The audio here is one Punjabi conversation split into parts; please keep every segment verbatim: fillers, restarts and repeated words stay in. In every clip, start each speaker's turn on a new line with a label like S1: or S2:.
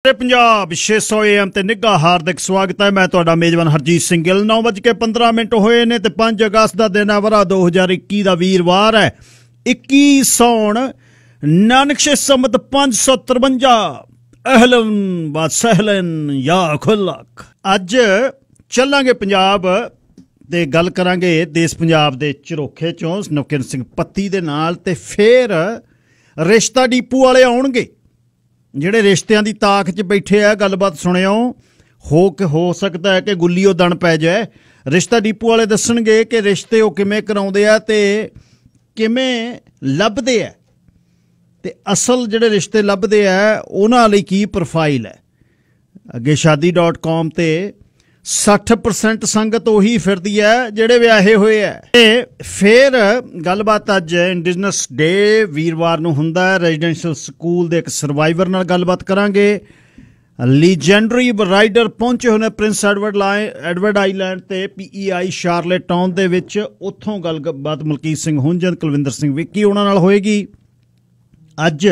S1: शेरे पंजाब छे सौ ए एम ते निघा हार्दिक स्वागत है। मैं तुहाडा मेजबान हरजीत सिंह गिल। नौ बज के पंद्रह मिनट होए ने ते पांच अगस्त का दिन है, वरा दो हज़ार इक्की का वीरवार है, इक्की सौण नानक शे संमत पांच सौ तरवंजा। अहलन व सहलन या खुलक। अज चलांगे पंजाब ते गल करांगे देश पंजाब दे झरोखे चों नवकिरण सिंह पत्ती दे नाल, ते फिर रिश्ता डीपू वाले आउणगे ਜਿਹੜੇ ਰਿਸ਼ਤਿਆਂ ਦੀ ਤਾਕ 'ਚ ਬੈਠੇ ਆ। ਗੱਲਬਾਤ ਸੁਣਿਓ, ਹੋ ਕੇ ਹੋ ਸਕਦਾ ਹੈ ਕਿ ਗੁੱਲੀਓ ਦਣ ਪੈ ਜਾਏ। ਰਿਸ਼ਤਾ ਡੀਪੂ ਵਾਲੇ ਦੱਸਣਗੇ ਕਿ ਰਿਸ਼ਤੇ ਉਹ ਕਿਵੇਂ ਕਰਾਉਂਦੇ ਆ ਤੇ ਕਿਵੇਂ ਲੱਭਦੇ ਆ, ਤੇ ਅਸਲ ਜਿਹੜੇ ਰਿਸ਼ਤੇ ਲੱਭਦੇ ਆ ਉਹਨਾਂ ਲਈ ਕੀ ਪ੍ਰੋਫਾਈਲ ਹੈ। ਅੱਗੇ ਸ਼ਾਦੀ ਡਾਟ ਕਾਮ ਤੇ ਸੱਠ परसेंट संगत ਉਹੀ ਫਿਰਦੀ ਹੈ ਜਿਹੜੇ ਵਿਆਹੇ ਹੋਏ ਆ। ਤੇ ਫਿਰ ਗੱਲਬਾਤ ਅੱਜ ਇੰਡੀਜਨਸ ਡੇ ਵੀਰਵਾਰ ਨੂੰ ਹੁੰਦਾ ਹੈ। ਰੈਜ਼ੀਡੈਂਸ਼ੀਅਲ ਸਕੂਲ ਦੇ ਇੱਕ ਸਰਵਾਈਵਰ ਨਾਲ ਗੱਲਬਾਤ ਕਰਾਂਗੇ। ਲੀਜੈਂਡਰੀ ਰਾਈਡਰ ਪਹੁੰਚੇ ਹੋਏ ਨੇ ਪ੍ਰਿੰਸ ਐਡਵਰਡ ਲਾਈ ਐਡਵਰਡ ਆਈਲੈਂਡ ਤੇ ਪੀ ਈ ਆਈ ਸ਼ਾਰਲੇਟ ਟਾਊਨ ਦੇ ਵਿੱਚ। ਉੱਥੋਂ ਗੱਲਬਾਤ ਮਲਕੀਤ ਸਿੰਘ ਹੁੰਜਨ, ਕੁਲਵਿੰਦਰ ਸਿੰਘ ਵਿੱਕੀ ਉਹਨਾਂ ਨਾਲ ਹੋਏਗੀ। ਅੱਜ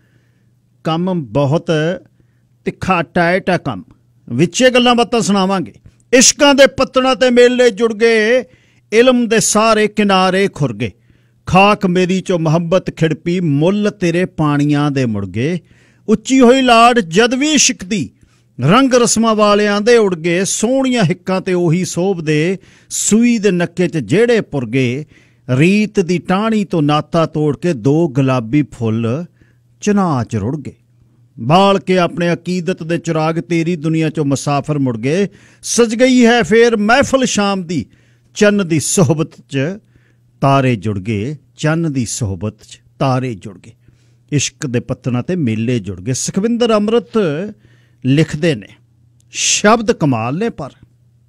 S1: ਕੰਮ ਬਹੁਤ ਤਿੱਖਾ ਟਾਈਟ ਹੈ ਕੰਮ, ਵਿੱਚੇ ਗੱਲਾਂ ਬਾਤਾਂ ਸੁਣਾਵਾਂਗੇ। ਇਸ਼ਕਾਂ ਦੇ ਪੱਤਣਾ ਤੇ ਮੇਲੇ ਜੁੜ ਗਏ, ਇਲਮ ਦੇ ਸਾਰੇ ਕਿਨਾਰੇ ਖੁਰ ਗਏ। ਖਾਕ ਮੇਰੀ ਚੋਂ ਮੁਹੱਬਤ ਖਿੜਪੀ, ਮੁੱਲ ਤੇਰੇ ਪਾਣੀਆਂ ਦੇ ਮੁੜ ਗਏ। ਉੱਚੀ ਹੋਈ ਲਾਡ ਜਦ ਵੀ ਇਸ਼ਕਦੀ, ਰੰਗ ਰਸਮਾਂ ਵਾਲਿਆਂ ਦੇ ਉੜ ਗਏ। ਸੋਹਣੀਆਂ ਹਿੱਕਾਂ ਤੇ ਉਹੀ ਸੋਭਦੇ, ਸੂਈ ਦੇ ਨੱਕੇ 'ਚ ਜਿਹੜੇ ਪੁਰ ਗਏ। ਰੀਤ ਦੀ ਟਾਹਣੀ ਤੋਂ ਨਾਤਾ ਤੋੜ ਕੇ, ਦੋ ਗੁਲਾਬੀ ਫੁੱਲ ਚਨਾਹ 'ਚ ਰੁੜ ਗਏ। बाल के अपने अकीदत दे चुराग, तेरी दुनिया चो मुसाफिर मुड़ गए। सज गई है फिर महफिल शाम दी, चन्न दी सोहबत च तारे जुड़ गए। चन्न दी सोहबत च तारे जुड़ गए। इश्क दे पत्तना ते मेले जुड़ गए। सुखविंदर अमृत लिखते ने, शब्द कमाल ने पर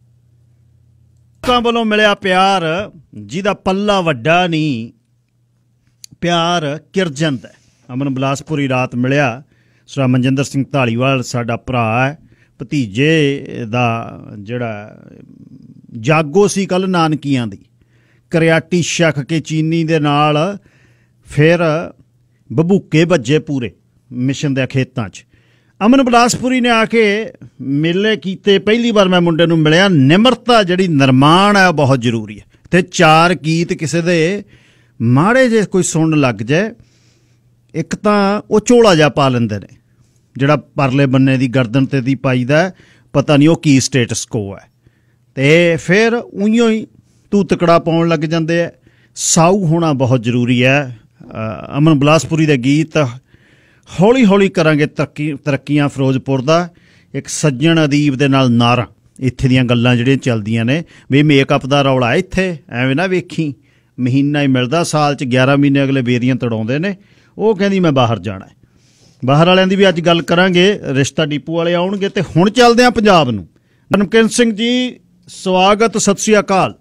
S1: लोकां वालों मिलिया प्यार जिहदा पल्ला वड्डा नहीं, प्यार किर जांदा। अमन बिलासपुरी रात मिलिया। सरा मनजिंदर सिंह धालीवाल साडा भरा है, भतीजे दा जिहड़ा जागो सी कल नानकियां दी, करियाटी छक के चीनी दे नाल फिर बबूके बज्जे पूरे मिशन दे खेतां च। अमन बिलासपुरी ने आके मेले कीते। पहली बार मैं मुंडे नूं मिलिया। निमरता जिहड़ी निर्माण है बहुत जरूरी है। ते चार गीत किसी दे माड़े जे कोई सुन लग जाए, एक तां वो झोला जा पा लेंदे ने ਜਿਹੜਾ ਪਰਲੇ ਬੰਨੇ ਦੀ ਗਰਦਨ ਤੇ ਦੀ ਪਾਈਦਾ, ਪਤਾ ਨਹੀਂ ਉਹ ਕੀ ਸਟੇਟਸ ਕੋ ਹੈ, ਤੇ ਫਿਰ ਉਈਓ ਹੀ ਤੂੰ ਤਕੜਾ ਪਾਉਣ ਲੱਗ ਜਾਂਦੇ ਆ। ਸਾਊ ਹੋਣਾ ਬਹੁਤ ਜ਼ਰੂਰੀ ਹੈ। ਅਮਨ ਬਿਲਾਸਪੁਰੀ ਦੇ ਗੀਤ ਹੌਲੀ ਹੌਲੀ ਕਰਾਂਗੇ ਤਰੱਕੀ ਤਰੱਕੀਆਂ ਫਿਰੋਜ਼ਪੁਰ ਦਾ ਇੱਕ ਸੱਜਣ ਅਦੀਬ ਦੇ ਨਾਲ ਨਾਰਾ। ਇੱਥੇ ਦੀਆਂ ਗੱਲਾਂ ਜਿਹੜੀਆਂ ਚੱਲਦੀਆਂ ਨੇ ਵੀ ਮੇਕਅਪ ਦਾ ਰੌਲਾ ਇੱਥੇ, ਐਵੇਂ ਨਾ ਵੇਖੀ ਮਹੀਨਾ ਹੀ ਮਿਲਦਾ ਸਾਲ 'ਚ ਗਿਆਰਾਂ ਮਹੀਨੇ ਅਗਲੇ ਬੇਰੀਆਂ ਤੜਾਉਂਦੇ ਨੇ। ਉਹ ਕਹਿੰਦੀ ਮੈਂ ਬਾਹਰ ਜਾਣਾ। ਬਾਹਰ ਵਾਲਿਆਂ ਦੀ ਵੀ ਅੱਜ ਗੱਲ ਕਰਾਂਗੇ। ਰਿਸ਼ਤਾ ਡੀਪੂ ਵਾਲੇ ਆਉਣਗੇ। ਤੇ ਹੁਣ ਚੱਲਦੇ ਹਾਂ ਪੰਜਾਬ ਨੂੰ। ਨਵਕਿਰਨ ਸਿੰਘ ਜੀ ਸਵਾਗਤ, ਸਤਿ ਸ੍ਰੀ ਅਕਾਲ।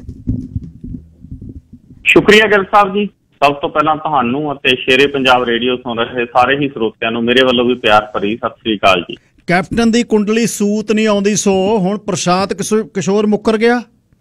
S2: ਸ਼ੁਕਰੀਆ ਗਿੱਲ ਸਾਹਿਬ ਜੀ। ਸਭ ਤੋਂ ਪਹਿਲਾਂ ਤੁਹਾਨੂੰ ਅਤੇ ਸ਼ੇਰੇ ਪੰਜਾਬ ਰੇਡੀਓ ਸੁਣ ਰਹੇ ਸਾਰੇ ਹੀ ਸਰੋਤਿਆਂ ਨੂੰ ਮੇਰੇ ਵੱਲੋਂ ਵੀ ਪਿਆਰ ਭਰੀ ਸਤਿ ਸ੍ਰੀ ਅਕਾਲ ਜੀ।
S1: ਕੈਪਟਨ ਦੀ ਕੁੰਡਲੀ ਸੂਤ ਨਹੀਂ ਆਉਂਦੀ, ਸੋ ਹੁਣ ਪ੍ਰਸ਼ਾਂਤ ਕਿਸ਼ੋਰ ਮੁੱਕਰ ਗਿਆ।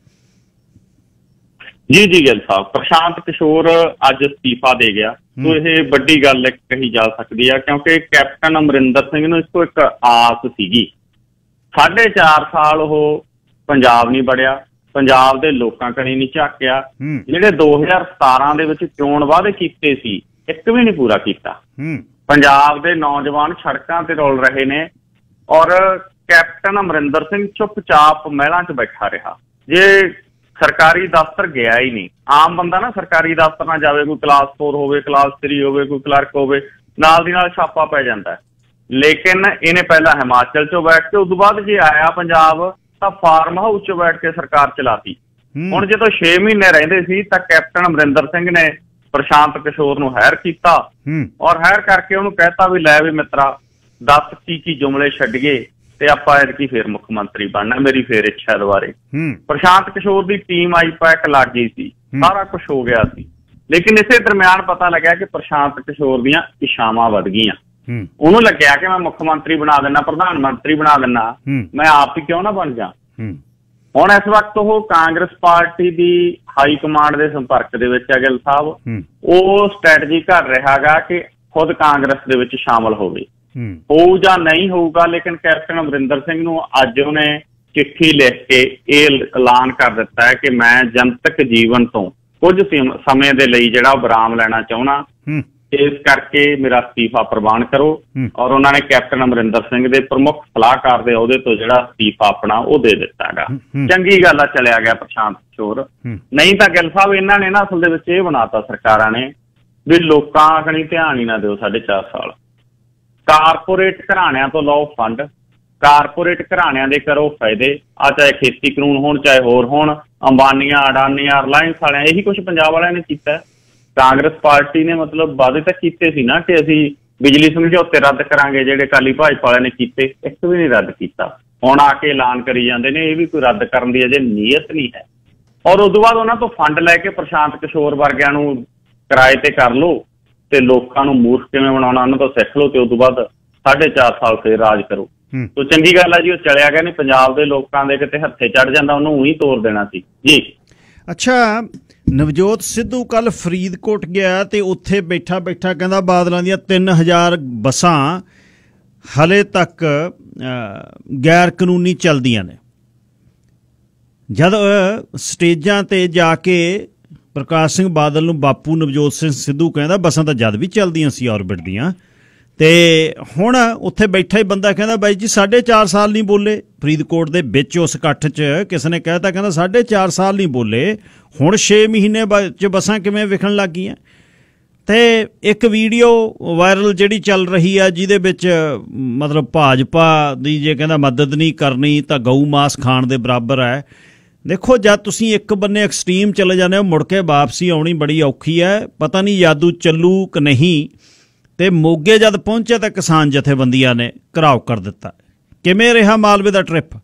S2: ਜੀ ਜੀ ਗਿੱਲ ਸਾਹਿਬ, ਪ੍ਰਸ਼ਾਂਤ ਕਿਸ਼ੋਰ ਅੱਜ ਅਸਤੀਫਾ ਦੇ ਗਿਆ। ਸੋ ਇਹ ਵੱਡੀ ਗੱਲ ਕਹੀ ਜਾ ਸਕਦੀ ਆ, ਕਿਉਂਕਿ ਕੈਪਟਨ ਅਮਰਿੰਦਰ ਸਿੰਘ ਨੂੰ ਇਸ ਤੋਂ ਇੱਕ ਆਸ ਸੀਗੀ। ਸਾਢੇ ਚਾਰ ਸਾਲ ਉਹ ਪੰਜਾਬ ਨਹੀਂ ਵੜਿਆ, ਪੰਜਾਬ ਦੇ ਲੋਕਾਂ ਕਣੀ ਨਹੀਂ ਝਾਕਿਆ। ਜਿਹੜੇ ਦੋ ਹਜ਼ਾਰ ਸਤਾਰਾਂ ਦੇ ਵਿੱਚ ਚੋਣ ਵਾਅਦੇ ਕੀਤੇ ਸੀ, ਇੱਕ ਵੀ ਨਹੀਂ ਪੂਰਾ ਕੀਤਾ। ਪੰਜਾਬ ਦੇ ਨੌਜਵਾਨ ਸੜਕਾਂ ਤੇ ਰੋਲ ਰਹੇ ਨੇ, ਔਰ ਕੈਪਟਨ ਅਮਰਿੰਦਰ ਸਿੰਘ ਚੁੱਪਚਾਪ ਮਹਿਲਾਂ 'ਚ ਬੈਠਾ ਰਿਹਾ। ਜੇ ਸਰਕਾਰੀ ਦਫ਼ਤਰ ਗਿਆ ਹੀ ਨਹੀਂ। ਆਮ ਬੰਦਾ ਨਾ ਸਰਕਾਰੀ ਦਫ਼ਤਰ ਨਾ ਜਾਵੇ, ਕੋਈ ਕਲਾਸ ਫੋਰ ਹੋਵੇ, ਕਲਾਸ ਥ੍ਰੀ ਹੋਵੇ, ਕੋਈ ਕਲਰਕ ਹੋਵੇ, ਨਾਲ ਦੀ ਨਾਲ ਛਾਪਾ ਪੈ ਜਾਂਦਾ। ਲੇਕਿਨ ਇਹਨੇ ਪਹਿਲਾਂ ਹਿਮਾਚਲ 'ਚੋਂ ਬੈਠ ਕੇ, ਉਸ ਤੋਂ ਬਾਅਦ ਜੇ ਆਇਆ ਪੰਜਾਬ ਤਾਂ ਫਾਰਮ ਹਾਊਸ 'ਚ ਬੈਠ ਕੇ ਸਰਕਾਰ ਚਲਾਤੀ। ਹੁਣ ਜਦੋਂ ਛੇ ਮਹੀਨੇ ਰਹਿੰਦੇ ਸੀ ਤਾਂ ਕੈਪਟਨ ਅਮਰਿੰਦਰ ਸਿੰਘ ਨੇ ਪ੍ਰਸ਼ਾਂਤ ਕਿਸ਼ੋਰ ਨੂੰ ਹਾਇਰ ਕੀਤਾ, ਔਰ ਹਾਇਰ ਕਰਕੇ ਉਹਨੂੰ ਕਹਿਤਾ ਵੀ ਲੈ ਵੀ ਮਿੱਤਰਾ ਦੱਸ ਕੀ ਕੀ ਜੁਮਲੇ ਛੱਡ ਗਏ ਤੇ ਆਪਾਂ ਐਤਕੀ ਫੇਰ ਮੁੱਖ ਮੰਤਰੀ ਬਣਨਾ, ਮੇਰੀ ਫੇਰ ਇੱਛਾ ਦੁਬਾਰੇ। ਪ੍ਰਸ਼ਾਂਤ ਕਿਸ਼ੋਰ ਦੀ ਟੀਮ ਆਈ ਪੈਕ ਲੱਗ ਗਈ ਸੀ, ਸਾਰਾ ਕੁਛ ਹੋ ਗਿਆ ਸੀ। ਲੇਕਿਨ ਇਸੇ ਦਰਮਿਆਨ ਪਤਾ ਲੱਗਿਆ ਕਿ ਪ੍ਰਸ਼ਾਂਤ ਕਿਸ਼ੋਰ ਦੀਆਂ ਇੱਛਾਵਾਂ ਵੱਧ ਗਈਆਂ। ਉਹਨੂੰ ਲੱਗਿਆ ਕਿ ਮੈਂ ਮੁੱਖ ਮੰਤਰੀ ਬਣਾ ਦਿੰਦਾ, ਪ੍ਰਧਾਨ ਮੰਤਰੀ ਬਣਾ ਦਿੰਦਾ, ਮੈਂ ਆਪ ਹੀ ਕਿਉਂ ਨਾ ਬਣ ਜਾ। ਹੁਣ ਇਸ ਵਕਤ ਉਹ ਕਾਂਗਰਸ ਪਾਰਟੀ ਦੀ ਹਾਈ ਕਮਾਂਡ ਦੇ ਸੰਪਰਕ ਦੇ ਵਿੱਚ ਹੈ ਗਿੱਲ ਸਾਹਿਬ। ਉਹ ਸਟ੍ਰੈਟਜੀ ਕਰ ਰਿਹਾ ਗਾ ਕਿ ਖੁਦ ਕਾਂਗਰਸ ਦੇ ਵਿੱਚ ਸ਼ਾਮਲ ਹੋਵੇ। ਹੋਊ ਜਾਂ ਨਹੀਂ ਹੋਊਗਾ, ਲੇਕਿਨ ਕੈਪਟਨ ਅਮਰਿੰਦਰ ਸਿੰਘ ਨੂੰ ਅੱਜ ਉਹਨੇ ਚਿੱਠੀ ਲਿਖ ਕੇ ਇਹ ਐਲਾਨ ਕਰ ਦਿੱਤਾ ਹੈ ਕਿ ਮੈਂ ਜਨਤਕ ਜੀਵਨ ਤੋਂ ਕੁਝ ਸਮੇਂ ਦੇ ਲਈ ਜਿਹੜਾ ਵਿਰਾਮ ਲੈਣਾ ਚਾਹੁੰਦਾ, ਇਸ ਕਰਕੇ ਮੇਰਾ ਅਸਤੀਫਾ ਪ੍ਰਵਾਨ ਕਰੋ। ਔਰ ਉਹਨਾਂ ਨੇ ਕੈਪਟਨ ਅਮਰਿੰਦਰ ਸਿੰਘ ਦੇ ਪ੍ਰਮੁੱਖ ਸਲਾਹਕਾਰ ਦੇ ਅਹੁਦੇ ਤੋਂ ਜਿਹੜਾ ਅਸਤੀਫਾ ਆਪਣਾ ਉਹ ਦੇ ਦਿੱਤਾ ਹੈਗਾ। ਚੰਗੀ ਗੱਲ ਆ, ਚਲਿਆ ਗਿਆ ਪ੍ਰਸ਼ਾਂਤ ਕਿਸ਼ੋਰ। ਨਹੀਂ ਤਾਂ ਗਿੱਲ ਸਾਹਿਬ ਇਹਨਾਂ ਨੇ ਨਾ ਅਸਲ ਦੇ ਵਿੱਚ ਇਹ ਬਣਾਤਾ ਸਰਕਾਰਾਂ ਨੇ ਵੀ ਲੋਕਾਂ ਕਣੀ ਧਿਆਨ ਹੀ ਨਾ ਦਿਓ। ਸਾਢੇ ਚਾਰ ਸਾਲ ਕਾਰਪੋਰੇਟ ਘਰਾਣਿਆਂ ਤੋਂ ਲਓ ਫੰਡ, ਕਾਰਪੋਰੇਟ ਘਰਾਣਿਆਂ ਦੇ ਕਰੋ ਫਾਇਦੇ, ਆ ਚਾਹੇ ਖੇਤੀ ਕਾਨੂੰਨ ਹੋਣ ਚਾਹੇ ਹੋਰ ਹੋਣ, ਅੰਬਾਨੀਆਂ ਅਡਾਨੀਆਂ ਰਿਲਾਇੰਸ ਵਾਲਿਆਂ, ਇਹੀ ਕੁਛ ਪੰਜਾਬ ਵਾਲਿਆਂ ਨੇ ਕੀਤਾ। ਕਾਂਗਰਸ ਪਾਰਟੀ ਨੇ ਮਤਲਬ ਵਾਅਦੇ ਤਾਂ ਕੀਤੇ ਸੀ ਨਾ ਕਿ ਅਸੀਂ ਬਿਜਲੀ ਸਮਝੌਤੇ ਰੱਦ ਕਰਾਂਗੇ, ਜਿਹੜੇ ਅਕਾਲੀ ਭਾਜਪਾ ਵਾਲਿਆਂ ਨੇ ਕੀਤੇ, ਇੱਕ ਵੀ ਨਹੀਂ ਰੱਦ ਕੀਤਾ। ਹੁਣ ਆ ਕੇ ਐਲਾਨ ਕਰੀ ਜਾਂਦੇ ਨੇ ਇਹ ਵੀ ਕੋਈ ਰੱਦ ਕਰਨ ਦੀ ਅਜੇ ਨੀਅਤ ਨਹੀਂ ਹੈ। ਔਰ ਉਸ ਤੋਂ ਬਾਅਦ ਉਹਨਾਂ ਤੋਂ ਫੰਡ ਲੈ ਕੇ ਪ੍ਰਸ਼ਾਂਤ ਕਿਸ਼ੋਰ ਵਰਗਿਆਂ ਨੂੰ ਕਿਰਾਏ ਤੇ ਕਰ ਲਓ ਤੇ ਲੋਕਾਂ ਨੂੰ ਮੂਰਖ ਕਿਵੇਂ ਬਣਾਉਣਾ ਉਹਨਾਂ ਤੋਂ ਸਿੱਖ ਲਓ, ਤੇ ਉਸ ਤੋਂ ਬਾਅਦ ਸਾਢੇ ਚਾਰ ਸਾਲ ਫੇਰ ਰਾਜ ਕਰੋ। ਤੋ ਚੰਗੀ ਗੱਲ ਆ ਜੀ, ਉਹ ਚਲਿਆ ਗਿਆ। ਨਹੀਂ ਪੰਜਾਬ ਦੇ ਲੋਕਾਂ ਦੇ ਕਿਤੇ ਹੱਥੇ ਚੜ ਜਾਂਦਾ, ਉਹਨੂੰ ਉਹੀ ਤੋੜ ਦੇਣਾ ਸੀ ਜੀ।
S1: ਅੱਛਾ, ਨਵਜੋਤ ਸਿੱਧੂ ਕੱਲ ਫਰੀਦਕੋਟ ਗਿਆ ਤੇ ਉੱਥੇ ਬੈਠਾ ਬੈਠਾ ਕਹਿੰਦਾ ਬਾਦਲਾਂ ਦੀਆਂ ਤਿੰਨ ਹਜ਼ਾਰ ਬੱਸਾਂ ਹਲੇ ਤੱਕ ਗੈਰ ਕਾਨੂੰਨੀ ਚੱਲਦੀਆਂ ਨੇ। ਜਦ ਸਟੇਜਾਂ ਤੇ ਜਾ ਕੇ ਪ੍ਰਕਾਸ਼ ਸਿੰਘ ਬਾਦਲ ਨੂੰ ਬਾਪੂ ਨਵਜੋਤ ਸਿੰਘ ਸਿੱਧੂ ਕਹਿੰਦਾ ਬੱਸਾਂ ਤਾਂ ਜਦ ਵੀ ਚੱਲਦੀਆਂ ਸੀ ਔਰਬਿਟ ਦੀਆਂ, ਤੇ ਹੁਣ ਉੱਥੇ ਬੈਠਾ ਹੀ ਬੰਦਾ ਕਹਿੰਦਾ ਬਾਈ ਜੀ ਸਾਢੇ ਚਾਰ ਸਾਲ ਨਹੀਂ ਬੋਲੇ। ਫਰੀਦਕੋਟ ਦੇ ਵਿੱਚ ਉਸ ਇਕੱਠ 'ਚ ਕਿਸ ਨੇ ਕਹਿਤਾ, ਕਹਿੰਦਾ ਸਾਢੇ ਚਾਰ ਸਾਲ ਨਹੀਂ ਬੋਲੇ, ਹੁਣ ਛੇ ਮਹੀਨੇ 'ਚ ਬੱਸਾਂ ਕਿਵੇਂ ਵਿਖਣ ਲੱਗ ਗਈਆਂ। ਤੇ ਇੱਕ ਵੀਡੀਓ ਵਾਇਰਲ ਜਿਹੜੀ ਚੱਲ ਰਹੀ ਆ ਜਿਹਦੇ ਵਿੱਚ ਮਤਲਬ ਭਾਜਪਾ ਦੀ ਜੇ ਕਹਿੰਦਾ ਮਦਦ ਨਹੀਂ ਕਰਨੀ ਤਾਂ ਗਊ ਮਾਸ ਖਾਣ ਦੇ ਬਰਾਬਰ ਹੈ। ਦੇਖੋ, ਜਦ ਤੁਸੀਂ ਇੱਕ ਬੰਨੇ ਐਕਸਟ੍ਰੀਮ ਚਲੇ ਜਾਂਦੇ ਹੋ, ਮੁੜ ਕੇ ਵਾਪਸੀ ਆਉਣੀ ਬੜੀ ਔਖੀ ਹੈ। ਪਤਾ ਨਹੀਂ ਜਾਦੂ ਚੱਲੂ ਕਿ ਨਹੀਂ। ਤੇ ਮੋਗੇ ਜਦ ਪਹੁੰਚੇ ਤਾਂ ਕਿਸਾਨ ਜਥੇਬੰਦੀਆਂ ਨੇ ਘਿਰਾਓ ਕਰ ਦਿੱਤਾ। ਕਿਵੇਂ ਰਿਹਾ ਮਾਲਵੇ ਦਾ ਟ੍ਰਿਪ?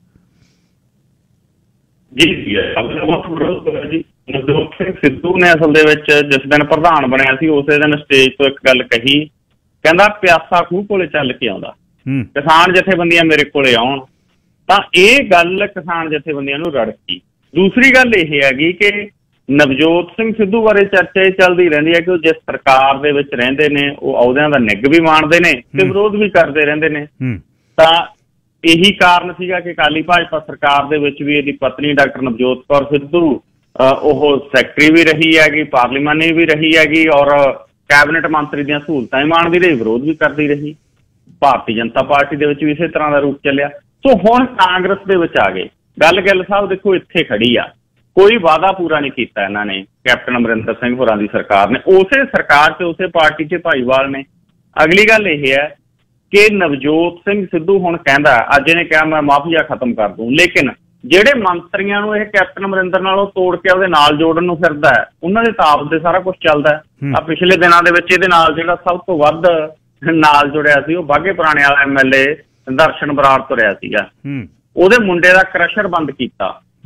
S2: ਜੀ ਜੀ ਜੀ ਨਵਜੋਤ ਸਿੰਘ ਸਿੱਧੂ ਨੇ ਅਸਲ ਦੇ ਵਿੱਚ ਜਿਸ ਦਿਨ ਪ੍ਰਧਾਨ ਬਣਿਆ ਸੀ ਉਸੇ ਦਿਨ ਸਟੇਜ ਤੋਂ ਇੱਕ ਗੱਲ ਕਹੀ, ਕਹਿੰਦਾ ਪਿਆਸਾ ਖੂਹ ਕੋਲੇ ਚੱਲ ਕੇ ਆਉਂਦਾ, ਕਿਸਾਨ ਜਥੇਬੰਦੀਆਂ ਮੇਰੇ ਕੋਲੇ ਆਉਣ। ਤਾਂ ਇਹ ਗੱਲ ਕਿਸਾਨ ਜਥੇਬੰਦੀਆਂ ਨੂੰ ਰੜਕੀ। ਦੂਸਰੀ ਗੱਲ ਇਹ ਹੈਗੀ ਕਿ ਨਵਜੋਤ ਸਿੰਘ ਸਿੱਧੂ ਬਾਰੇ ਚਰਚਾ ਇਹ ਚੱਲਦੀ ਰਹਿੰਦੀ ਹੈ ਕਿ ਉਹ ਜਿਸ ਸਰਕਾਰ ਦੇ ਵਿੱਚ ਰਹਿੰਦੇ ਨੇ ਉਹ ਅਹੁਦਿਆਂ ਦਾ ਨਿੱਘ ਵੀ ਮਾਣਦੇ ਨੇ ਤੇ ਵਿਰੋਧ ਵੀ ਕਰਦੇ ਰਹਿੰਦੇ ਨੇ। ਤਾਂ ਇਹੀ ਕਾਰਨ ਸੀਗਾ ਕਿ ਅਕਾਲੀ ਭਾਜਪਾ ਸਰਕਾਰ ਦੇ ਵਿੱਚ ਵੀ ਇਹਦੀ ਪਤਨੀ ਡਾਕਟਰ ਨਵਜੋਤ ਕੌਰ ਸਿੱਧੂ ਉਹ ਸੈਕਟਰੀ ਵੀ ਰਹੀ ਹੈਗੀ, ਪਾਰਲੀਮਾਨੀ ਵੀ ਰਹੀ ਹੈਗੀ, ਔਰ ਕੈਬਨਿਟ ਮੰਤਰੀ ਦੀਆਂ ਸਹੂਲਤਾਂ ਵੀ ਮਾਣਦੀ ਰਹੀ, ਵਿਰੋਧ ਵੀ ਕਰਦੀ ਰਹੀ। ਭਾਰਤੀ ਜਨਤਾ ਪਾਰਟੀ ਦੇ ਵਿੱਚ ਵੀ ਇਸੇ ਤਰ੍ਹਾਂ ਦਾ ਰੂਪ ਚੱਲਿਆ। ਸੋ ਹੁਣ ਕਾਂਗਰਸ ਦੇ ਵਿੱਚ ਆ ਗਏ। ਗੱਲ ਗਿੱਲ ਸਾਹਿਬ ਦੇਖੋ ਇੱਥੇ ਖੜੀ ਆ, ਕੋਈ ਵਾਅਦਾ ਪੂਰਾ ਨਹੀਂ ਕੀਤਾ ਇਹਨਾਂ ਨੇ, ਕੈਪਟਨ ਅਮਰਿੰਦਰ ਸਿੰਘ ਹੋਰਾਂ ਦੀ ਸਰਕਾਰ ਨੇ, ਉਸੇ ਸਰਕਾਰ 'ਚ ਉਸੇ ਪਾਰਟੀ 'ਚ ਭਾਈਵਾਲ ਨੇ। ਅਗਲੀ ਗੱਲ ਇਹ ਹੈ ਕਿ ਨਵਜੋਤ ਸਿੰਘ ਸਿੱਧੂ ਹੁਣ ਕਹਿੰਦਾ, ਅੱਜ ਇਹਨੇ ਕਿਹਾ ਮੈਂ ਮਾਫੀਆ ਖਤਮ ਕਰ ਦੂੰ, ਲੇਕਿਨ ਜਿਹੜੇ ਮੰਤਰੀਆਂ ਨੂੰ ਇਹ ਕੈਪਟਨ ਅਮਰਿੰਦਰ ਨਾਲੋਂ ਤੋੜ ਕੇ ਉਹਦੇ ਨਾਲ ਜੋੜਨ ਨੂੰ ਫਿਰਦਾ ਹੈ, ਉਹਨਾਂ ਦੇ ਤਾਪ ਤੇ ਸਾਰਾ ਕੁਛ ਚੱਲਦਾ ਹੈ। ਆ ਪਿਛਲੇ ਦਿਨਾਂ ਦੇ ਵਿੱਚ ਇਹਦੇ ਨਾਲ ਜਿਹੜਾ ਸਭ ਤੋਂ ਵੱਧ ਨਾਲ ਜੁੜਿਆ ਸੀ ਉਹ ਬਾਘੇ ਪੁਰਾਣੇ ਵਾਲਾ M L A Darshan Brar ਤੁਰਿਆ ਸੀਗਾ। ਉਹਦੇ ਮੁੰਡੇ ਦਾ ਕ੍ਰਸ਼ਰ ਬੰਦ ਕੀਤਾ।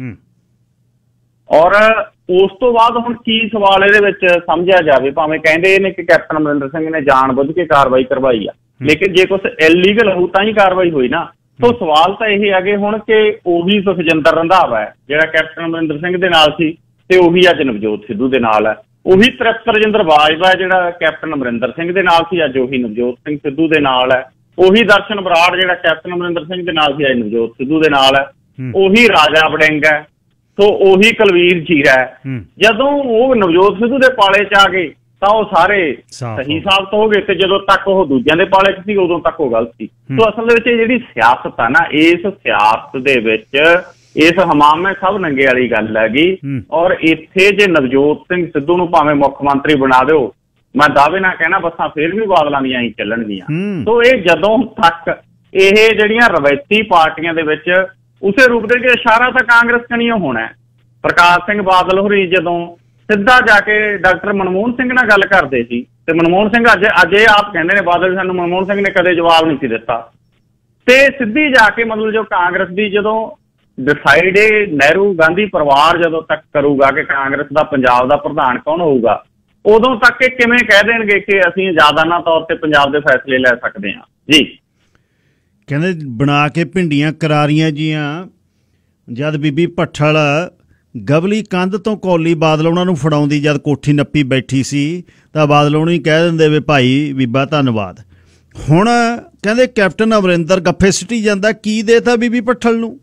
S2: ਔਰ ਉਸ ਤੋਂ ਬਾਅਦ ਹੁਣ ਕੀ ਸਵਾਲ ਇਹਦੇ ਵਿੱਚ ਸਮਝਿਆ ਜਾਵੇ, ਭਾਵੇਂ ਕਹਿੰਦੇ ਇਹਨੇ ਕਿ ਕੈਪਟਨ ਅਮਰਿੰਦਰ ਸਿੰਘ ਨੇ ਜਾਣ ਬੁੱਝ ਕੇ ਕਾਰਵਾਈ ਕਰਵਾਈ ਆ, ਲੇਕਿਨ ਜੇ ਕੁਛ ਇਲੀਗਲ ਹੋਊ ਤਾਂ ਹੀ ਕਾਰਵਾਈ ਹੋਈ ਨਾ। ਸੋ ਸਵਾਲ ਤਾਂ ਇਹ ਹੈਗੇ ਹੁਣ ਕਿ ਉਹੀ ਸੁਖਜਿੰਦਰ ਰੰਧਾਵਾ ਹੈ ਜਿਹੜਾ ਕੈਪਟਨ ਅਮਰਿੰਦਰ ਸਿੰਘ ਦੇ ਨਾਲ ਸੀ ਤੇ ਉਹੀ ਅੱਜ ਨਵਜੋਤ ਸਿੱਧੂ ਦੇ ਨਾਲ ਹੈ। ਉਹੀ ਤ੍ਰਿਪਤ ਰਜਿੰਦਰ ਬਾਜਵਾ ਜਿਹੜਾ ਕੈਪਟਨ ਅਮਰਿੰਦਰ ਸਿੰਘ ਦੇ ਨਾਲ ਸੀ ਅੱਜ ਉਹੀ ਨਵਜੋਤ ਸਿੰਘ ਸਿੱਧੂ ਦੇ ਨਾਲ ਹੈ। ਉਹੀ ਦਰਸ਼ਨ ਬਰਾੜ ਜਿਹੜਾ ਕੈਪਟਨ ਅਮਰਿੰਦਰ ਸਿੰਘ ਦੇ ਨਾਲ ਸੀ ਅੱਜ ਨਵਜੋਤ ਸਿੱਧੂ ਦੇ ਨਾਲ ਹੈ। ਉਹੀ ਰਾਜਾ ਵੜਿੰਗ ਹੈ। ਸੋ ਉਹੀ ਕੁਲਵੀਰ ਜੀਰਾ ਹੈ। ਜਦੋਂ ਉਹ ਨਵਜੋਤ ਸਿੱਧੂ ਦੇ ਪਾਲੇ 'ਚ ਆ ਗਏ ਤਾਂ ਉਹ ਸਾਰੇ ਸਹੀ ਸਾਬਤ ਹੋ ਗਏ, ਤੇ ਜਦੋਂ ਤੱਕ ਉਹ ਦੂਜਿਆਂ ਦੇ ਪਾਲੇ 'ਚ ਸੀ ਉਦੋਂ ਤੱਕ ਉਹ ਗਲਤ ਸੀ। ਸੋ ਅਸਲ ਦੇ ਵਿੱਚ ਇਹ ਜਿਹੜੀ ਸਿਆਸਤ ਆ ਨਾ, ਇਸ ਸਿਆਸਤ ਦੇ ਵਿੱਚ ਇਸ ਹਮਾਮੇ ਸਭ ਨੰਗੇ ਵਾਲੀ ਗੱਲ ਹੈਗੀ। ਔਰ ਇੱਥੇ ਜੇ ਨਵਜੋਤ ਸਿੰਘ ਸਿੱਧੂ ਨੂੰ ਭਾਵੇਂ ਮੁੱਖ ਮੰਤਰੀ ਬਣਾ ਦਿਓ, ਮੈਂ ਦਾਅਵੇ ਨਾਲ ਕਹਿਣਾ ਬੱਸਾਂ ਫੇਰ ਵੀ ਬਾਦਲਾਂ ਦੀਆਂ ਹੀ ਚੱਲਣਗੀਆਂ। ਸੋ ਇਹ ਜਦੋਂ ਤੱਕ ਇਹ ਜਿਹੜੀਆਂ ਰਵਾਇਤੀ ਪਾਰਟੀਆਂ ਦੇ ਵਿੱਚ ਉਸੇ ਰੂਪ ਦੇ ਵਿੱਚ ਇਸ਼ਾਰਾ ਤਾਂ ਕਾਂਗਰਸ ਕਣੀਓ ਹੋਣਾ। ਪ੍ਰਕਾਸ਼ ਸਿੰਘ ਬਾਦਲ ਹੋਰੀ ਜਦੋਂ ਸਿੱਧਾ ਜਾ ਕੇ ਡਾਕਟਰ ਮਨਮੋਹਨ ਸਿੰਘ ਨਾਲ ਗੱਲ ਕਰਦੇ ਸੀ, ਤੇ ਮਨਮੋਹਨ ਸਿੰਘ ਅੱਜ ਅੱਜ ਇਹ ਆਪ ਕਹਿੰਦੇ ਨੇ ਬਾਦਲ ਸਾਨੂੰ ਮਨਮੋਹਨ ਸਿੰਘ ਨੇ ਕਦੇ ਜਵਾਬ ਨਹੀਂ ਸੀ ਦਿੱਤਾ, ਤੇ ਸਿੱਧੀ ਜਾ ਕੇ ਮਤਲਬ ਜੋ ਕਾਂਗਰਸ ਦੀ ਜਦੋਂ ਡਿਸਾਈਡ ਨਹਿਰੂ ਗਾਂਧੀ ਪਰਿਵਾਰ ਜਦੋਂ ਤੱਕ ਕਰੂਗਾ ਕਿ ਕਾਂਗਰਸ ਦਾ ਪੰਜਾਬ ਦਾ ਪ੍ਰਧਾਨ ਕੌਣ ਹੋਊਗਾ, ਉਦੋਂ ਤੱਕ ਇਹ ਕਿਵੇਂ ਕਹਿ ਦੇਣਗੇ ਕਿ ਅਸੀਂ ਆਜ਼ਾਦਾਨਾ ਤੌਰ ਤੇ ਪੰਜਾਬ ਦੇ ਫੈਸਲੇ ਲੈ ਸਕਦੇ ਹਾਂ ਜੀ।
S1: ਕਹਿੰਦੇ ਬਣਾ ਕੇ ਭਿੰਡੀਆਂ ਕਰਾਰੀਆਂ ਜੀਆਂ ਜਦ ਬੀਬੀ ਭੱਠਲ ਗਵਲੀ ਕੰਧ ਤੋਂ ਕੌਲੀ ਬਾਦਲ ਉਹਨਾਂ ਨੂੰ ਫੜਾਉਂਦੀ ਜਦ ਕੋਠੀ ਨੱਪੀ ਬੈਠੀ ਸੀ ਤਾਂ ਬਾਦਲ ਉਹਨੂੰ ਹੀ ਕਹਿ ਦਿੰਦੇ ਵੀ ਭਾਈ ਬੀਬਾ ਧੰਨਵਾਦ। ਹੁਣ ਕਹਿੰਦੇ ਕੈਪਟਨ ਅਮਰਿੰਦਰ ਗੱਫੇ ਸਿੱਟੀ ਜਾਂਦਾ, ਕੀ ਦੇਤਾ ਬੀਬੀ ਭੱਠਲ ਨੂੰ?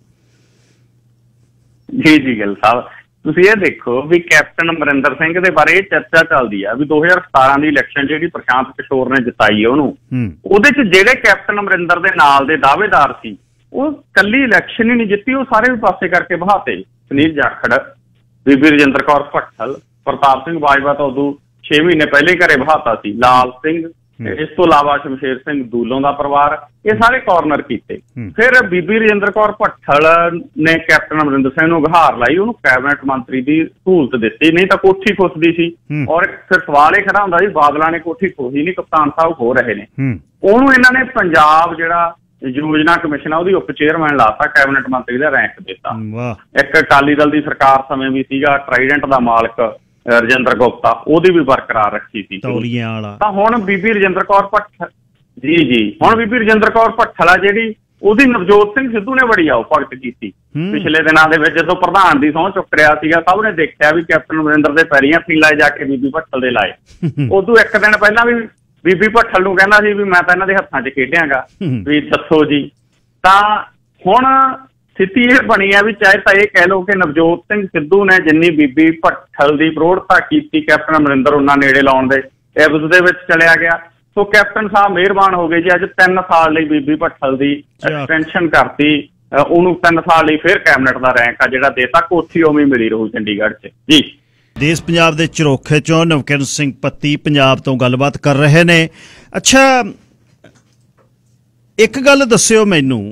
S2: ਜੀ ਜੀ ਗਿੱਲ ਸਾਹਿਬ, ਤੁਸੀਂ ਇਹ ਦੇਖੋ ਵੀ ਕੈਪਟਨ ਅਮਰਿੰਦਰ ਸਿੰਘ ਦੇ ਬਾਰੇ ਇਹ ਚਰਚਾ ਚੱਲਦੀ ਆ ਵੀ ਦੋ ਹਜ਼ਾਰ ਸਤਾਰਾਂ ਦੀ ਇਲੈਕਸ਼ਨ ਜਿਹੜੀ ਪ੍ਰਸ਼ਾਂਤ ਕਿਸ਼ੋਰ ਨੇ ਜਿਤਾਈ ਉਹਨੂੰ, ਉਹਦੇ ਚ ਜਿਹੜੇ ਕੈਪਟਨ ਅਮਰਿੰਦਰ ਦੇ ਨਾਲ ਦੇ ਦਾਅਵੇਦਾਰ ਸੀ ਉਹ ਕੱਲੀ ਇਲੈਕਸ਼ਨ ਹੀ ਨਹੀਂ ਜਿੱਤੀ, ਉਹ ਸਾਰੇ ਵੀ ਪਾਸੇ ਕਰਕੇ ਬਹਾਤੇ। ਸੁਨੀਲ ਜਾਖੜ, ਬੀਬੀ ਰਜਿੰਦਰ ਕੌਰ ਭੱਠਲ, ਪ੍ਰਤਾਪ ਸਿੰਘ ਬਾਜਵਾ ਤਾਂ ਉਦੋਂ ਛੇ ਮਹੀਨੇ ਪਹਿਲੇ ਘਰੇ ਬਹਾਤਾ ਸੀ, ਲਾਲ ਸਿੰਘ, ਇਸ ਤੋਂ ਇਲਾਵਾ ਸ਼ਮਸ਼ੇਰ ਸਿੰਘ ਦੂਲੋਂ ਦਾ ਪਰਿਵਾਰ, ਇਹ ਸਾਰੇ ਕਾਰਨਰ ਕੀਤੇ। ਫਿਰ ਬੀਬੀ ਰਜਿੰਦਰ ਕੌਰ ਭੱਠਲ ਨੇ ਕੈਪਟਨ ਅਮਰਿੰਦਰ ਸਿੰਘ ਨੂੰ ਗੁਹਾਰ ਲਾਈ, ਉਹਨੂੰ ਕੈਬਨਿਟ ਮੰਤਰੀ ਦੀ ਸਹੂਲਤ ਦਿੱਤੀ, ਨਹੀਂ ਤਾਂ ਕੋਠੀ ਖੁੱਸਦੀ ਸੀ। ਔਰ ਫਿਰ ਸਵਾਲ ਇਹ ਖੜਾ ਹੁੰਦਾ ਸੀ ਬਾਦਲਾਂ ਨੇ ਕੋਠੀ ਖੋਹੀ ਨਹੀਂ, ਕਪਤਾਨ ਸਾਹਿਬ ਹੋ ਰਹੇ ਨੇ। ਉਹਨੂੰ ਇਹਨਾਂ ਨੇ ਪੰਜਾਬ ਜਿਹੜਾ ਯੋਜਨਾ ਕਮਿਸ਼ਨ ਆ ਉਹਦੀ ਉਪ ਚੇਅਰਮੈਨ ਲਾਤਾ, ਕੈਬਨਿਟ ਮੰਤਰੀ ਦਾ ਰੈਂਕ ਦਿੱਤਾ। ਇੱਕ ਅਕਾਲੀ ਦਲ ਦੀ ਸਰਕਾਰ ਸਮੇਂ ਵੀ ਸੀਗਾ ਟਰਾਈਡੈਂਟ ਦਾ ਮਾਲਕ ਰਜਿੰਦਰ ਗੁਪਤਾ, ਉਹਦੀ ਵੀ ਬਰਕਰਾਰ ਰੱਖੀ ਸੀ। ਤਾਂ ਹੁਣ ਬੀਬੀ ਰਜਿੰਦਰ ਕੌਰ ਭੱਠਲ ਜੀ ਜੀ ਹੁਣ ਬੀਬੀ ਰਜਿੰਦਰ ਕੌਰ ਭੱਠਲ ਆ ਜਿਹੜੀ, ਉਹਦੀ ਨਵਜੋਤ ਸਿੰਘ ਸਿੱਧੂ ਨੇ ਬੜੀ ਆਓ ਭਗਤ ਕੀਤੀ ਪਿਛਲੇ ਦਿਨਾਂ ਦੇ ਵਿੱਚ। ਜਦੋਂ ਪ੍ਰਧਾਨ ਦੀ ਸਹੁੰ ਚੁੱਕ ਰਿਹਾ ਸੀਗਾ, ਸਭ ਨੇ ਦੇਖਿਆ ਵੀ ਕੈਪਟਨ ਅਮਰਿੰਦਰ ਦੇ ਪੈਰੀਂ ਹੱਥ ਲਾਏ ਜਾ ਕੇ ਬੀਬੀ ਭੱਠਲ ਦੇ ਲਾਏ। ਉਦੋਂ ਇੱਕ ਦਿਨ ਪਹਿਲਾਂ ਵੀ ਬੀਬੀ ਭੱਠਲ ਨੂੰ ਕਹਿੰਦਾ ਸੀ ਵੀ ਮੈਂ ਤਾਂ ਇਹਨਾਂ ਦੇ ਹੱਥਾਂ 'ਚ ਖੇਡਿਆਂਗਾ, ਵੀ ਦੱਸੋ ਜੀ। ਤਾਂ ਹੁਣ ਸਥਿਤੀ ਇਹ ਬਣੀ ਆ ਵੀ ਚਾਹੇ ਤਾਂ ਇਹ ਕਹਿ ਲਓ ਕਿ ਨਵਜੋਤ ਸਿੰਘ ਸਿੱਧੂ ਨੇ ਜਿੰਨੀ ਬੀਬੀ ਭੱਠਲ ਦੀ ਪ੍ਰੋੜਤਾ ਕੀਤੀ, ਕੈਪਟਨ ਅਮਰਿੰਦਰ ਉਹਨਾਂ ਨੇੜੇ ਲਾਉਣ ਦੇ ਐਵਜ਼ ਦੇ ਵਿੱਚ ਚਲਿਆ ਗਿਆ। ਸੋ ਕੈਪਟਨ ਸਾਹਿਬ ਮਿਹਰਬਾਨ ਹੋ ਗਏ ਜੀ, ਅੱਜ ਤਿੰਨ ਸਾਲ ਲਈ ਬੀਬੀ ਭੱਠਲ ਦੀ ਐਕਸਟੈਂਸ਼ਨ ਕਰਤੀ, ਉਹਨੂੰ ਤਿੰਨ ਸਾਲ ਲਈ ਫਿਰ ਕੈਬਨਿਟ ਦਾ ਰੈਂਕ ਆ ਜਿਹੜਾ ਦੇਤਾ, ਕੋਠੀ ਉਵੇਂ ਮਿਲੀ ਰਹੂ ਚੰਡੀਗੜ੍ਹ 'ਚ ਜੀ।
S1: ਦੇਸ਼ ਪੰਜਾਬ ਦੇ ਝਰੋਖੇ ਚੋਂ ਨਵਕਿਰਨ ਸਿੰਘ ਪੱਤੀ ਪੰਜਾਬ ਤੋਂ ਗੱਲਬਾਤ ਕਰ ਰਹੇ ਨੇ। ਅੱਛਾ, ਇੱਕ ਗੱਲ ਦੱਸਿਓ ਮੈਨੂੰ,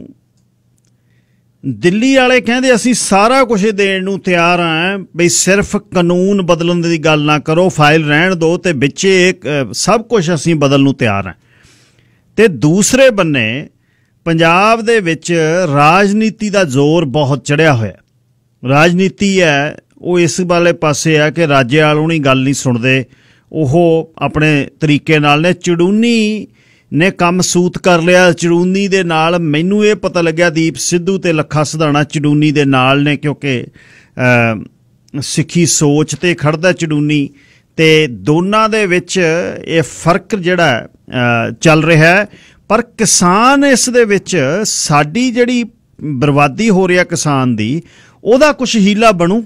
S1: ਦਿੱਲੀ ਵਾਲੇ ਕਹਿੰਦੇ ਅਸੀਂ ਸਾਰਾ ਕੁਝ ਦੇਣ ਨੂੰ ਤਿਆਰ ਹਾਂ, ਬਈ ਸਿਰਫ ਕਾਨੂੰਨ ਬਦਲਣ ਦੀ ਗੱਲ ਨਾ ਕਰੋ, ਫਾਈਲ ਰਹਿਣ ਦਿਓ, ਤੇ ਵਿੱਚ ਸਭ ਕੁਝ ਅਸੀਂ ਬਦਲਣ ਨੂੰ ਤਿਆਰ ਹਾਂ। ਤੇ ਦੂਸਰੇ ਬੰਨੇ ਪੰਜਾਬ ਦੇ ਵਿੱਚ ਰਾਜਨੀਤੀ ਦਾ ਜ਼ੋਰ ਬਹੁਤ ਚੜਿਆ ਹੋਇਆ। ਰਾਜਨੀਤੀ ਹੈ ਉਹ ਇਸ ਵਾਲੇ ਪਾਸੇ ਆ ਕਿ ਰਾਜੇਵਾਲ ਹੁਣੀ ਗੱਲ ਨਹੀਂ ਸੁਣਦੇ, ਉਹ ਆਪਣੇ ਤਰੀਕੇ ਨਾਲ ਨੇ। ਚੜੂਨੀ ਨੇ ਕੰਮ ਸੂਤ ਕਰ ਲਿਆ, ਚੜੂਨੀ ਦੇ ਨਾਲ ਮੈਨੂੰ ਇਹ ਪਤਾ ਲੱਗਿਆ ਦੀਪ ਸਿੱਧੂ ਤੇ ਲੱਖਾ ਸਿਧਾਣਾ ਚੜੂਨੀ ਦੇ ਨਾਲ ਨੇ, ਕਿਉਂਕਿ ਸਿੱਖੀ ਸੋਚ ਤੇ ਖੜਦਾ ਚੜੂਨੀ, ਤੇ ਦੋਨਾਂ ਦੇ ਵਿੱਚ ਇਹ ਫਰਕ ਜਿਹੜਾ ਚੱਲ ਰਿਹਾ ਹੈ। ਪਰ ਕਿਸਾਨ ਇਸ ਦੇ ਵਿੱਚ, ਸਾਡੀ ਜਿਹੜੀ ਬਰਬਾਦੀ ਹੋ ਰਹੀ ਹੈ ਕਿਸਾਨ ਦੀ, ਉਹਦਾ ਕੁਛ ਹੀਲਾ ਬਣੂ?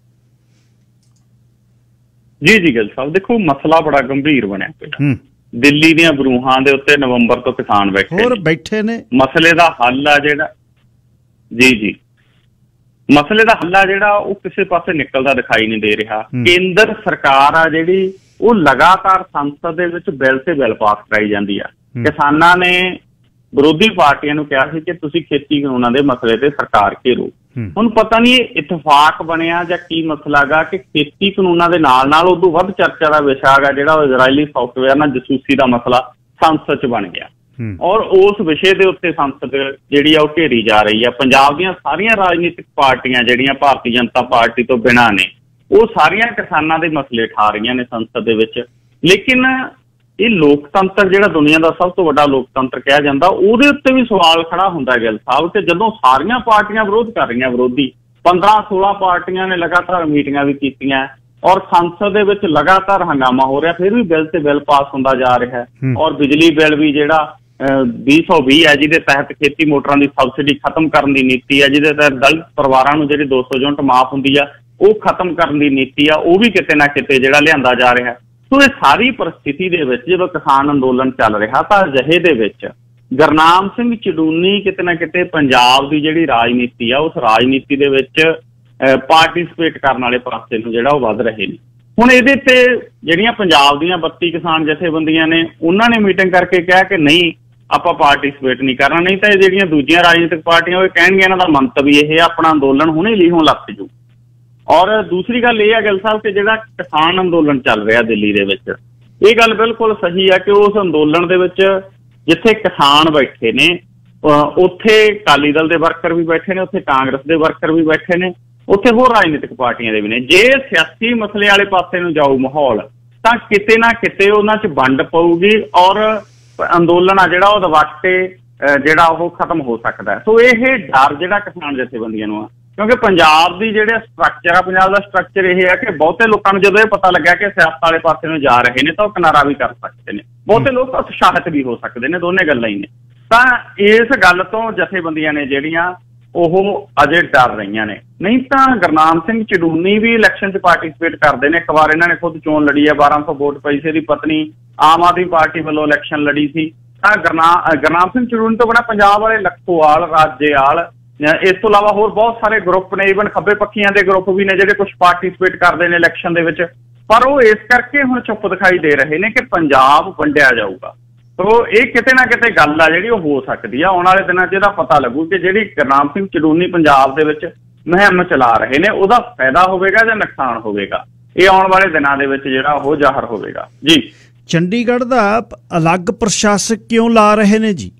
S2: ਜੀ ਜੀ ਗਿੱਲ ਸਾਹਿਬ, ਦੇਖੋ ਮਸਲਾ ਬੜਾ ਗੰਭੀਰ ਬਣਿਆ ਪਿਆ। ਦਿੱਲੀ ਦੀਆਂ ਬਰੂਹਾਂ ਦੇ ਉੱਤੇ ਨਵੰਬਰ ਤੋਂ ਕਿਸਾਨ ਬੈਠੇ
S1: ਹੋਰ ਬੈਠੇ ਨੇ।
S2: ਮਸਲੇ ਦਾ ਹੱਲ ਆ ਜਿਹੜਾ, ਜੀ ਜੀ ਮਸਲੇ ਦਾ ਹੱਲ ਆ ਜਿਹੜਾ ਉਹ ਕਿਸੇ ਪਾਸੇ ਨਿਕਲਦਾ ਦਿਖਾਈ ਨਹੀਂ ਦੇ ਰਿਹਾ। ਕੇਂਦਰ ਸਰਕਾਰ ਆ ਜਿਹੜੀ, ਉਹ ਲਗਾਤਾਰ ਸੰਸਦ ਦੇ ਵਿੱਚ ਬਿੱਲ ਤੇ ਬਿੱਲ ਪਾਸ ਕਰਾਈ ਜਾਂਦੀ ਆ। ਕਿਸਾਨਾਂ ਨੇ ਵਿਰੋਧੀ ਪਾਰਟੀਆਂ ਨੂੰ ਕਿਹਾ ਸੀ ਕਿ ਤੁਸੀਂ ਖੇਤੀ ਕਾਨੂੰਨਾਂ ਦੇ ਮਸਲੇ ਤੇ ਸਰਕਾਰ ਘੇਰੋ। ਹੁਣ ਪਤਾ ਨਹੀਂ ਇਹ ਇਤਫਾਕ ਬਣਿਆ ਜਾਂ ਕੀ ਮਸਲਾ ਗਾ ਕਿ ਖੇਤੀ ਕਾਨੂੰਨਾਂ ਦੇ ਨਾਲ ਨਾਲ ਉਦੋਂ ਵੱਧ ਚਰਚਾ ਦਾ ਵਿਸ਼ਾ ਹੈਗਾ ਜਿਹੜਾ ਉਹ ਇਜ਼ਰਾਈਲੀ ਸਾਫਟਵੇਅਰ ਨਾਲ ਜਸੂਸੀ ਦਾ ਮਸਲਾ ਸੰਸਦ 'ਚ ਬਣ ਗਿਆ। ਔਰ ਉਸ ਵਿਸ਼ੇ ਦੇ ਉੱਤੇ ਸੰਸਦ ਜਿਹੜੀ ਆ ਉਹ ਘੇਰੀ ਜਾ ਰਹੀ ਆ। ਪੰਜਾਬ ਦੀਆਂ ਸਾਰੀਆਂ ਰਾਜਨੀਤਿਕ ਪਾਰਟੀਆਂ ਜਿਹੜੀਆਂ ਭਾਰਤੀ ਜਨਤਾ ਪਾਰਟੀ ਤੋਂ ਬਿਨਾਂ ਨੇ, ਉਹ ਸਾਰੀਆਂ ਕਿਸਾਨਾਂ ਦੇ ਮਸਲੇ ਠਾ ਰਹੀਆਂ ਨੇ ਸੰਸਦ ਦੇ ਵਿੱਚ। ਲੇਕਿਨ ਇਹ ਲੋਕਤੰਤਰ ਜਿਹੜਾ ਦੁਨੀਆ ਦਾ ਸਭ ਤੋਂ ਵੱਡਾ ਲੋਕਤੰਤਰ ਕਿਹਾ ਜਾਂਦਾ, ਉਹਦੇ ਉੱਤੇ ਵੀ ਸਵਾਲ ਖੜਾ ਹੁੰਦਾ ਗਿੱਲ ਸਾਹਿਬ ਕਿ ਜਦੋਂ ਸਾਰੀਆਂ ਪਾਰਟੀਆਂ ਵਿਰੋਧ ਕਰ ਰਹੀਆਂ, ਵਿਰੋਧੀ ਪੰਦਰਾਂ ਸੋਲਾਂ ਪਾਰਟੀਆਂ ਨੇ ਲਗਾਤਾਰ ਮੀਟਿੰਗਾਂ ਵੀ ਕੀਤੀਆਂ ਔਰ ਸੰਸਦ ਦੇ ਵਿੱਚ ਲਗਾਤਾਰ ਹੰਗਾਮਾ ਹੋ ਰਿਹਾ, ਫਿਰ ਵੀ ਬਿੱਲ ਤੇ ਬਿੱਲ ਪਾਸ ਹੁੰਦਾ ਜਾ ਰਿਹਾ ਹੈ। ਔਰ ਬਿਜਲੀ ਬਿੱਲ ਵੀ ਜਿਹੜਾ ਵੀਹ ਸੌ ਵੀਹ ਹੈ, ਜਿਹਦੇ ਤਹਿਤ ਖੇਤੀ ਮੋਟਰਾਂ ਦੀ ਸਬਸਿਡੀ ਖਤਮ ਕਰਨ ਦੀ ਨੀਤੀ ਹੈ, ਜਿਹਦੇ ਤਹਿਤ ਦਲਿਤ ਪਰਿਵਾਰਾਂ ਨੂੰ ਜਿਹੜੀ ਦੋ ਸੌ ਯੂਨਿਟ ਮਾਫ ਹੁੰਦੀ ਆ ਉਹ ਖਤਮ ਕਰਨ ਦੀ ਨੀਤੀ ਆ, ਉਹ ਵੀ ਕਿਤੇ ਨਾ ਕਿਤੇ ਜਿਹੜਾ ਲਿਆਂਦਾ ਜਾ ਰਿਹਾ। ਸੋ ਇਹ ਸਾਰੀ ਪਰਿਸਥਿਤੀ ਦੇ ਵਿੱਚ ਜਦੋਂ ਕਿਸਾਨ ਅੰਦੋਲਨ ਚੱਲ ਰਿਹਾ, ਤਾਂ ਅਜਿਹੇ ਦੇ ਵਿੱਚ ਗੁਰਨਾਮ ਸਿੰਘ ਚੜੂਨੀ ਕਿਤੇ ਨਾ ਕਿਤੇ ਪੰਜਾਬ ਦੀ ਜਿਹੜੀ ਰਾਜਨੀਤੀ ਆ ਉਸ ਰਾਜਨੀਤੀ ਦੇ ਵਿੱਚ ਪਾਰਟੀਸਪੇਟ ਕਰਨ ਵਾਲੇ ਪਾਸੇ ਨੂੰ ਜਿਹੜਾ ਉਹ ਵੱਧ ਰਹੇ ਨੇ। ਹੁਣ ਇਹਦੇ ਤੇ ਜਿਹੜੀਆਂ ਪੰਜਾਬ ਦੀਆਂ ਬੱਤੀ ਕਿਸਾਨ ਜਥੇਬੰਦੀਆਂ ਨੇ, ਉਹਨਾਂ ਨੇ ਮੀਟਿੰਗ ਕਰਕੇ ਕਿਹਾ ਕਿ ਨਹੀਂ ਆਪਾਂ ਪਾਰਟੀਸਪੇਟ ਨਹੀਂ ਕਰਨਾ, ਨਹੀਂ ਤਾਂ ਇਹ ਜਿਹੜੀਆਂ ਦੂਜੀਆਂ ਰਾਜਨੀਤਿਕ ਪਾਰਟੀਆਂ ਉਹ ਕਹਿਣਗੀਆਂ ਇਹਨਾਂ ਦਾ ਮੰਤਵ ਹੀ ਇਹ ਆਪਣਾ ਅੰਦੋਲਨ ਹੁਣੇ ਲੀਹੋਂ ਲੱਥ ਜੂ। ਔਰ ਦੂਸਰੀ ਗੱਲ ਇਹ ਹੈ ਗਿੱਲ ਸਾਹਿਬ ਕਿ ਜਿਹੜਾ ਕਿਸਾਨ ਅੰਦੋਲਨ ਚੱਲ ਰਿਹਾ ਦਿੱਲੀ ਦੇ ਵਿੱਚ, ਇਹ ਗੱਲ ਬਿਲਕੁਲ ਸਹੀ ਹੈ ਕਿ ਉਸ ਅੰਦੋਲਨ ਦੇ ਵਿੱਚ ਜਿੱਥੇ ਕਿਸਾਨ ਬੈਠੇ ਨੇ ਉੱਥੇ ਅਕਾਲੀ ਦਲ ਦੇ ਵਰਕਰ ਵੀ ਬੈਠੇ ਨੇ, ਉੱਥੇ ਕਾਂਗਰਸ ਦੇ ਵਰਕਰ ਵੀ ਬੈਠੇ ਨੇ, ਉੱਥੇ ਹੋਰ ਰਾਜਨੀਤਿਕ ਪਾਰਟੀਆਂ ਦੇ ਵੀ ਨੇ। ਜੇ ਸਿਆਸੀ ਮਸਲੇ ਵਾਲੇ ਪਾਸੇ ਨੂੰ ਜਾਊ ਮਾਹੌਲ ਤਾਂ ਕਿਤੇ ਨਾ ਕਿਤੇ ਉਹਨਾਂ 'ਚ ਵੰਡ ਪਊਗੀ ਔਰ ਅੰਦੋਲਨ ਆ ਜਿਹੜਾ ਉਹ ਦਵਾਟੇ ਜਿਹੜਾ ਉਹ ਖਤਮ ਹੋ ਸਕਦਾ। ਸੋ ਇਹ ਡਰ ਜਿਹੜਾ ਕਿਸਾਨ ਜਥੇਬੰਦੀਆਂ ਨੂੰ ਆ क्योंकि पंजाब की जिहड़े स्ट्रक्चर है, पंजाब का स्ट्रक्चर यह है कि बहुते लोगों को जो पता लग्या कि सियासत वाले पासे नूं जा रहे हैं तो किनारा भी कर सकते हैं, बहुते लोग उत्साहित भी हो सकते हैं, दोनों गल्लां ही ने। तो इस गल तो जथेबंदियां ने जिहड़ियां ओह अजे डर रही ने, नहीं तो गुरनाम सिंह चडूनी भी इलैक्शन च पार्टिसिपेट करते हैं। एक बार इन्होंने खुद चोन लड़ी है, बारह सौ वोट पई सी, पत्नी आम आदमी पार्टी वालों इलैक्शन लड़ी थी। गुरनाम गुरनाम सिंह चडूनी तो बिना पंजाब वाले लखोवाल, राजेवाल, इस तो इलावा होर बहुत सारे ग्रुप ने, ईवन खब्बे पक्खियां के ग्रुप भी ने जिहड़े कुछ पार्टिसिपेट करते हैं इलैक्शन दे विच, पर वो इस करके हुण चुप दिखाई दे रहे हैं कि पंजाब वंडिया जाऊगा। तो ये किते ना किते गल आ जिहड़ी हो सकती है, आने वाले दिनों च पता लगू कि जिहड़ी गुरनाम सिंह चडूनी पंजाब दे विच मुहिम चला रहे हैं उसका फायदा होगा या नुकसान होगा, ये आने वाले दिनों दे विच जिहड़ा हो जाहिर होगा जी।
S1: चंडीगढ़ दा अलग प्रशासक क्यों ला रहे ने जी?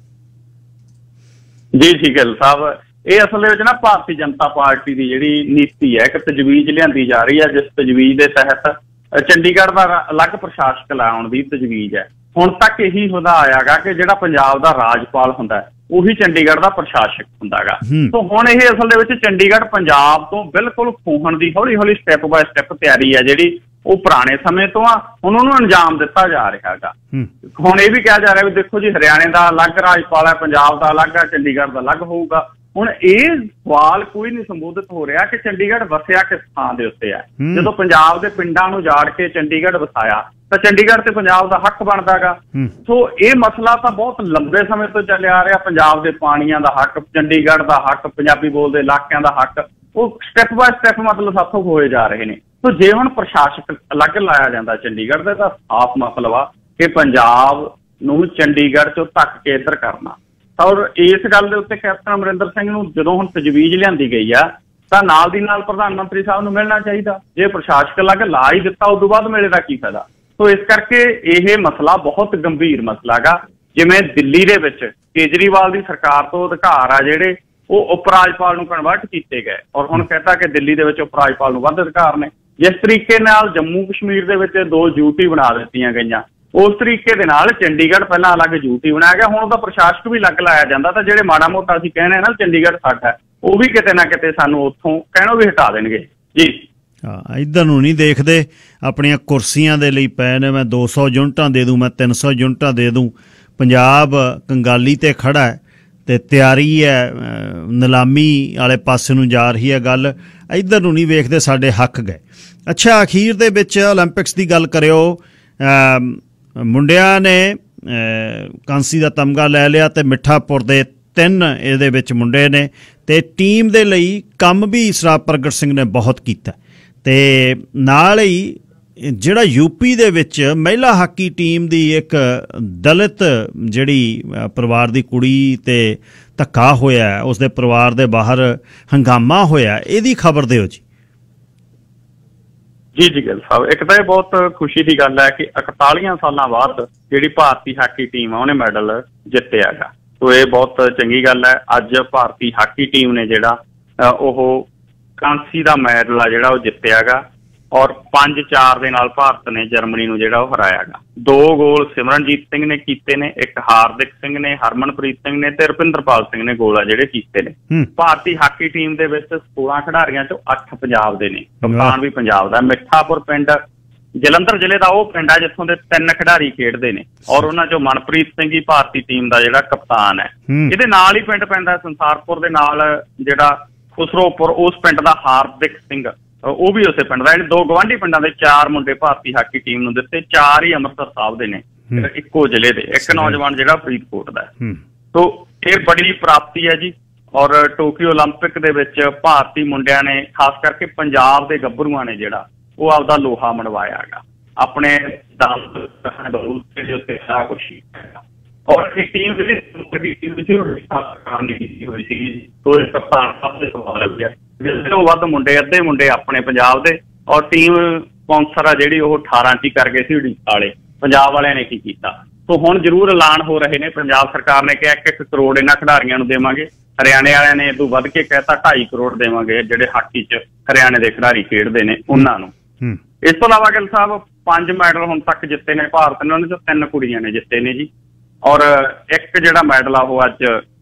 S2: जी ठीक है साहब, ये असल में ना भारतीय जनता पार्टी की जिहड़ी नीति है, एक तजवीज़ लिआंदी जा रही है, जिस तजवीज़ के तहत चंडीगढ़ का अलग प्रशासक लाउण की तजवीज़ है। हुण तक यही हुंदा आया गा कि जिहड़ा पंजाब का राजपाल हुंदा है उही चंडीगढ़ का प्रशासक हुंदा गा। तो हुण ये असल दे विच चंडीगढ़ पंजाब तो बिल्कुल खूहण की हौली हौली स्टैप बाय स्टैप तैयारी है जिहड़ी वो पुराने समय तो आ हुण उहनूं अंजाम दिता जा रहा गा। हुण ये भी कहा जा रहा है भी देखो जी हरियाणे का अलग राजपाल है, पंजाब का अलग है, चंडीगढ़ का अलग होगा। हुण ये सवाल कोई नहीं संबोधित हो रहा कि चंडीगढ़ वसिया किस थां दे उत्ते है। जदों पंजाब के पिंडां नूं जाड़ के चंडीगढ़ वसाया तो चंडीगढ़ ते पंजाब का हक बनता गा। सो ये मसला तो बहुत लंबे समय तो चलिया आ रहा, पंजाब के पानियां का हक, चंडीगढ़ का हक, पंजाबी बोलते इलाकों का हक, वो स्टैप बाय स्टैप मतलब साथों होए जा रहे हैं। तो जे हुण प्रशासक अलग लाया जाता चंडीगढ़ का, तो साफ मतलब आ कि पंजाब नूं चंडीगढ़ चों धक्क के इधर करना। और इस गल दे उत्ते कैप्टन अमरिंदर सिंह नूं जदों हुण तजवीज़ लिआंदी गई आ तां नाल दी नाल प्रधानमंत्री साहब नूं मिलना चाहिदा। जे प्रशासक अलग ला ही दिता उस तो बाद मिले दा की फायदा। तो इस करके यह मसला बहुत गंभीर मसला गा। जिवें दिल्ली दे विच केजरीवाल की सरकार तो अधिकार आ जिहड़े वो उप राजपाल नूं कन्वर्ट कीते गए और हुण कहता कि दिल्ली दे विच उप राजपाल नूं वध अधिकार ने। जिस तरीके नाल जम्मू कश्मीर दे विच दो ड्यूटी बना दित्तियां गईयां, उस तरीके दे नाल चंडीगढ़ पहलां अलग ड्यूटी बनाया गया, हुण उहदा प्रशासक भी अलग लाया जांदा। तां जिहड़े माड़ा मोटा असीं कहने ना चंडीगढ़ साडा, वो भी किते ना किते सानूं उत्थों कहणों भी हटा देणगे जी।
S1: हाँ, इधर नूं नहीं देखते, अपनियां कुर्सियां दे लई पए ने, मैं दो सौ यूनिटां दे दूँ, मैं तीन सौ यूनिटां दे दूँ। पंजाब कंगाली ते खड़ा है ते तैयारी है नीलामी वाले पासे नूं जा रही है गल, इधर नूं नहीं वेखदे साडे हक गए। अच्छा, अखीर दे विच ओलंपिक्स की गल करिओ, मुंडियां ने कांसी दा तमगा लै लिया ते मिठापुर दे तीन इहदे विच मुंडे ने ते टीम दे लई काम भी सराब प्रगट सिंह ने बहुत कीता ते नाल ही जिहड़ा यूपी दे विच महिला हाकी टीम दी एक दलित जिहड़ी परिवार दी कुड़ी ते धक्का होया, उसदे परिवार दे बाहर हंगामा होया, इहदी खबर दिओ जी।
S2: जी जी गिल साहब, एक तो बहुत खुशी की गल है कि इकतालीस साल बाद जिहड़ी भारतीय हाकी टीम है उन्हें मैडल जित्तिया गा। तो ये बहुत चंगी गल है। अज भारतीय हाकी टीम ने जिहड़ा ओह कांसी का मैडल आ जिहड़ा ओह जित्तिया गा और पांच चार दे नाल भारत ने जर्मनी नूं जिहड़ा ओह हराया गा। दो गोल सिमरनजीत सिंह ने कीते ने, एक हार्दिक सिंह ने, हरमनप्रीत सिंह ने ते रुपिंदरपाल सिंह ने गोल आ जिहड़े कीते ने। भारतीय हाकी टीम दे विच सोलह खिडारियां चों अठ पंजाब दे ने, कप्तान भी पंजाब दा। मिठापुर पिंड जलंधर जिले का वह पिंड है जिथों के तीन खिडारी खेडते हैं और उन्होंने चो मनप्रीत सिंह ही भारतीय टीम का जिहड़ा कप्तान है। ये नाल ही पिंड पैंदा संसारपुर दे नाल जिहड़ा खुसरोपुर, उस पिंड का हार्दिक सिंह वो भी उसे पिंड का। दो गवांढी पिंडों के चार मुंडे भारतीय हाकी टीम नूं दित्ते, चार ही अमृतसर साहब दे ने, इक्को जिले दे। एक नौजवान जिहड़ा फरीदकोट दा है। तो ये बड़ी प्राप्ति है जी। और टोक्यो ओलंपिक दे विच भारतीय मुंडियां ने खास करके पंजाब के गभरूआं ने जिहड़ा वो आपदा लोहा मनवाया गा अपने दल खुशी। और एक टीम वध मुंडे अद्धे मुंडे अपने पंजाब दे और टीम स्पॉन्सर आ जिहड़ी ओह अठारह च कर गए सी उड़ीसा वाले, पंजाब वालियां ने की कीता। तो हुण जरूर ऐलान हो रहे ने, पंजाब सरकार ने कहा एक एक करोड़ इन्हां खिडारियां नूं देवांगे। हरियाणे वालियां ने इदों वध के कहता ढाई करोड़ देवांगे जिहड़े हाकी च हरियाणे दे खिडारी खेडदे ने उन्हां नूं। इस तो इलावा गिल साहब पांच मैडल हुण तक जिते ने भारत ने, उन्हां चों तीन कुड़ियां ने जिते ने जी। और एक जिहड़ा मैडल आ वो अज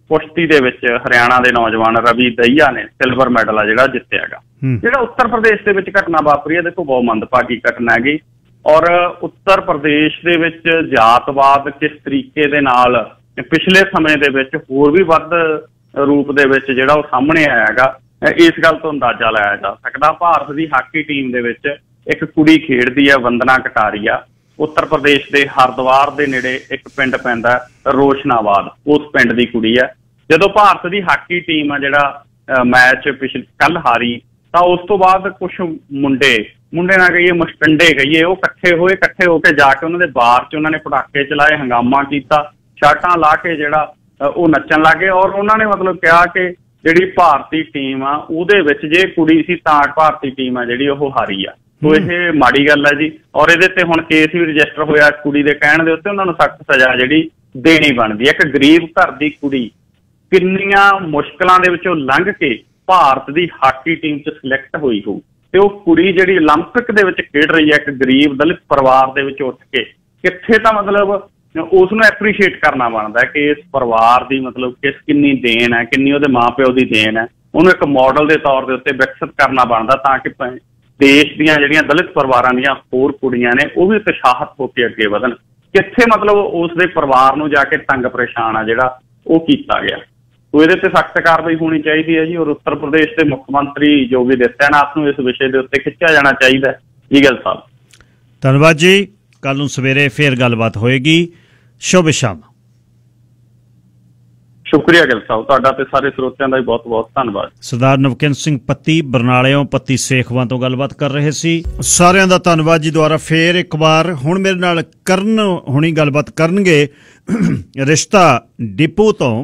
S2: ਕੁਸ਼ਤੀ ਦੇ ਵਿੱਚ ਹਰਿਆਣਾ ਦੇ ਨੌਜਵਾਨ ਰਵੀ ਦਹੀਆ ਨੇ ਸਿਲਵਰ ਮੈਡਲ ਆ ਜਿਹੜਾ ਜਿੱਤਿਆ ਹੈਗਾ। ਜਿਹੜਾ ਉੱਤਰ ਪ੍ਰਦੇਸ਼ ਦੇ ਵਿੱਚ ਘਟਨਾ ਵਾਪਰੀ ਹੈ, ਦੇਖੋ ਬਹੁਤ ਮੰਦਭਾਗੀ ਘਟਨਾ ਹੈਗੀ। ਔਰ ਉੱਤਰ ਪ੍ਰਦੇਸ਼ ਦੇ ਵਿੱਚ ਜਾਤਵਾਦ ਕਿਸ ਤਰੀਕੇ ਦੇ ਨਾਲ ਪਿਛਲੇ ਸਮੇਂ ਦੇ ਵਿੱਚ ਹੋਰ ਵੀ ਵੱਧ ਰੂਪ ਦੇ ਵਿੱਚ ਜਿਹੜਾ ਉਹ ਸਾਹਮਣੇ ਆਇਆ ਹੈਗਾ, ਇਸ ਗੱਲ ਤੋਂ ਅੰਦਾਜ਼ਾ ਲਾਇਆ ਜਾ ਸਕਦਾ। ਭਾਰਤ ਦੀ ਹਾਕੀ ਟੀਮ ਦੇ ਵਿੱਚ ਇੱਕ ਕੁੜੀ ਖੇਡਦੀ ਹੈ, ਵੰਦਨਾ ਕਟਾਰੀਆ। ਉੱਤਰ ਪ੍ਰਦੇਸ਼ ਦੇ ਹਰਿਦੁਆਰ ਦੇ ਨੇੜੇ ਇੱਕ ਪਿੰਡ ਪੈਂਦਾ ਰੋਸ਼ਨਾਬਾਦ, ਉਸ ਪਿੰਡ ਦੀ ਕੁੜੀ ਹੈ। ਜਦੋਂ ਭਾਰਤ ਦੀ ਹਾਕੀ ਟੀਮ ਆ ਜਿਹੜਾ ਮੈਚ ਪਿਛਲੇ ਕੱਲ ਹਾਰੀ, ਤਾਂ ਉਸ ਤੋਂ ਬਾਅਦ ਕੁਛ ਮੁੰਡੇ ਮੁੰਡੇ ਨਾ ਕਹੀਏ ਮਸਟੰਡੇ ਕਹੀਏ, ਉਹ ਇਕੱਠੇ ਹੋਏ ਇਕੱਠੇ ਹੋ ਕੇ ਜਾ ਕੇ ਉਹਨਾਂ ਦੇ ਬਾਰ 'ਚ ਉਹਨਾਂ ਨੇ ਪਟਾਕੇ ਚਲਾਏ, ਹੰਗਾਮਾ ਕੀਤਾ, ਸ਼ਰਟਾਂ ਲਾ ਕੇ ਜਿਹੜਾ ਉਹ ਨੱਚਣ ਲੱਗ ਗਏ। ਔਰ ਉਹਨਾਂ ਨੇ ਮਤਲਬ ਕਿਹਾ ਕਿ ਜਿਹੜੀ ਭਾਰਤੀ ਟੀਮ ਆ ਉਹਦੇ ਵਿੱਚ ਜੇ ਕੁੜੀ ਸੀ ਤਾਂ ਭਾਰਤੀ ਟੀਮ ਆ ਜਿਹੜੀ ਉਹ ਹਾਰੀ ਆ। ਸੋ ਇਹ ਮਾੜੀ ਗੱਲ ਹੈ ਜੀ। ਔਰ ਇਹਦੇ ਤੇ ਹੁਣ ਕੇਸ ਵੀ ਰਜਿਸਟਰ ਹੋਇਆ ਕੁੜੀ ਦੇ ਕਹਿਣ ਦੇ ਉੱਤੇ। ਉਹਨਾਂ ਨੂੰ ਸਖਤ ਸਜ਼ਾ ਜਿਹੜੀ ਦੇਣੀ ਬਣਦੀ ਹੈ। ਇੱਕ ਗਰੀਬ ਘਰ ਦੀ ਕੁੜੀ ਕਿੰਨੀਆਂ ਮੁਸ਼ਕਲਾਂ ਦੇ ਵਿੱਚੋਂ ਲੰਘ ਕੇ ਭਾਰਤ ਦੀ ਹਾਕੀ ਟੀਮ 'ਚ ਸਿਲੈਕਟ ਹੋਈ ਹੋਊ, ਤੇ ਉਹ ਕੁੜੀ ਜਿਹੜੀ ਓਲੰਪਿਕ ਦੇ ਵਿੱਚ ਖੇਡ ਰਹੀ ਹੈ ਇੱਕ ਗਰੀਬ ਦਲਿਤ ਪਰਿਵਾਰ ਦੇ ਵਿੱਚ ਉੱਠ ਕੇ, ਕਿੱਥੇ ਤਾਂ ਮਤਲਬ ਉਸ ਨੂੰ ਐਪਰੀਸ਼ੀਏਟ ਕਰਨਾ ਬਣਦਾ ਕਿ ਇਸ ਪਰਿਵਾਰ ਦੀ ਮਤਲਬ ਕਿਸ ਕਿੰਨੀ ਦੇਣ ਹੈ, ਕਿੰਨੀ ਉਹਦੇ ਮਾਂ ਪਿਓ ਦੀ ਦੇਣ ਹੈ। ਉਹਨੂੰ ਇੱਕ ਮਾਡਲ ਦੇ ਤੌਰ ਦੇ ਉੱਤੇ ਵਿਕਸਿਤ ਕਰਨਾ ਬਣਦਾ ਤਾਂ ਕਿ ਦੇਸ਼ ਦੀਆਂ ਜਿਹੜੀਆਂ ਦਲਿਤ ਪਰਿਵਾਰਾਂ ਦੀਆਂ ਹੋਰ ਕੁੜੀਆਂ ਨੇ ਉਹ ਵੀ ਉਤਸ਼ਾਹਿਤ ਹੋ ਕੇ ਅੱਗੇ ਵਧਣ। ਕਿੱਥੇ ਮਤਲਬ ਉਸ ਦੇ ਪਰਿਵਾਰ ਨੂੰ ਜਾ ਕੇ ਤੰਗ ਪਰੇਸ਼ਾਨ ਆ ਜਿਹੜਾ ਉਹ ਕੀਤਾ ਗਿਆ। ਸੋ ਇਹਦੇ ਤੇ ਸਖਤ ਕਾਰਵਾਈ ਹੋਣੀ ਚਾਹੀਦੀ ਹੈ ਜੀ। ਔਰ ਉੱਤਰ ਪ੍ਰਦੇਸ਼ ਦੇ ਮੁੱਖ ਮੰਤਰੀ ਯੋਗੀ ਆਦਿੱਤਿਆਨਾਥ ਨੂੰ ਇਸ ਵਿਸ਼ੇ ਦੇ ਉੱਤੇ ਖਿੱਚਿਆ ਜਾਣਾ ਚਾਹੀਦਾ ਹੈ। ਜੀ ਗੱਲ ਸਾਹਿਬ,
S1: ਧੰਨਵਾਦ ਜੀ। ਕੱਲ ਨੂੰ ਸਵੇਰੇ ਫੇਰ ਗੱਲਬਾਤ ਹੋਏਗੀ। ਸ਼ੁਭ ਸ਼ਾਮ।
S2: ਸ਼ੁਕਰੀਆ ਗਿੱਲ ਸਾਹਿਬ, ਤੁਹਾਡਾ ਤੇ ਸਾਰੇ ਸਰੋਤਿਆਂ ਦਾ ਵੀ ਬਹੁਤ ਬਹੁਤ ਧੰਨਵਾਦ।
S1: ਸਰਦਾਰ ਨਵਕਿੰਨ ਸਿੰਘ ਪੱਤੀ ਬਰਨਾਲਿਓਂ ਪੱਤੀ ਸੇਖਵਾਂ ਤੋਂ ਗੱਲਬਾਤ ਕਰ ਰਹੇ ਸੀ। ਸਾਰਿਆਂ ਦਾ ਧੰਨਵਾਦ ਜੀ। ਦੁਆਰਾ ਫੇਰ ਇੱਕ ਵਾਰ ਹੁਣ ਮੇਰੇ ਨਾਲ ਕਰਨ ਹੁਣੀ ਗੱਲਬਾਤ ਕਰਨਗੇ ਰਿਸ਼ਤਾ ਡਿਪੂ ਤੋਂ।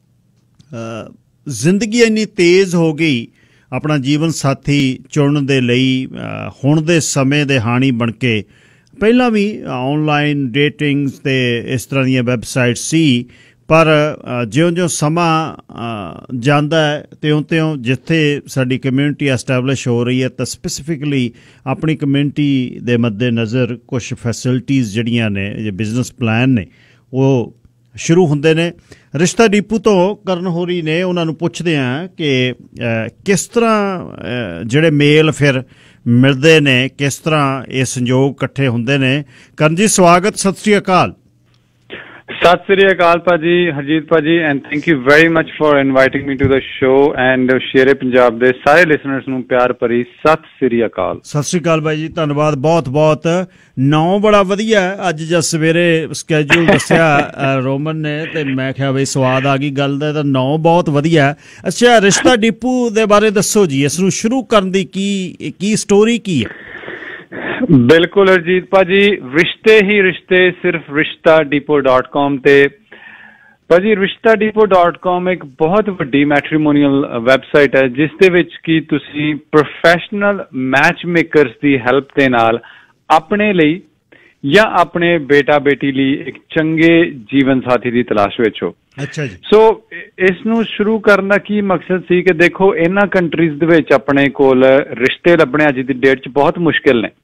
S1: ਜ਼ਿੰਦਗੀ ਇੰਨੀ ਤੇਜ਼ ਹੋ ਗਈ, ਆਪਣਾ ਜੀਵਨ ਸਾਥੀ ਚੁਣਨ ਦੇ ਲਈ ਹੁਣ ਦੇ ਸਮੇਂ ਦੇ ਹਾਣੀ ਬਣ ਕੇ, ਪਹਿਲਾਂ ਵੀ ਆਨਲਾਈਨ ਡੇਟਿੰਗ ਤੇ ਇਸ ਤਰ੍ਹਾਂ ਦੀਆਂ ਵੈਬਸਾਈਟ ਸੀ, ਪਰ ਜਿਉਂ-ਜਿਉਂ ਸਮਾਂ ਜਾਂਦਾ ਹੈ ਤਿਉਂ-ਤਿਉਂ ਜਿੱਥੇ ਸਾਡੀ ਕਮਿਊਨਿਟੀ ਐਸਟੈਬਲਿਸ਼ ਹੋ ਰਹੀ ਹੈ ਤਾਂ ਸਪੈਸੀਫਿਕਲੀ ਆਪਣੀ ਕਮਿਊਨਿਟੀ ਦੇ ਮੱਦੇ ਨਜ਼ਰ ਕੁਛ ਫੈਸਿਲਿਟੀਜ਼ ਜਿਹੜੀਆਂ ਨੇ, ਜੇ ਬਿਜ਼ਨਸ ਪਲਾਨ ਨੇ, ਉਹ ਸ਼ੁਰੂ ਹੁੰਦੇ ਨੇ। ਰਿਸ਼ਤਾ ਡੀਪੂ ਤੋਂ ਕਰਨ ਹੋਰੀ ਨੇ, ਉਹਨਾਂ ਨੂੰ ਪੁੱਛਦੇ ਹਾਂ ਕਿ ਕਿਸ ਤਰ੍ਹਾਂ ਜਿਹੜੇ ਮੇਲ ਫਿਰ ਮਿਲਦੇ ਨੇ, ਕਿਸ ਤਰ੍ਹਾਂ ਇਹ ਸੰਯੋਗ ਇਕੱਠੇ ਹੁੰਦੇ ਨੇ। ਕਰਨ ਜੀ ਸਵਾਗਤ, ਸਤਿ ਸ੍ਰੀ ਅਕਾਲ।
S3: ਸਤਿ ਸ੍ਰੀ ਅਕਾਲ ਭਾਜੀ, ਹਰਜੀਤ ਭਾਜੀ, and thank you very much for inviting me to the show. And Sher-e Punjab ਦੇ ਸਾਰੇ ਲਿਸਨਰਸ ਨੂੰ ਪਿਆਰ ਭਰੀ ਸਤਿ ਸ੍ਰੀ ਅਕਾਲ।
S1: ਸਤਿ ਸ੍ਰੀ ਅਕਾਲ ਬਾਈ ਜੀ, ਧੰਨਵਾਦ ਬਹੁਤ ਬਹੁਤ। ਨੌ ਬੜਾ ਵਧੀਆ ਅੱਜ ਜਦ ਸਵੇਰੇ ਸਕੈਜੂਲ ਦੱਸਿਆ ਰੋਮਨ ਨੇ, ਤੇ ਮੈਂ ਕਿਹਾ ਬਈ ਸਵਾਦ ਆ ਗਈ ਗੱਲ ਦਾ, ਤਾਂ ਨੌ ਬਹੁਤ ਵਧੀਆ। ਅੱਛਾ, ਰਿਸ਼ਤਾ ਡੀਪੂ ਦੇ ਬਾਰੇ ਦੱਸੋ ਜੀ, ਇਸ ਨੂੰ ਸ਼ੁਰੂ ਕਰਨ ਦੀ ਕੀ ਕੀ ਸਟੋਰੀ ਕੀ ਹੈ?
S3: ਬਿਲਕੁਲ ਹਰਜੀਤ ਭਾਜੀ, ਰਿਸ਼ਤੇ ਹੀ ਰਿਸ਼ਤੇ ਸਿਰਫ ਰਿਸ਼ਤਾ ਡੀਪੋ ਡਾਟ ਕਾਮ ਤੇ। ਭਾਜੀ ਰਿਸ਼ਤਾ ਡੀਪੋ ਡਾਟ ਕਾਮ ਇੱਕ ਬਹੁਤ ਵੱਡੀ ਮੈਟਰੀਮੋਨੀਅਲ ਵੈਬਸਾਈਟ ਹੈ, ਜਿਸ ਦੇ ਵਿੱਚ ਕਿ ਤੁਸੀਂ ਪ੍ਰੋਫੈਸ਼ਨਲ ਮੈਚ ਮੇਕਰਸ ਦੀ ਹੈਲਪ ਦੇ ਨਾਲ ਆਪਣੇ ਲਈ ਜਾਂ ਆਪਣੇ ਬੇਟਾ ਬੇਟੀ ਲਈ ਇੱਕ ਚੰਗੇ ਜੀਵਨ ਸਾਥੀ ਦੀ ਤਲਾਸ਼ ਵਿੱਚ ਹੋ।
S1: ਅੱਛਾ ਜੀ।
S3: ਸੋ ਇਸ ਨੂੰ ਸ਼ੁਰੂ ਕਰਨ ਦਾ ਕੀ ਮਕਸਦ ਸੀ ਕਿ ਦੇਖੋ ਇਹਨਾਂ ਕੰਟਰੀਜ਼ ਦੇ ਵਿੱਚ ਆਪਣੇ ਕੋਲ ਰਿਸ਼ਤੇ ਲੱਭਣੇ ਅੱਜ ਦੀ ਡੇਟ 'ਚ ਬਹੁਤ ਮੁਸ਼ਕਿਲ ਨੇ।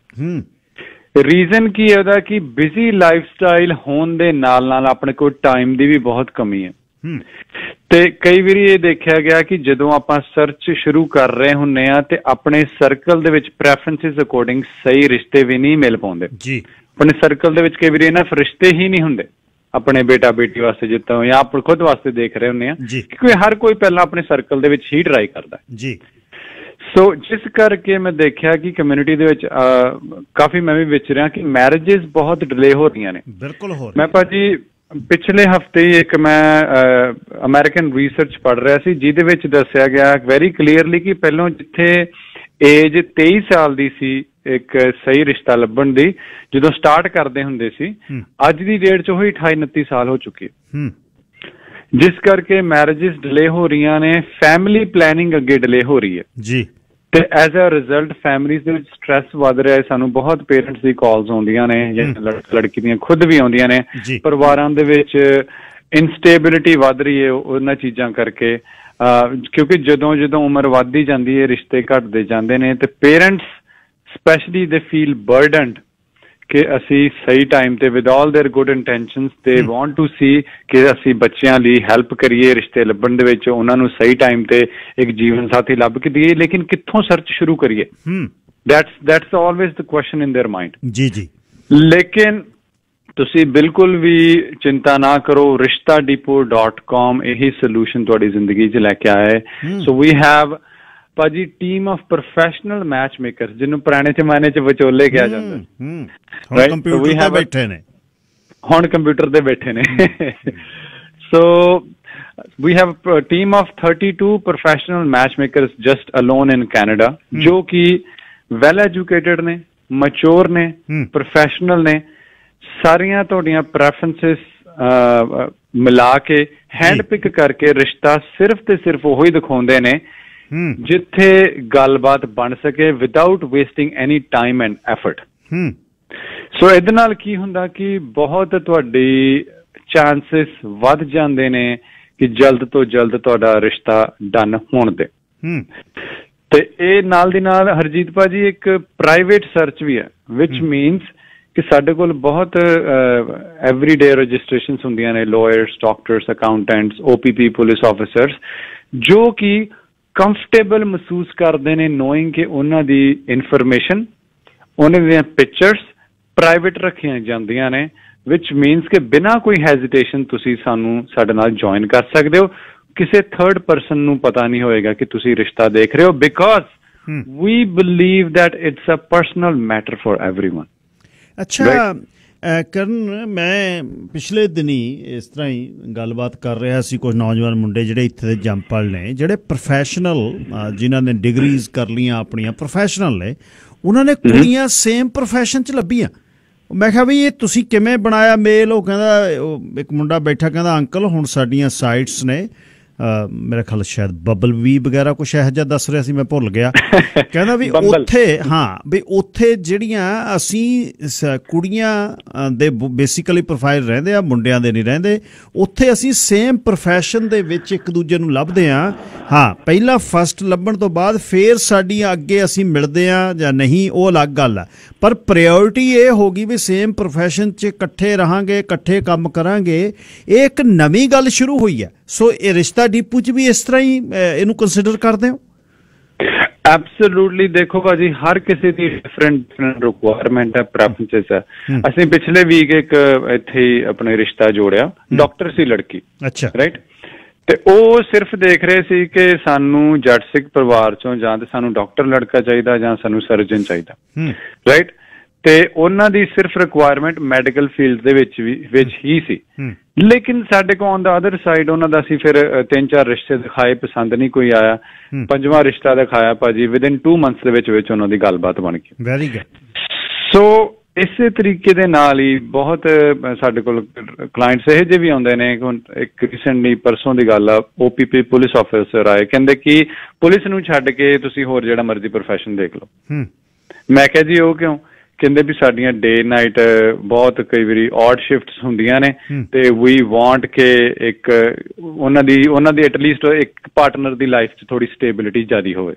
S3: ਰੀਜ਼ਨ ਕੀ ਹੈ ਉਹਦਾ ਕਿ ਬਿਜ਼ੀ ਲਾਈਫ ਸਟਾਈਲ ਹੋਣ ਦੇ ਨਾਲ ਨਾਲ ਆਪਣੇ ਕੋਲ ਟਾਈਮ ਦੀ ਵੀ ਬਹੁਤ ਕਮੀ ਹੈ। ਤੇ ਕਈ ਵਾਰੀ ਇਹ ਦੇਖਿਆ ਗਿਆ ਕਿ ਜਦੋਂ ਆਪਾਂ ਸਰਚ ਸ਼ੁਰੂ ਕਰ ਰਹੇ ਹੁੰਦੇ ਆ ਤੇ ਆਪਣੇ ਸਰਕਲ ਦੇ ਵਿੱਚ ਪ੍ਰੈਫਰੈਂਸਿਸ ਅਕੋਰਡਿੰਗ ਸਹੀ ਰਿਸ਼ਤੇ ਵੀ ਨਹੀਂ ਮਿਲ ਪਾਉਂਦੇ ਜੀ। ਆਪਣੇ ਸਰਕਲ ਦੇ ਵਿੱਚ ਕਈ ਵਾਰੀ ਇਹਨਾਂ ਰਿਸ਼ਤੇ ਹੀ ਨਹੀਂ ਹੁੰਦੇ ਆਪਣੇ ਬੇਟਾ ਬੇਟੀ ਵਾਸਤੇ, ਜਿੱਦਾਂ ਜਾਂ ਆਪਣੇ ਖੁਦ ਵਾਸਤੇ ਦੇਖ ਰਹੇ ਹੁੰਦੇ ਆ, ਕਿਉਂਕਿ ਹਰ ਕੋਈ ਪਹਿਲਾਂ ਆਪਣੇ ਸਰਕਲ ਦੇ ਵਿੱਚ ਹੀ ਟਰਾਈ ਕਰਦਾ ਜੀ। ਸੋ ਜਿਸ ਕਰਕੇ ਮੈਂ ਦੇਖਿਆ ਕਿ ਕਮਿਊਨਿਟੀ ਦੇ ਵਿੱਚ ਕਾਫੀ ਮੈਂ ਵੀ ਵਿਚ ਰਿਹਾ ਕਿ ਮੈਰਿਜਸ ਬਹੁਤ ਡਿਲੇ ਹੋ ਰਹੀਆਂ ਨੇ।
S1: ਬਿਲਕੁਲ ਹੋ
S3: ਮੈਂ ਭਾਜੀ ਪਿਛਲੇ ਹਫ਼ਤੇ ਹੀ ਇੱਕ ਮੈਂ ਅਮਰੀਕਨ ਰਿਸਰਚ ਪੜ੍ਹ ਰਿਹਾ ਸੀ, ਜਿਹਦੇ ਵਿੱਚ ਦੱਸਿਆ ਗਿਆ ਵੈਰੀ ਕਲੀਅਰਲੀ ਕਿ ਪਹਿਲਾਂ ਜਿੱਥੇ ਏਜ ਤੇਈ ਸਾਲ ਦੀ ਸੀ ਇੱਕ ਸਹੀ ਰਿਸ਼ਤਾ ਲੱਭਣ ਦੀ, ਜਦੋਂ ਸਟਾਰਟ ਕਰਦੇ ਹੁੰਦੇ ਸੀ, ਅੱਜ ਦੀ ਡੇਟ 'ਚ ਉਹੀ ਅਠਾਈ ਉਨੱਤੀ ਸਾਲ ਹੋ ਚੁੱਕੀ ਹੈ। ਜਿਸ ਕਰਕੇ ਮੈਰਿਜਸ ਡਿਲੇ ਹੋ ਰਹੀਆਂ ਨੇ, ਫੈਮਿਲੀ ਪਲੈਨਿੰਗ ਅੱਗੇ ਡਿਲੇ ਹੋ ਰਹੀ ਹੈ ਜੀ। ਤੇ ਐਜ਼ ਅ ਰਿਜ਼ਲਟ ਫੈਮਿਲੀਜ਼ ਦੇ ਵਿੱਚ ਸਟ੍ਰੈਸ ਵੱਧ ਰਿਹਾ ਹੈ। ਸਾਨੂੰ ਬਹੁਤ ਪੇਰੈਂਟਸ ਦੀ ਕਾਲਸ ਆਉਂਦੀਆਂ ਨੇ, ਜਾਂ ਲੜਕੀ ਦੀਆਂ ਖੁਦ ਵੀ ਆਉਂਦੀਆਂ ਨੇ। ਪਰਿਵਾਰਾਂ ਦੇ ਵਿੱਚ ਇਨਸਟੇਬਿਲਿਟੀ ਵੱਧ ਰਹੀ ਹੈ ਉਹਨਾਂ ਚੀਜ਼ਾਂ ਕਰਕੇ, ਕਿਉਂਕਿ ਜਦੋਂ ਜਦੋਂ ਉਮਰ ਵੱਧਦੀ ਜਾਂਦੀ ਹੈ ਰਿਸ਼ਤੇ ਘਟਦੇ ਜਾਂਦੇ ਨੇ, ਤੇ parents specially they feel burdened ਕਿ ਅਸੀਂ ਸਹੀ ਟਾਈਮ ਤੇ with all their good intentions they want to see ਕਿ ਅਸੀਂ ਬੱਚਿਆਂ ਲਈ ਹੈਲਪ ਕਰੀਏ ਰਿਸ਼ਤੇ ਲੱਭਣ ਦੇ ਵਿੱਚ, ਉਹਨਾਂ ਨੂੰ ਸਹੀ ਟਾਈਮ ਤੇ ਇੱਕ ਜੀਵਨ ਸਾਥੀ ਲੱਭ ਕੇ ਦਈਏ, ਲੇਕਿਨ ਕਿੱਥੋਂ ਸਰਚ ਸ਼ੁਰੂ ਕਰੀਏ? That's that's always the question in their mind. ਜੀ ਜੀ। ਲੇਕਿਨ ਤੁਸੀਂ ਬਿਲਕੁਲ ਵੀ ਚਿੰਤਾ ਨਾ ਕਰੋ, ਰਿਸ਼ਤਾ ਡੀਪੋ ਡਾਟ ਕਾਮ ਇਹੀ ਸੋਲੂਸ਼ਨ ਤੁਹਾਡੀ ਜ਼ਿੰਦਗੀ 'ਚ ਲੈ ਕੇ ਆਇਆ ਹੈ। ਸੋ ਵੀ ਹੈਵ ਭਾਜੀ team of professional match makers, ਜਿਹਨੂੰ ਪੁਰਾਣੇ ਜ਼ਮਾਨੇ 'ਚ ਵਿਚੋਲੇ ਕਿਹਾ ਜਾਂਦਾ,
S1: ਹੁਣ ਕੰਪਿਊਟਰ ਤੇ ਬੈਠੇ ਨੇ
S3: ਹੁਣ ਕੰਪਿਊਟਰ ਤੇ ਬੈਠੇ ਨੇ ਸੋ we have a team of thirty-two professional matchmakers just alone in Canada, ਜੋ ਕਿ well educated ਨੇ, mature ਨੇ, professional ਨੇ, ਸਾਰੀਆਂ ਤੁਹਾਡੀਆਂ ਪ੍ਰੈਫਰੈਂਸਿਸ ਮਿਲਾ ਕੇ ਹੈਂਡ ਪਿਕ ਕਰਕੇ ਰਿਸ਼ਤਾ ਸਿਰਫ ਤੇ ਸਿਰਫ ਉਹੀ ਦਿਖਾਉਂਦੇ ਨੇ ਜਿੱਥੇ ਗੱਲਬਾਤ ਬਣ ਸਕੇ without wasting any time and effort. So ਇਹਦੇ ਨਾਲ ਕੀ ਹੁੰਦਾ ਕਿ ਬਹੁਤ ਤੁਹਾਡੀ ਚਾਂਸਸ ਵੱਧ ਜਾਂਦੇ ਨੇ ਕਿ ਜਲਦ ਤੋਂ ਜਲਦ ਤੁਹਾਡਾ ਰਿਸ਼ਤਾ ਡਨ ਹੋਣ ਦੇ। ਤੇ ਇਹ ਨਾਲ ਦੀ ਨਾਲ ਹਰਜੀਤ ਭਾਜੀ ਇੱਕ ਪ੍ਰਾਈਵੇਟ ਸਰਚ ਵੀ ਹੈ, ਵਿਚ ਮੀਨਸ ਕਿ ਸਾਡੇ ਕੋਲ ਬਹੁਤ ਐਵਰੀ ਡੇ ਰਜਿਸਟ੍ਰੇਸ਼ਨਸ ਹੁੰਦੀਆਂ ਨੇ, lawyers, doctors, accountants, O P P, police officers, ਜੋ ਕਿ ਕੰਫਰਟੇਬਲ ਮਹਿਸੂਸ ਕਰਦੇ ਨੇ ਨੋਇੰਗ ਕਿ ਉਹਨਾਂ ਦੀ ਇਨਫੋਰਮੇਸ਼ਨ, ਉਹਨਾਂ ਦੀਆਂ ਪਿਕਚਰਸ ਪ੍ਰਾਈਵੇਟ ਰੱਖੀਆਂ ਜਾਂਦੀਆਂ ਨੇ, ਵਿਚ ਮੀਨਸ ਕਿ ਬਿਨਾਂ ਕੋਈ ਹੈਜ਼ੀਟੇਸ਼ਨ ਤੁਸੀਂ ਸਾਨੂੰ ਸਾਡੇ ਨਾਲ ਜੁਆਇਨ ਕਰ ਸਕਦੇ ਹੋ। ਕਿਸੇ ਥਰਡ ਪਰਸਨ ਨੂੰ ਪਤਾ ਨਹੀਂ ਹੋਏਗਾ ਕਿ ਤੁਸੀਂ ਰਿਸ਼ਤਾ ਦੇਖ ਰਹੇ ਹੋ, because we believe that it's a personal matter for everyone.
S1: ਅੱਛਾ ਕਰਨ, ਮੈਂ ਪਿਛਲੇ ਦਿਨੀ ਇਸ ਤਰ੍ਹਾਂ ਹੀ ਗੱਲਬਾਤ ਕਰ ਰਿਹਾ ਸੀ, ਕੁਝ ਨੌਜਵਾਨ ਮੁੰਡੇ ਜਿਹੜੇ ਇੱਥੇ ਦੇ ਜੰਪਲ ਨੇ, ਜਿਹੜੇ ਪ੍ਰੋਫੈਸ਼ਨਲ, ਜਿਨ੍ਹਾਂ ਨੇ ਡਿਗਰੀਜ਼ ਕਰ ਲਈਆਂ ਆਪਣੀਆਂ, ਪ੍ਰੋਫੈਸ਼ਨਲ ਨੇ, ਉਹਨਾਂ ਨੇ ਕੁੜੀਆਂ ਸੇਮ ਪ੍ਰੋਫੈਸ਼ਨ 'ਚ ਲੱਭੀਆਂ। ਮੈਂ ਕਿਹਾ ਵੀ ਇਹ ਤੁਸੀਂ ਕਿਵੇਂ ਬਣਾਇਆ ਮੇਲ? ਉਹ ਕਹਿੰਦਾ, ਇੱਕ ਮੁੰਡਾ ਬੈਠਾ ਕਹਿੰਦਾ, ਅੰਕਲ ਹੁਣ ਸਾਡੀਆਂ ਸਾਈਟਸ ਨੇ, ਮੇਰਾ ਖਿਆਲ ਸ਼ਾਇਦ ਬਬਲ ਵੀ ਵਗੈਰਾ ਕੁਛ ਇਹੋ ਜਿਹਾ ਦੱਸ ਰਿਹਾ ਸੀ, ਮੈਂ ਭੁੱਲ ਗਿਆ। ਕਹਿੰਦਾ ਵੀ ਉੱਥੇ, ਹਾਂ ਵੀ ਉੱਥੇ ਜਿਹੜੀਆਂ ਅਸੀਂ ਕੁੜੀਆਂ ਦੇ ਬੇਸਿਕਲੀ ਪ੍ਰੋਫਾਈਲ ਰਹਿੰਦੇ ਆ, ਮੁੰਡਿਆਂ ਦੇ ਨਹੀਂ ਰਹਿੰਦੇ, ਉੱਥੇ ਅਸੀਂ ਸੇਮ ਪ੍ਰੋਫੈਸ਼ਨ ਦੇ ਵਿੱਚ ਇੱਕ ਦੂਜੇ ਨੂੰ ਲੱਭਦੇ ਹਾਂ। ਹਾਂ, ਪਹਿਲਾਂ ਫਸਟ ਲੱਭਣ ਤੋਂ ਬਾਅਦ ਫਿਰ ਸਾਡੀਆਂ ਅੱਗੇ ਅਸੀਂ ਮਿਲਦੇ ਹਾਂ ਜਾਂ ਨਹੀਂ, ਉਹ ਅਲੱਗ ਗੱਲ ਆ, ਪਰ ਪ੍ਰਾਇਓਰਟੀ ਇਹ ਹੋ ਗਈ ਵੀ ਸੇਮ ਪ੍ਰੋਫੈਸ਼ਨ 'ਚ ਇਕੱਠੇ ਰਹਾਂਗੇ, ਇਕੱਠੇ ਕੰਮ ਕਰਾਂਗੇ। ਇਹ ਇੱਕ ਨਵੀਂ ਗੱਲ ਸ਼ੁਰੂ ਹੋਈ ਹੈ। ਸੋ ਇਹ ਰਿਸ਼ਤਾ ਡੀਪੂ 'ਚ ਵੀ ਇਸ ਤਰ੍ਹਾਂ ਹੀ ਇਹਨੂੰ ਕੰਸੀਡਰ ਕਰਦੇ ਹੋ?
S3: ਐਬਸੋਲੂਟਲੀ। ਦੇਖੋ ਭਾਜੀ, ਹਰ ਕਿਸੇ ਦੀ ਡਿਫਰੈਂਟ ਡਿਫਰੈਂਟ ਰਿਕੁਆਇਰਮੈਂਟ ਹੈ, ਪ੍ਰੈਫਰੈਂਸਿਸ ਹੈ। ਅਸੀਂ ਪਿਛਲੇ ਵੀਕ ਇੱਕ ਇੱਥੇ ਹੀ ਆਪਣੇ ਰਿਸ਼ਤਾ ਜੋੜਿਆ, ਡਾਕਟਰ ਸੀ ਲੜਕੀ। ਅੱਛਾ, ਰਾਈਟ। ਤੇ ਉਹ ਸਿਰਫ ਦੇਖ ਰਹੇ ਸੀ ਕਿ ਸਾਨੂੰ ਜੱਟ ਸਿੱਖ ਪਰਿਵਾਰ ਚੋਂ ਜਾਂ ਤੇ ਸਾਨੂੰ ਡਾਕਟਰ ਲੜਕਾ ਚਾਹੀਦਾ ਜਾਂ ਸਾਨੂੰ ਸਰਜਨ ਚਾਹੀਦਾ, ਰਾਈਟ। ਤੇ ਉਹਨਾਂ ਦੀ ਸਿਰਫ ਰਿਕੁਆਇਰਮੈਂਟ ਮੈਡੀਕਲ ਫੀਲਡ ਦੇ ਵਿੱਚ ਵੀ ਵਿੱਚ ਹੀ ਸੀ। ਲੇਕਿਨ ਸਾਡੇ ਕੋਲ ਔਨ ਦਾ ਅਦਰ ਸਾਈਡ ਉਹਨਾਂ ਦਾ ਅਸੀਂ ਫਿਰ ਤਿੰਨ ਚਾਰ ਰਿਸ਼ਤੇ ਦਿਖਾਏ, ਪਸੰਦ ਨਹੀਂ ਕੋਈ ਆਇਆ। ਪੰਜਵਾਂ ਰਿਸ਼ਤਾ ਦਿਖਾਇਆ ਭਾਜੀ, ਵਿਦਿਨ ਟੂ ਮੰਥਸ ਦੇ ਵਿੱਚ ਵਿੱਚ ਉਹਨਾਂ ਦੀ ਗੱਲਬਾਤ ਬਣ ਗਈ। Very good. ਸੋ ਇਸੇ ਤਰੀਕੇ ਦੇ ਨਾਲ ਹੀ ਬਹੁਤ ਸਾਡੇ ਕੋਲ ਕਲਾਇੰਟਸ ਇਹੋ ਜਿਹੇ ਵੀ ਆਉਂਦੇ ਨੇ। ਇੱਕ ਰੀਸੈਂਟਲੀ ਪਰਸੋਂ ਦੀ ਗੱਲ ਆ, ਓ ਪੀ ਪੀ ਪੁਲਿਸ ਆਫਿਸਰ ਆਏ, ਕਹਿੰਦੇ ਕਿ ਪੁਲਿਸ ਨੂੰ ਛੱਡ ਕੇ ਤੁਸੀਂ ਹੋਰ ਜਿਹੜਾ ਮਰਜ਼ੀ ਪ੍ਰੋਫੈਸ਼ਨ ਦੇਖ ਲਓ। ਮੈਂ ਕਿਹਾ ਜੀ ਉਹ ਕਿਉਂ? ਕਹਿੰਦੇ ਵੀ ਸਾਡੀਆਂ ਡੇ ਨਾਈਟ ਬਹੁਤ ਕਈ ਵਾਰੀ ਔਡ ਸ਼ਿਫਟਸ ਹੁੰਦੀਆਂ ਨੇ, ਤੇ ਵੀ ਵਾਂਟ ਕਿ ਇੱਕ ਉਹਨਾਂ ਦੀ ਉਹਨਾਂ ਦੀ ਐਟਲੀਸਟ ਇੱਕ ਪਾਰਟਨਰ ਦੀ ਲਾਈਫ 'ਚ ਥੋੜੀ ਸਟੇਬਿਲਿਟੀ ਜ਼ਿਆਦਾ ਹੋਵੇ।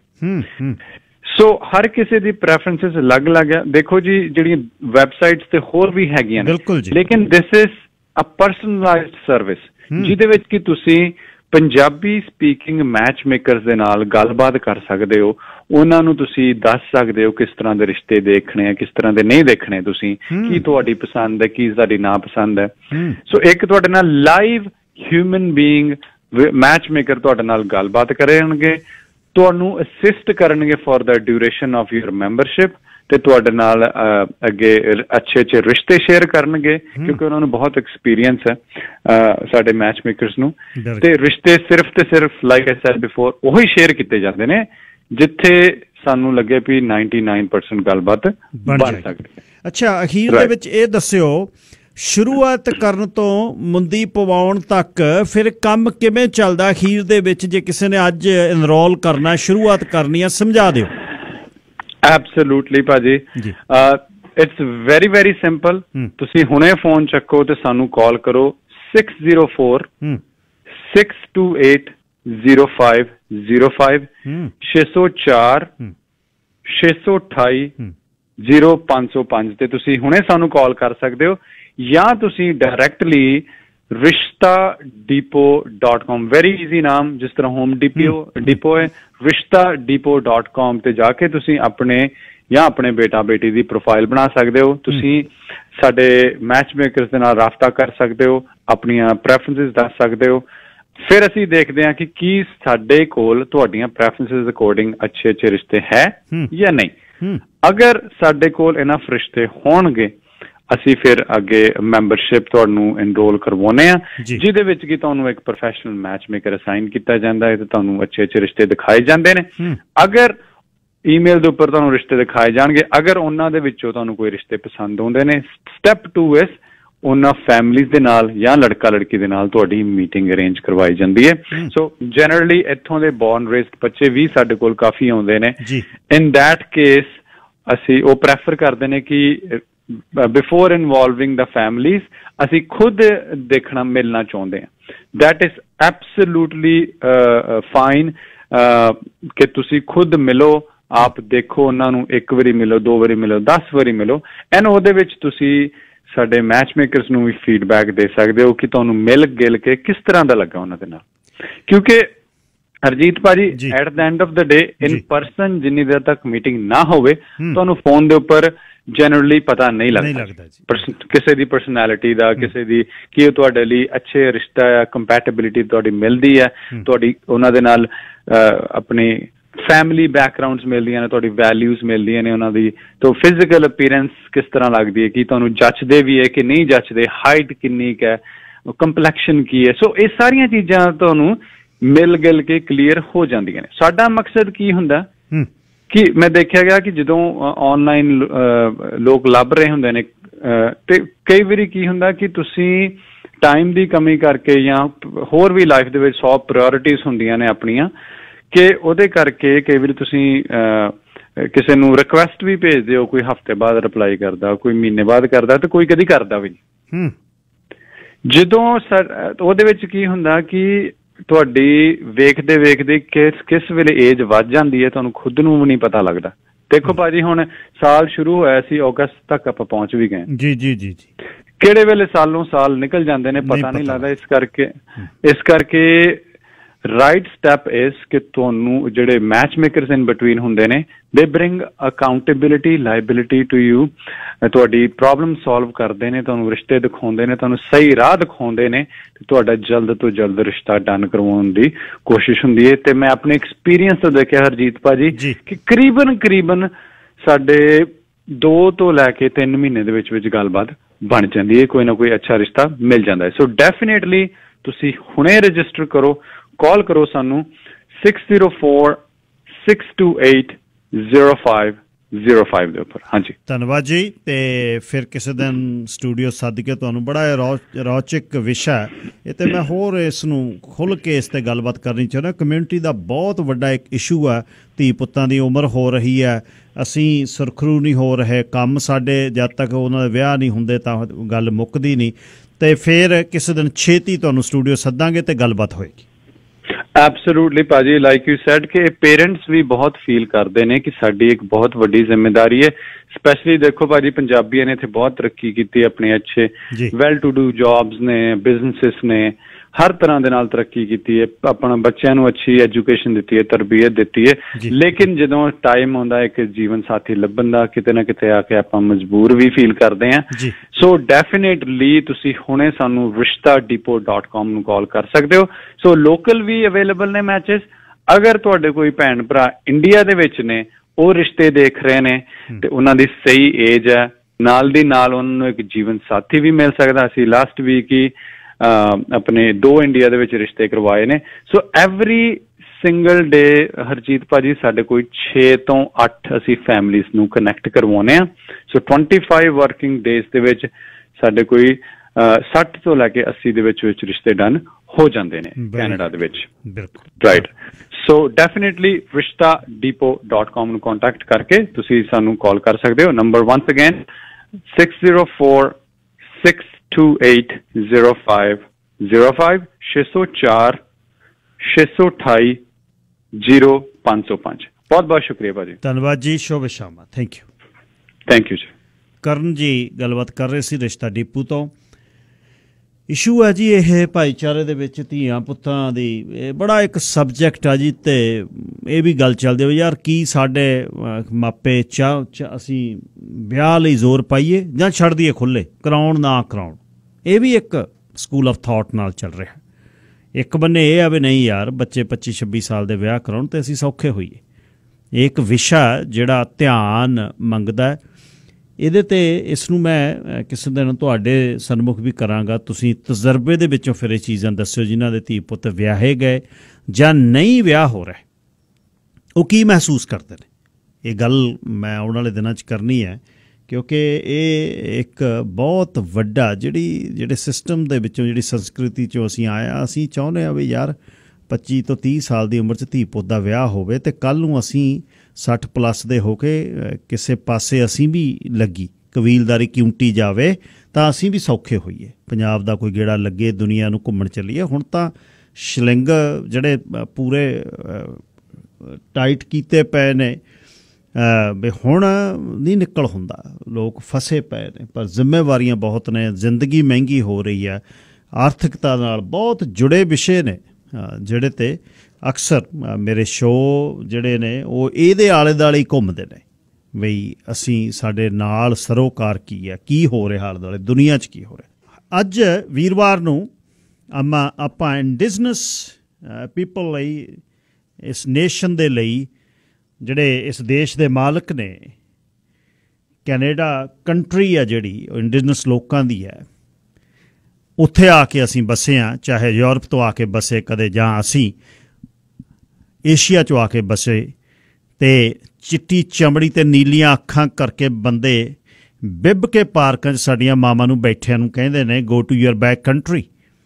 S3: ਸੋ ਹਰ ਕਿਸੇ ਦੀ ਪ੍ਰੈਫਰੈਂਸਿਸ ਅਲੱਗ ਅਲੱਗ ਹੈ। ਦੇਖੋ ਜੀ, ਜਿਹੜੀਆਂ ਵੈਬਸਾਈਟਸ ਤੇ ਹੋਰ ਵੀ ਹੈਗੀਆਂ ਨੇ, ਲੇਕਿਨ ਦਿਸ ਇਜ਼ ਅ ਪਰਸਨਲਾਈਜ਼ਡ ਸਰਵਿਸ, ਜਿਹਦੇ ਵਿੱਚ ਕਿ ਤੁਸੀਂ ਪੰਜਾਬੀ ਸਪੀਕਿੰਗ ਮੈਚ ਮੇਕਰਸ ਦੇ ਨਾਲ ਗੱਲਬਾਤ ਕਰ ਸਕਦੇ ਹੋ। ਉਹਨਾਂ ਨੂੰ ਤੁਸੀਂ ਦੱਸ ਸਕਦੇ ਹੋ ਕਿਸ ਤਰ੍ਹਾਂ ਦੇ ਰਿਸ਼ਤੇ ਦੇਖਣੇ ਆ, ਕਿਸ ਤਰ੍ਹਾਂ ਦੇ ਨਹੀਂ ਦੇਖਣੇ, ਤੁਸੀਂ ਕੀ ਤੁਹਾਡੀ ਪਸੰਦ ਹੈ, ਕੀ ਤੁਹਾਡੀ ਨਾ ਪਸੰਦ ਹੈ। ਸੋ ਇੱਕ ਤੁਹਾਡੇ ਨਾਲ live human being match maker ਤੁਹਾਡੇ ਨਾਲ ਗੱਲਬਾਤ ਕਰਨਗੇ, ਤੁਹਾਨੂੰ ਅਸਿਸਟ ਕਰਨਗੇ for the duration of your membership, ਤੇ ਤੁਹਾਡੇ ਨਾਲ ਅੱਗੇ ਅੱਛੇ ਅੱਛੇ ਰਿਸ਼ਤੇ ਸ਼ੇਅਰ ਕਰਨਗੇ, ਕਿਉਂਕਿ ਉਹਨਾਂ ਨੂੰ ਬਹੁਤ ਐਕਸਪੀਰੀਅੰਸ ਹੈ ਸਾਡੇ ਮੈਚ ਮੇਕਰਸ ਨੂੰ। ਤੇ ਰਿਸ਼ਤੇ ਸਿਰਫ ਤੇ ਸਿਰਫ ਲਾਈਕ ਆਈ ਸੈਡ ਬਿਫੋਰ ਉਹੀ ਸ਼ੇਅਰ ਕੀਤੇ ਜਾਂਦੇ ਨੇ ਜਿੱਥੇ ਸਾਨੂੰ ਲੱਗੇ ਵੀ ਨਿਨਟੀ-ਨਾਈਨ ਪਰਸੈਂਟ ਗੱਲਬਾਤ ਬਣ ਸਕਦੀ ਹੈ। ਅੱਛਾ, ਅਖੀਰ ਦੇ ਵਿੱਚ ਇਹ ਦੱਸਿਓ, ਸ਼ੁਰੂਆਤ ਕਰਨ ਤੋਂ ਮੁੰਦੀ ਪਵਾਉਣ ਤੱਕ ਫਿਰ ਕੰਮ ਕਿਵੇਂ ਚੱਲਦਾ ਅਖੀਰ ਦੇ ਵਿੱਚ? ਜੇ ਕਿਸੇ ਨੇ ਅੱਜ ਇਨਰੋਲ ਕਰਨਾ, ਸ਼ੁਰੂਆਤ ਕਰਨੀ ਆ, ਸਮਝਾ ਦਿਓ। ਐਬਸੋਲੂਟਲੀ ਭਾਜੀ, ਇਟਸ ਵੈਰੀ ਵੈਰੀ ਸਿੰਪਲ। ਤੁਸੀਂ ਹੁਣੇ ਫੋਨ ਚੱਕੋ ਤੇ ਸਾਨੂੰ ਕਾਲ ਕਰੋ, six zero four six two eight zero five zero five, ਛੇ ਸੌ ਚਾਰ ਛੇ ਸੌ ਅਠਾਈ ਜ਼ੀਰੋ ਪੰਜ ਸੌ ਪੰਜ ਤੇ ਤੁਸੀਂ ਹੁਣੇ ਸਾਨੂੰ ਕਾਲ ਕਰ ਸਕਦੇ ਹੋ, ਜਾਂ ਤੁਸੀਂ directly Rishta depot dot com, very easy ਨਾਮ, ਜਿਸ ਤਰ੍ਹਾਂ ਹੋਮ ਡੀਪੀਓ ਡੀਪੋ ਹੈ, ਰਿਸ਼ਤਾ ਡੀਪੋ ਡਾਟ ਕਾਮ ਤੇ ਜਾ ਕੇ ਤੁਸੀਂ ਆਪਣੇ ਜਾਂ ਆਪਣੇ ਬੇਟਾ ਬੇਟੀ ਦੀ ਪ੍ਰੋਫਾਈਲ ਬਣਾ ਸਕਦੇ ਹੋ। ਤੁਸੀਂ ਸਾਡੇ ਮੈਚ ਮੇਕਰਸ ਦੇ ਨਾਲ ਰਾਬਤਾ ਕਰ ਸਕਦੇ ਹੋ, ਆਪਣੀਆਂ ਪ੍ਰੈਫਰੈਂਸਿਸ ਦੱਸ ਸਕਦੇ ਹੋ। ਫਿਰ ਅਸੀਂ ਦੇਖਦੇ ਹਾਂ ਕਿ ਕੀ ਸਾਡੇ ਕੋਲ ਤੁਹਾਡੀਆਂ ਪ੍ਰੈਫਰੈਂਸਿਸ ਅਕੋਰਡਿੰਗ ਅੱਛੇ ਅੱਛੇ ਰਿਸ਼ਤੇ ਹੈ ਜਾਂ ਨਹੀਂ। ਅਗਰ ਸਾਡੇ ਕੋਲ ਇਨਫ ਰਿਸ਼ਤੇ ਹੋਣਗੇ, ਅਸੀਂ ਫਿਰ ਅੱਗੇ ਮੈਂਬਰਸ਼ਿਪ ਤੁਹਾਨੂੰ ਐਨਰੋਲ ਕਰਵਾਉਂਦੇ ਹਾਂ, ਜਿਹਦੇ ਵਿੱਚ ਕਿ ਤੁਹਾਨੂੰ ਇੱਕ ਪ੍ਰੋਫੈਸ਼ਨਲ ਮੈਚ ਮੇਕਰ ਅਸਾਈਨ ਕੀਤਾ ਜਾਂਦਾ ਹੈ ਤੇ ਤੁਹਾਨੂੰ ਅੱਛੇ ਅੱਛੇ ਰਿਸ਼ਤੇ ਦਿਖਾਏ ਜਾਂਦੇ ਨੇ। ਅਗਰ ਈਮੇਲ ਦੇ ਉੱਪਰ ਤੁਹਾਨੂੰ ਰਿਸ਼ਤੇ ਦਿਖਾਏ ਜਾਣਗੇ, ਅਗਰ ਉਹਨਾਂ ਦੇ ਵਿੱਚੋਂ ਤੁਹਾਨੂੰ ਕੋਈ ਰਿਸ਼ਤੇ ਪਸੰਦ ਆਉਂਦੇ ਨੇ, ਸਟੈਪ ਟੂ ਇਸ ਉਹਨਾਂ ਫੈਮਲੀਜ਼ ਦੇ ਨਾਲ ਜਾਂ ਲੜਕਾ ਲੜਕੀ ਦੇ ਨਾਲ ਤੁਹਾਡੀ ਮੀਟਿੰਗ ਅਰੇਂਜ ਕਰਵਾਈ ਜਾਂਦੀ ਹੈ। ਸੋ ਜਨਰਲੀ ਇੱਥੋਂ ਦੇ ਬੋਰਨ ਰੇਜ਼ਡ ਬੱਚੇ ਵੀ ਸਾਡੇ ਕੋਲ ਕਾਫੀ ਆਉਂਦੇ ਨੇ। ਇਨ ਦੈਟ ਕੇਸ ਅਸੀਂ ਉਹ ਪ੍ਰੈਫਰ ਕਰਦੇ ਨੇ ਕਿ ਬਿਫੋਰ ਇਨਵੋਲਵਿੰਗ ਦਾ ਫੈਮਲੀਜ਼ ਅਸੀਂ ਖੁਦ ਦੇਖਣਾ ਮਿਲਣਾ ਚਾਹੁੰਦੇ ਹਾਂ। ਦੈਟ ਇਜ਼ ਐਬਸੋਲੂਟਲੀ ਫਾਈਨ ਕਿ ਤੁਸੀਂ ਖੁਦ ਮਿਲੋ, ਆਪ ਦੇਖੋ ਉਹਨਾਂ ਨੂੰ, ਇੱਕ ਵਾਰੀ ਮਿਲੋ, ਦੋ ਵਾਰੀ ਮਿਲੋ, ਦਸ ਵਾਰੀ ਮਿਲੋ, ਐਂਡ ਉਹਦੇ ਵਿੱਚ ਤੁਸੀਂ ਸਾਡੇ ਮੈਚ ਮੇਕਰਸ ਨੂੰ ਵੀ ਫੀਡਬੈਕ ਦੇ ਸਕਦੇ ਹੋ ਕਿ ਤੁਹਾਨੂੰ ਮਿਲ ਗਿਲ ਕੇ ਕਿਸ ਤਰ੍ਹਾਂ ਦਾ ਲੱਗਾ ਉਹਨਾਂ ਦੇ ਨਾਲ। ਕਿਉਂਕਿ ਹਰਜੀਤ ਭਾਜੀ, at the end of the day in person ਜਿੰਨੀ ਦੇਰ ਤੱਕ ਮੀਟਿੰਗ ਨਾ ਹੋਵੇ, ਤੁਹਾਨੂੰ ਫੋਨ ਦੇ ਉੱਪਰ ਜਨਰਲੀ ਪਤਾ ਨਹੀਂ ਲੱਗਦਾ ਕਿਸੇ ਦੀ ਪਰਸਨੈਲਿਟੀ ਦਾ, ਕਿਸੇ ਦੀ ਕੀ ਤੁਹਾਡੇ ਲਈ ਅੱਛੇ ਰਿਸ਼ਤਾ ਹੈ, ਕੰਪੈਟੇਬਿਲਿਟੀ ਤੁਹਾਡੀ ਮਿਲਦੀ ਹੈ, ਤੁਹਾਡੀ ਉਹਨਾਂ ਦੇ ਨਾਲ ਆਪਣੀ ਫੈਮਿਲੀ ਬੈਕਗਰਾਉਂਡਸ ਮਿਲਦੀਆਂ ਨੇ, ਤੁਹਾਡੀ ਵੈਲਿਊਜ਼ ਮਿਲਦੀਆਂ ਨੇ ਉਹਨਾਂ ਦੀ, ਤਾਂ ਫਿਜ਼ੀਕਲ ਅਪੀਅਰੈਂਸ ਕਿਸ ਤਰ੍ਹਾਂ ਲੱਗਦੀ ਹੈ, ਕੀ ਤੁਹਾਨੂੰ ਜੱਚਦੇ ਵੀ ਹੈ ਕਿ ਨਹੀਂ ਜੱਚਦੇ, ਹਾਈਟ ਕਿੰਨੀ ਕੁ ਹੈ, ਕੰਪਲੈਕਸ਼ਨ ਕੀ ਹੈ। ਸੋ ਇਹ ਸਾਰੀਆਂ ਚੀਜ਼ਾਂ ਤੁਹਾਨੂੰ ਮਿਲ ਗਿਲ ਕੇ ਕਲੀਅਰ ਹੋ ਜਾਂਦੀਆਂ ਨੇ। ਸਾਡਾ ਮਕਸਦ ਕੀ ਹੁੰਦਾ ਕਿ ਮੈਂ ਦੇਖਿਆ ਗਿਆ ਕਿ ਜਦੋਂ ਆਨਲਾਈਨ ਲੋਕ ਲੱਭ ਰਹੇ ਹੁੰਦੇ ਨੇ ਤੇ ਕਈ ਵਾਰੀ ਕੀ ਹੁੰਦਾ ਕਿ ਤੁਸੀਂ ਟਾਈਮ ਦੀ ਕਮੀ ਕਰਕੇ ਜਾਂ ਹੋਰ ਵੀ ਲਾਈਫ ਦੇ ਵਿੱਚ ਸੌ ਪ੍ਰਾਇੋਰਟੀਜ਼ ਹੁੰਦੀਆਂ ਨੇ ਆਪਣੀਆਂ, ਕਿ ਉਹਦੇ ਕਰਕੇ ਕਈ ਵਾਰੀ ਤੁਸੀਂ ਕਿਸੇ ਨੂੰ ਰਿਕੁਐਸਟ ਵੀ ਭੇਜਦੇ ਹੋ, ਕੋਈ ਹਫ਼ਤੇ ਬਾਅਦ ਰਿਪਲਾਈ ਕਰਦਾ, ਕੋਈ ਮਹੀਨੇ ਬਾਅਦ ਕਰਦਾ, ਤੇ ਕੋਈ ਕਦੀ ਕਰਦਾ ਵੀ ਨਹੀਂ। ਜਦੋਂ ਸਰ ਉਹਦੇ ਵਿੱਚ ਕੀ ਹੁੰਦਾ ਕਿ ਤੁਹਾਡੀ ਵੇਖਦੇ ਵੇਖਦੇ ਕਿਸ ਕਿਸ ਵੇਲੇ ਏਜ ਵੱਧ ਜਾਂਦੀ ਹੈ, ਤੁਹਾਨੂੰ ਖੁਦ ਨੂੰ ਵੀ ਨਹੀਂ ਪਤਾ ਲੱਗਦਾ। ਦੇਖੋ ਭਾਜੀ, ਹੁਣ ਸਾਲ ਸ਼ੁਰੂ ਹੋਇਆ ਸੀ, ਅਗਸਤ ਤੱਕ ਆਪਾਂ ਪਹੁੰਚ ਵੀ ਗਏ। ਜੀ ਜੀ ਜੀ ਜੀ ਕਿਹੜੇ ਵੇਲੇ ਸਾਲੋਂ ਸਾਲ ਨਿਕਲ ਜਾਂਦੇ ਨੇ ਪਤਾ ਨਹੀਂ ਲੱਗਦਾ। ਇਸ ਕਰਕੇ ਇਸ ਕਰਕੇ ਰਾਈਟ ਸਟੈਪ ਇਸ ਕਿ ਤੁਹਾਨੂੰ ਜਿਹੜੇ ਮੈਚ ਮੇਕਰਸ ਇਨ ਬਿਟਵੀਨ ਹੁੰਦੇ ਨੇ, they bring accountability, liability to you. ਤੁਹਾਡੀ ਪ੍ਰੋਬਲਮ ਸੋਲਵ ਕਰਦੇ ਨੇ, ਤੁਹਾਨੂੰ ਰਿਸ਼ਤੇ ਦਿਖਾਉਂਦੇ ਨੇ, ਤੁਹਾਨੂੰ ਸਹੀ ਰਾਹ ਦਿਖਾਉਂਦੇ ਨੇ, ਤੇ ਤੁਹਾਡਾ ਜਲਦ ਤੋਂ ਜਲਦ ਰਿਸ਼ਤਾ ਡਨ ਕਰਵਾਉਣ ਦੀ ਕੋਸ਼ਿਸ਼ ਹੁੰਦੀ ਹੈ। ਤੇ ਮੈਂ ਆਪਣੇ ਐਕਸਪੀਰੀਅੰਸ ਤੋਂ ਦੇਖਿਆ ਹਰਜੀਤ ਭਾਜੀ ਕਿ ਕਰੀਬਨ ਕਰੀਬਨ ਸਾਡੇ ਦੋ ਤੋਂ ਲੈ ਕੇ ਤਿੰਨ ਮਹੀਨੇ ਦੇ ਵਿੱਚ ਵਿੱਚ ਗੱਲਬਾਤ ਬਣ ਜਾਂਦੀ ਹੈ, ਕੋਈ ਨਾ ਕੋਈ ਅੱਛਾ ਰਿਸ਼ਤਾ ਮਿਲ ਜਾਂਦਾ ਹੈ। ਸੋ ਡੈਫੀਨੇਟਲੀ ਤੁਸੀਂ ਹੁਣੇ ਰਜਿਸਟਰ ਕਰੋ, ਕਾਲ ਕਰੋ ਸਾਨੂੰ six zero four six two eight zero five zero five ਦੇ ਉੱਪਰ। ਹਾਂਜੀ, ਧੰਨਵਾਦ ਜੀ। ਤੇ ਫਿਰ ਕਿਸੇ ਦਿਨ ਸਟੂਡੀਓ ਸੱਦ ਕੇ ਤੁਹਾਨੂੰ ਬੜਾ ਰੌਚਕ ਵਿਸ਼ਾ ਇਹ, ਤੇ ਮੈਂ ਹੋਰ ਇਸ ਨੂੰ ਖੁੱਲ੍ਹ ਕੇ ਇਸ 'ਤੇ ਗੱਲਬਾਤ ਕਰਨੀ ਚਾਹੁੰਦਾ। ਕਮਿਊਨਿਟੀ ਦਾ ਬਹੁਤ ਵੱਡਾ ਇੱਕ ਇਸ਼ੂ ਆ, ਧੀ ਪੁੱਤਾਂ ਦੀ ਉਮਰ ਹੋ ਰਹੀ ਹੈ, ਅਸੀਂ ਸੁਰਖਰੂ ਨਹੀਂ ਹੋ ਰਹੇ, ਕੰਮ ਸਾਡੇ ਜਦ ਤੱਕ ਉਹਨਾਂ ਦੇ ਵਿਆਹ ਨਹੀਂ ਹੁੰਦੇ ਤਾਂ ਗੱਲ ਮੁੱਕਦੀ ਨਹੀਂ। ਤੇ ਫਿਰ ਕਿਸੇ ਦਿਨ ਛੇਤੀ ਤੁਹਾਨੂੰ ਸਟੂਡੀਓ ਸੱਦਾਂਗੇ ਤੇ ਗੱਲਬਾਤ ਹੋਏਗੀ। ਐਬਸੋਲੂਟਲੀ ਭਾਜੀ, ਲਾਈਕ ਯੂ ਸੈਡ ਕਿ ਪੇਰੈਂਟਸ ਵੀ ਬਹੁਤ ਫੀਲ ਕਰਦੇ ਨੇ ਕਿ ਸਾਡੀ ਇੱਕ ਬਹੁਤ ਵੱਡੀ ਜ਼ਿੰਮੇਦਾਰੀ ਹੈ। ਸਪੈਸ਼ਲੀ ਦੇਖੋ ਭਾਜੀ, ਪੰਜਾਬੀਆਂ ਨੇ ਇੱਥੇ ਬਹੁਤ ਤਰੱਕੀ ਕੀਤੀ, ਆਪਣੇ ਅੱਛੇ ਵੈਲ ਟੂ ਡੂ ਜੌਬਸ ਨੇ, ਬਿਜ਼ਨਸਿਸ ਨੇ, ਹਰ ਤਰ੍ਹਾਂ ਦੇ ਨਾਲ ਤਰੱਕੀ ਕੀਤੀ ਹੈ, ਆਪਣਾ ਬੱਚਿਆਂ ਨੂੰ ਅੱਛੀ ਐਜੂਕੇਸ਼ਨ ਦਿੱਤੀ ਹੈ, ਤਰਬੀਅਤ ਦਿੱਤੀ ਹੈ। ਲੇਕਿਨ ਜਦੋਂ ਟਾਈਮ ਆਉਂਦਾ ਹੈ ਕਿ ਜੀਵਨ ਸਾਥੀ ਲੱਭਣ ਦਾ, ਕਿਤੇ ਨਾ ਕਿਤੇ ਆ ਕੇ ਆਪਾਂ ਮਜਬੂਰ ਵੀ ਫੀਲ ਕਰਦੇ ਹਾਂ। ਸੋ ਡੈਫੀਨੇਟਲੀ ਤੁਸੀਂ ਹੁਣੇ ਸਾਨੂੰ ਰਿਸ਼ਤਾ ਡੀਪੋ ਡਾਟ ਕਾਮ ਨੂੰ ਕਾਲ ਕਰ ਸਕਦੇ ਹੋ। ਸੋ ਲੋਕਲ ਵੀ ਅਵੇਲੇਬਲ ਨੇ ਮੈਚਿਸ। ਅਗਰ ਤੁਹਾਡੇ ਕੋਈ ਭੈਣ ਭਰਾ ਇੰਡੀਆ ਦੇ ਵਿੱਚ ਨੇ, ਉਹ ਰਿਸ਼ਤੇ ਦੇਖ ਰਹੇ ਨੇ ਤੇ ਉਹਨਾਂ ਦੀ ਸਹੀ ਏਜ ਹੈ, ਨਾਲ ਦੀ ਨਾਲ ਉਹਨਾਂ ਨੂੰ ਇੱਕ ਜੀਵਨ ਸਾਥੀ ਵੀ ਮਿਲ ਸਕਦਾ। ਅਸੀਂ ਲਾਸਟ ਵੀਕ ਹੀ ਆਪਣੇ ਦੋ ਇੰਡੀਆ ਦੇ ਵਿੱਚ ਰਿਸ਼ਤੇ ਕਰਵਾਏ ਨੇ। So every single day Harjeet ਭਾਜੀ ਸਾਡੇ ਕੋਈ ਛੇ ਤੋਂ ਅੱਠ ਅਸੀਂ ਫੈਮਲੀਜ਼ ਨੂੰ ਕਨੈਕਟ ਕਰਵਾਉਂਦੇ ਹਾਂ। So twenty five working days ਦੇ ਵਿੱਚ ਸਾਡੇ ਕੋਈ ਸੱਠ ਤੋਂ ਲੈ ਕੇ ਅੱਸੀ ਦੇ ਵਿੱਚ ਵਿੱਚ ਰਿਸ਼ਤੇ ਡਨ ਹੋ ਜਾਂਦੇ ਨੇ ਕੈਨੇਡਾ ਦੇ ਵਿੱਚ। Right, so definitely Rishta depot dot com ਨੂੰ ਕੰਟੈਕਟ ਕਰਕੇ ਤੁਸੀਂ ਸਾਨੂੰ ਕਾਲ ਕਰ ਸਕਦੇ ਹੋ। Number once again six zero four six two eight zero five zero five ਛੇ ਸੌ ਚਾਰ ਛੇ ਸੌ ਅਠਾਈ ਜ਼ੀਰੋ ਪੰਜ ਸੌ ਪੰਜ। ਬਹੁਤ ਬਹੁਤ ਸ਼ੁਕਰੀਆ ਭਾਜੀ, ਧੰਨਵਾਦ ਜੀ, ਸ਼ੁਭ ਸ਼ਾਮ, ਥੈਂਕ ਯੂ। ਥੈਂਕ ਯੂ ਜੀ।
S1: ਕਰਨ ਜੀ ਗੱਲਬਾਤ ਕਰ ਰਹੇ ਸੀ ਰਿਸ਼ਤਾ ਡੀਪੂ ਤੋਂ। ਇਸ਼ੂ ਹੈ ਜੀ ਇਹ ਭਾਈਚਾਰੇ ਦੇ ਵਿੱਚ ਧੀਆਂ ਪੁੱਤਾਂ ਦੀ, ਇਹ ਬੜਾ ਇੱਕ ਸਬਜੈਕਟ ਆ ਜੀ। ਅਤੇ ਇਹ ਵੀ ਗੱਲ ਚੱਲਦੀ ਹੋਈ ਯਾਰ ਕੀ ਸਾਡੇ ਮਾਪੇ ਚਾਹ ਅਸੀਂ ਵਿਆਹ ਲਈ ਜ਼ੋਰ ਪਾਈਏ ਜਾਂ ਛੱਡ ਦਈਏ ਖੁੱਲ੍ਹੇ, ਕਰਾਉਣ ਨਾ ਕਰਾਉਣ। ਇਹ ਵੀ ਇੱਕ ਸਕੂਲ ਆਫ ਥਾਟ ਨਾਲ ਚੱਲ ਰਿਹਾ। ਇੱਕ ਬੰਨੇ ਇਹ ਆ ਵੀ ਨਹੀਂ ਯਾਰ ਬੱਚੇ ਪੱਚੀ ਛੱਬੀ ਸਾਲ ਦੇ ਵਿਆਹ ਕਰਾਉਣ ਅਤੇ ਅਸੀਂ ਸੌਖੇ ਹੋਈਏ। ਇਹ ਇੱਕ ਵਿਸ਼ਾ ਜਿਹੜਾ ਧਿਆਨ ਮੰਗਦਾ। ਇਹਦੇ 'ਤੇ ਇਸ ਨੂੰ ਮੈਂ ਕਿਸੇ ਦਿਨ ਤੁਹਾਡੇ ਸਨਮੁਖ ਵੀ ਕਰਾਂਗਾ। ਤੁਸੀਂ ਤਜਰਬੇ ਦੇ ਵਿੱਚੋਂ ਫਿਰ ਇਹ ਚੀਜ਼ਾਂ ਦੱਸਿਓ ਜਿਨ੍ਹਾਂ ਦੇ ਧੀ ਪੁੱਤ ਵਿਆਹੇ ਗਏ ਜਾਂ ਨਹੀਂ ਵਿਆਹ ਹੋ ਰਿਹਾ, ਉਹ ਕੀ ਮਹਿਸੂਸ ਕਰਦੇ ਨੇ। ਇਹ ਗੱਲ ਮੈਂ ਆਉਣ ਵਾਲੇ ਦਿਨਾਂ 'ਚ ਕਰਨੀ ਹੈ ਕਿਉਂਕਿ ਇਹ ਇੱਕ ਬਹੁਤ ਵੱਡਾ ਜਿਹੜੀ ਜਿਹੜੇ ਸਿਸਟਮ ਦੇ ਵਿੱਚੋਂ ਜਿਹੜੀ ਸੰਸਕ੍ਰਿਤੀ 'ਚੋਂ ਅਸੀਂ ਆਇਆ, ਅਸੀਂ ਚਾਹੁੰਦੇ ਹਾਂ ਵੀ ਯਾਰ ਪੱਚੀ ਤੋਂ ਤੀਹ ਸਾਲ ਦੀ ਉਮਰ 'ਚ ਧੀ ਪੁੱਤ ਦਾ ਵਿਆਹ ਹੋਵੇ ਅਤੇ ਕੱਲ੍ਹ ਨੂੰ ਅਸੀਂ ਸੱਠ ਪਲੱਸ ਦੇ ਹੋ ਕੇ ਕਿਸੇ ਪਾਸੇ ਅਸੀਂ ਵੀ ਲੱਗੀ ਕਬੀਲਦਾਰੀ ਕਿਉਂਟੀ ਜਾਵੇ ਤਾਂ ਅਸੀਂ ਵੀ ਸੌਖੇ ਹੋਈਏ, ਪੰਜਾਬ ਦਾ ਕੋਈ ਗੇੜਾ ਲੱਗੇ, ਦੁਨੀਆ ਨੂੰ ਘੁੰਮਣ ਚੱਲੀਏ। ਹੁਣ ਤਾਂ ਸ਼ਲਿੰਗ ਜਿਹੜੇ ਪੂਰੇ ਟਾਈਟ ਕੀਤੇ ਪਏ ਨੇ ਵੀ ਹੁਣ ਨਹੀਂ ਨਿਕਲ ਹੁੰਦਾ, ਲੋਕ ਫਸੇ ਪਏ ਨੇ। ਪਰ ਜ਼ਿੰਮੇਵਾਰੀਆਂ ਬਹੁਤ ਨੇ, ਜ਼ਿੰਦਗੀ ਮਹਿੰਗੀ ਹੋ ਰਹੀ ਹੈ, ਆਰਥਿਕਤਾ ਨਾਲ ਬਹੁਤ ਜੁੜੇ ਵਿਸ਼ੇ ਨੇ ਜਿਹੜੇ 'ਤੇ ਅਕਸਰ ਮੇਰੇ ਸ਼ੋਅ ਜਿਹੜੇ ਨੇ ਉਹ ਇਹਦੇ ਆਲੇ ਦੁਆਲੇ ਹੀ ਘੁੰਮਦੇ ਨੇ ਬਈ ਅਸੀਂ ਸਾਡੇ ਨਾਲ ਸਰੋਕਾਰ ਕੀ ਹੈ, ਕੀ ਹੋ ਰਿਹਾ ਆਲੇ ਦੁਆਲੇ ਦੁਨੀਆ 'ਚ ਕੀ ਹੋ ਰਿਹਾ। ਅੱਜ ਵੀਰਵਾਰ ਨੂੰ ਆਪਾਂ ਆਪਾਂ ਇੰਡੀਜਨਸ ਪੀਪਲ ਲਈ, ਇਸ ਨੇਸ਼ਨ ਦੇ ਲਈ, ਜਿਹੜੇ ਇਸ ਦੇਸ਼ ਦੇ ਮਾਲਕ ਨੇ, ਕੈਨੇਡਾ ਕੰਟਰੀ ਆ ਜਿਹੜੀ ਉਹ ਇੰਡੀਜਨਸ ਲੋਕਾਂ ਦੀ ਹੈ, ਉੱਥੇ ਆ ਕੇ ਅਸੀਂ ਬਸੇ ਹਾਂ। ਚਾਹੇ ਯੂਰਪ ਤੋਂ ਆ ਕੇ ਬਸੇ ਕਦੇ ਜਾਂ ਅਸੀਂ ਏਸ਼ੀਆ 'ਚੋਂ ਆ ਕੇ ਬਸੇ, ਅਤੇ ਚਿੱਟੀ ਚਮੜੀ ਅਤੇ ਨੀਲੀਆਂ ਅੱਖਾਂ ਕਰਕੇ ਬੰਦੇ ਬਿੱਬ ਕੇ ਪਾਰਕਾਂ 'ਚ ਸਾਡੀਆਂ ਮਾਵਾਂ ਨੂੰ ਬੈਠਿਆਂ ਨੂੰ ਕਹਿੰਦੇ ਨੇ go to your back country.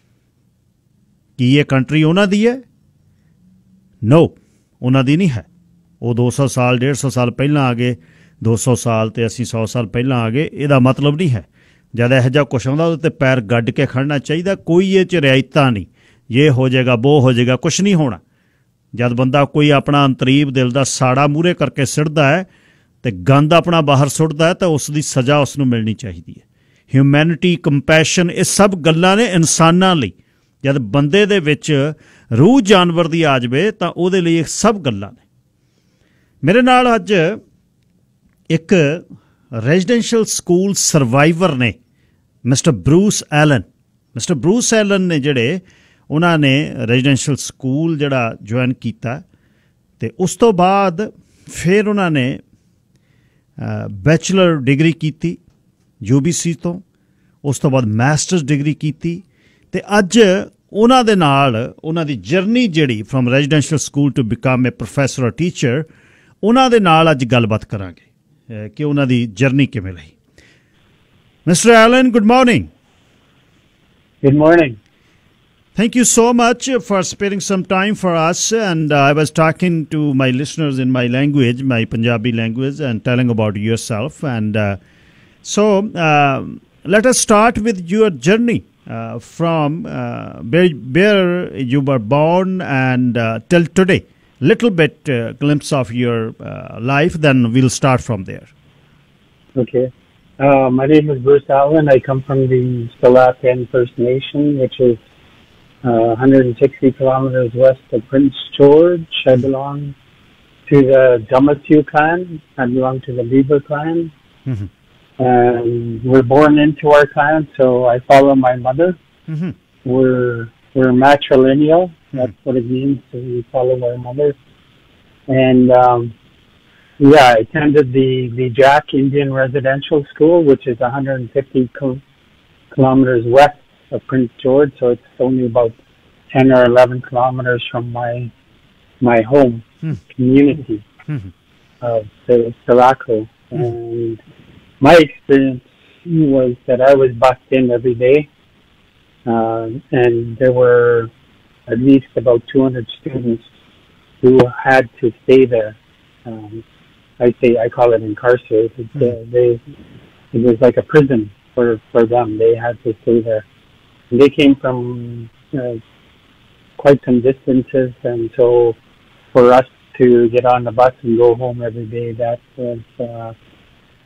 S1: ਕੀ ਇਹ ਕੰਟਰੀ ਉਹਨਾਂ ਦੀ ਹੈ? ਨੋ, ਉਹਨਾਂ ਦੀ ਨਹੀਂ ਹੈ। ਉਹ ਦੋ ਸੌ ਸਾਲ ਡੇਢ ਸੌ ਸਾਲ ਪਹਿਲਾਂ ਆ ਗਏ, ਦੋ ਸੌ ਸਾਲ ਅਤੇ ਅਸੀਂ ਸੌ ਸਾਲ ਪਹਿਲਾਂ ਆ ਗਏ। ਇਹਦਾ ਮਤਲਬ ਨਹੀਂ ਹੈ ਜਦ ਇਹੋ ਜਿਹਾ ਕੁਛ ਆਉਂਦਾ ਉਹਦੇ 'ਤੇ ਪੈਰ ਗੱਡ ਕੇ ਖੜਨਾ ਚਾਹੀਦਾ। ਕੋਈ ਇਹ 'ਚ ਰਿਆਇਤਾਂ ਨਹੀਂ, ਇਹ ਹੋ ਜਾਏਗਾ ਵੋ ਹੋ ਜਾਏਗਾ, ਕੁਛ ਨਹੀਂ ਹੋਣਾ। ਜਦ ਬੰਦਾ ਕੋਈ ਆਪਣਾ ਅੰਤਰੀਬ ਦਿਲ ਦਾ ਸਾੜਾ ਮੂਹਰੇ ਕਰਕੇ ਸਿੱਟਦਾ ਹੈ ਅਤੇ ਗੰਦ ਆਪਣਾ ਬਾਹਰ ਸੁੱਟਦਾ ਹੈ ਤਾਂ ਉਸ ਦੀ ਸਜ਼ਾ ਉਸ ਨੂੰ ਮਿਲਣੀ ਚਾਹੀਦੀ ਹੈ। ਹਿਊਮੈਨਿਟੀ, ਕੰਪੈਸ਼ਨ, ਇਹ ਸਭ ਗੱਲਾਂ ਨੇ ਇਨਸਾਨਾਂ ਲਈ। ਜਦ ਬੰਦੇ ਦੇ ਵਿੱਚ ਰੂਹ ਜਾਨਵਰ ਦੀ ਆ ਜਾਵੇ ਤਾਂ ਉਹਦੇ ਲਈ ਇਹ ਸਭ ਗੱਲਾਂ ਨੇ। ਮੇਰੇ ਨਾਲ ਅੱਜ ਇੱਕ ਰੈਜ਼ੀਡੈਂਸ਼ੀਅਲ ਸਕੂਲ ਸਰਵਾਈਵਰ ਨੇ, mister Bruce Allen. Mister Bruce Allen ਨੇ ਜਿਹੜੇ ਉਹਨਾਂ ਨੇ ਰੈਜ਼ੀਡੈਂਸ਼ੀਅਲ ਸਕੂਲ ਜਿਹੜਾ ਜੁਆਇਨ ਕੀਤਾ ਅਤੇ ਉਸ ਤੋਂ ਬਾਅਦ ਫਿਰ ਉਹਨਾਂ ਨੇ ਬੈਚਲਰ ਡਿਗਰੀ ਕੀਤੀ ਯੂ ਬੀ ਸੀ ਤੋਂ, ਉਸ ਤੋਂ ਬਾਅਦ ਮਾਸਟਰਸ ਡਿਗਰੀ ਕੀਤੀ ਅਤੇ ਅੱਜ ਉਹਨਾਂ ਦੇ ਨਾਲ ਉਹਨਾਂ ਦੀ ਜਰਨੀ ਜਿਹੜੀ from residential school to become a professor or teacher, ਉਹਨਾਂ ਦੇ ਨਾਲ ਅੱਜ ਗੱਲਬਾਤ ਕਰਾਂਗੇ ਕਿ ਉਹਨਾਂ ਦੀ ਜਰਨੀ ਕਿਵੇਂ ਰਹੀ। Mister Allen, good morning.
S4: Good morning.
S1: Thank you so much for sparing some time for us. And uh, I was talking to my listeners in my language, my Punjabi language, and telling about yourself. And uh, so uh, let us start with your journey uh, from uh, where, where you were born and uh, till today. Little bit uh, glimpse of your uh, life, then we'll start from there.
S4: Okay. Uh, my name is Bruce Allen. I come from the Stalatan First Nation, which is uh, one hundred sixty kilometers west of Prince George. I belong to the Dumasu clan. I belong to the Beaver clan.
S1: Mm-hmm.
S4: And we're born into our clan, so I follow my mother.
S1: Mm-hmm.
S4: We're we're matrilineal.
S1: Mm-hmm.
S4: That's what it means. So we follow our mother. And um, yeah, I attended the, the Jack Indian Residential School, which is one hundred fifty kil- kilometers west of Prince George, so it's only about ten or eleven kilometers from my my home
S1: mm-hmm.
S4: community
S1: Mm-hmm.
S4: of the Saraco.
S1: Mm-hmm.
S4: And my experience was that I was bussed in every day, uh, and there were at least about two hundred students who had to stay there. Um, I say I call it incarcerated.
S1: Mm-hmm.
S4: Uh, they it was like a prison for for them. They had to stay there. And they came from uh, quite some distances, and so for us to get on the bus and go home every day, that was uh,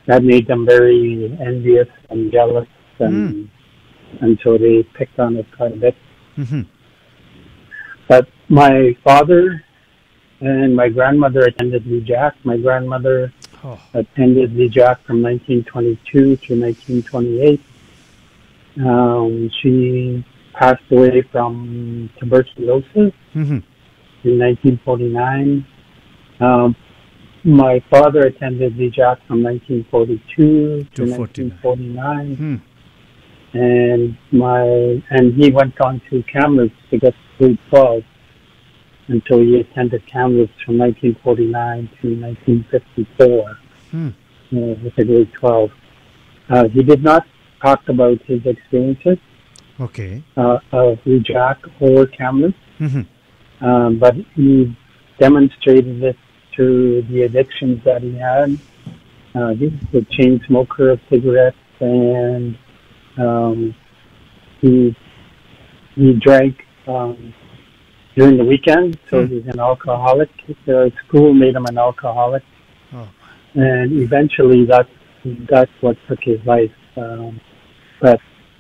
S4: that made them very envious and jealous, and mm. and so they picked on us quite a bit. Mm-hmm. But my father and my grandmother attended Lee Jack. My grandmother oh. attended Lee Jack from nineteen twenty-two to nineteen twenty-eight. Um, she passed away from tuberculosis mm-hmm. in nineteen forty-nine. Um, my father attended Lee Jack from nineteen forty-two to nineteen forty-nine. Hmm. And my and he went on to Kamloops to get grade twelve until he attended Kamloops from nineteen forty-nine to nineteen fifty-four hmm. uh, with a grade twelve. Uh, he did not talk about his experiences
S1: okay.
S4: uh, of Lee Jack or Kamloops, mm-hmm. um, but he demonstrated it through the addictions that he had. Uh, he was a chain smoker of cigarettes, and um, he he drank um, during the weekend, so mm. he's an alcoholic. The school made him an alcoholic, oh. and eventually that's that's what took his life. Um, but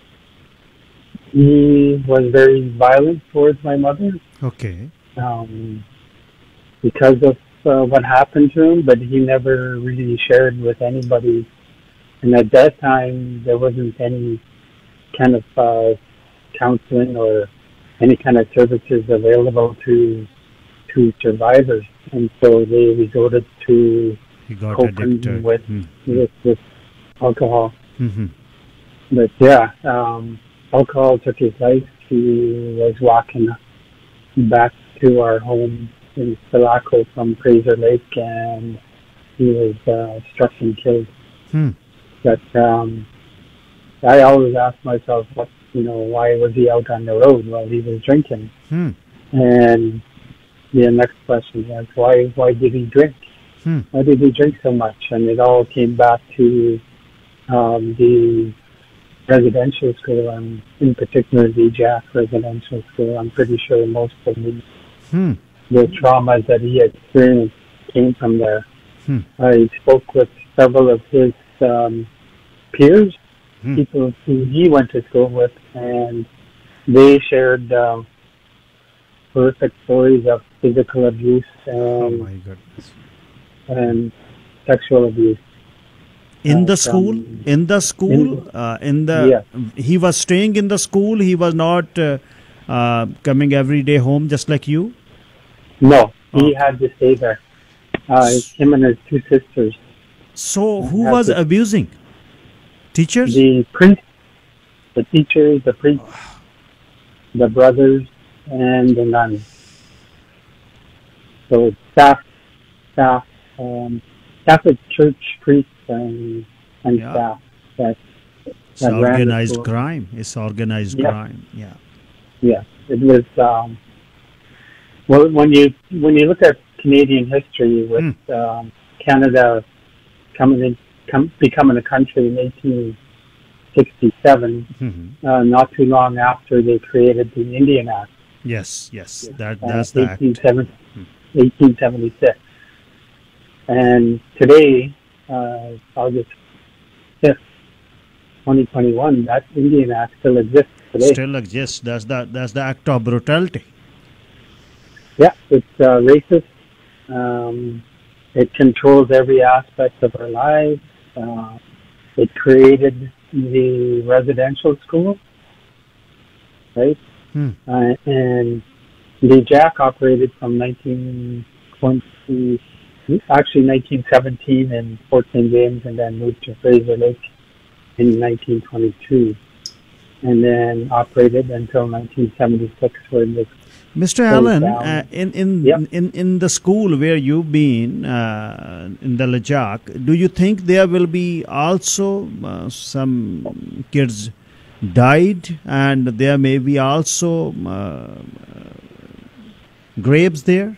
S4: he was very violent towards my mother.
S1: Okay.
S4: Um, because of uh, what happened to him, but he never really shared with anybody. And at that time, there wasn't any kind of uh, counseling or any kind of services available to to survivors, and so they resorted to coping with, mm-hmm. with with alcohol. Mm-hmm. But yeah, um, alcohol took his life. He was walking back to our home in Sulaco from Fraser Lake, and he was uh, struck and killed. Hmm. But um, I always ask myself, what you know, why was he out on the road while he was drinking? Hmm. And the next question was, why why did he drink? Hmm. Why did he drink so much? And it all came back to um, the residential school, and in particular the Jack residential school. I'm pretty sure most of the, hmm. the traumas that he experienced came from there. Hmm. I spoke with several of his um, peers, hmm. people who he went to school with, and they shared um, horrific stories of physical abuse and,
S1: oh my goodness.
S4: and sexual abuse.
S1: In the uh, school, in the school, in, uh, in the yeah. he was staying in the school. He was not uh, uh, coming every day home, just like you.
S4: No, he oh. had to stay there. Uh, him and his two sisters.
S1: So, who was to, abusing? Teachers?
S4: The priest, the teachers, the priests, the brothers, and the nuns. So staff, staff, um, Catholic Church priests and, and yeah. staff. That, that
S1: it's organized crime. It's organized yeah. crime. Yeah.
S4: Yeah. It was. Um, well, when you when you look at Canadian history, with mm. um, Canada coming in, com- becoming a country in eighteen sixty-seven, mm-hmm. uh, not too long after they created the Indian Act.
S1: Yes, yes, that that's uh,
S4: eighteen seventy-six. And today, uh, August fifth, twenty twenty-one, that Indian Act still exists today.
S1: Still exists. That's the that's the act of brutality.
S4: Yeah, it's uh, racist. Um, it controls every aspect of our lives. Uh, it created the residential school, right? Hmm. Uh, and the Jack operated from nineteen twenty, actually nineteen seventeen in Fort Saint James, and then moved to Fraser Lake in nineteen twenty-two, and then operated until nineteen seventy-six when this.
S1: Mister Allen, uh, in in, yep. in in the school where you've been, uh, in the Lejac, do you think there will be also uh, some kids died, and there may be also uh, graves there?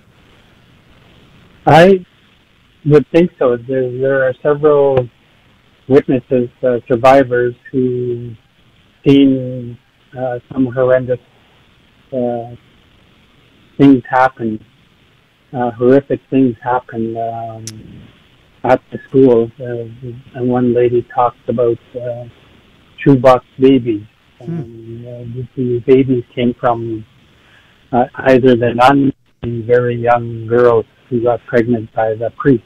S4: I would think so. There, there are several witnesses, uh, survivors, who seen uh, some horrendous uh, things happen, uh, horrific things happen. Um, at the school, uh, and one lady talked about uh, shoebox babies.
S1: Hmm.
S4: Um, uh, these babies came from uh, either the nuns and very young girls who got pregnant by the priest.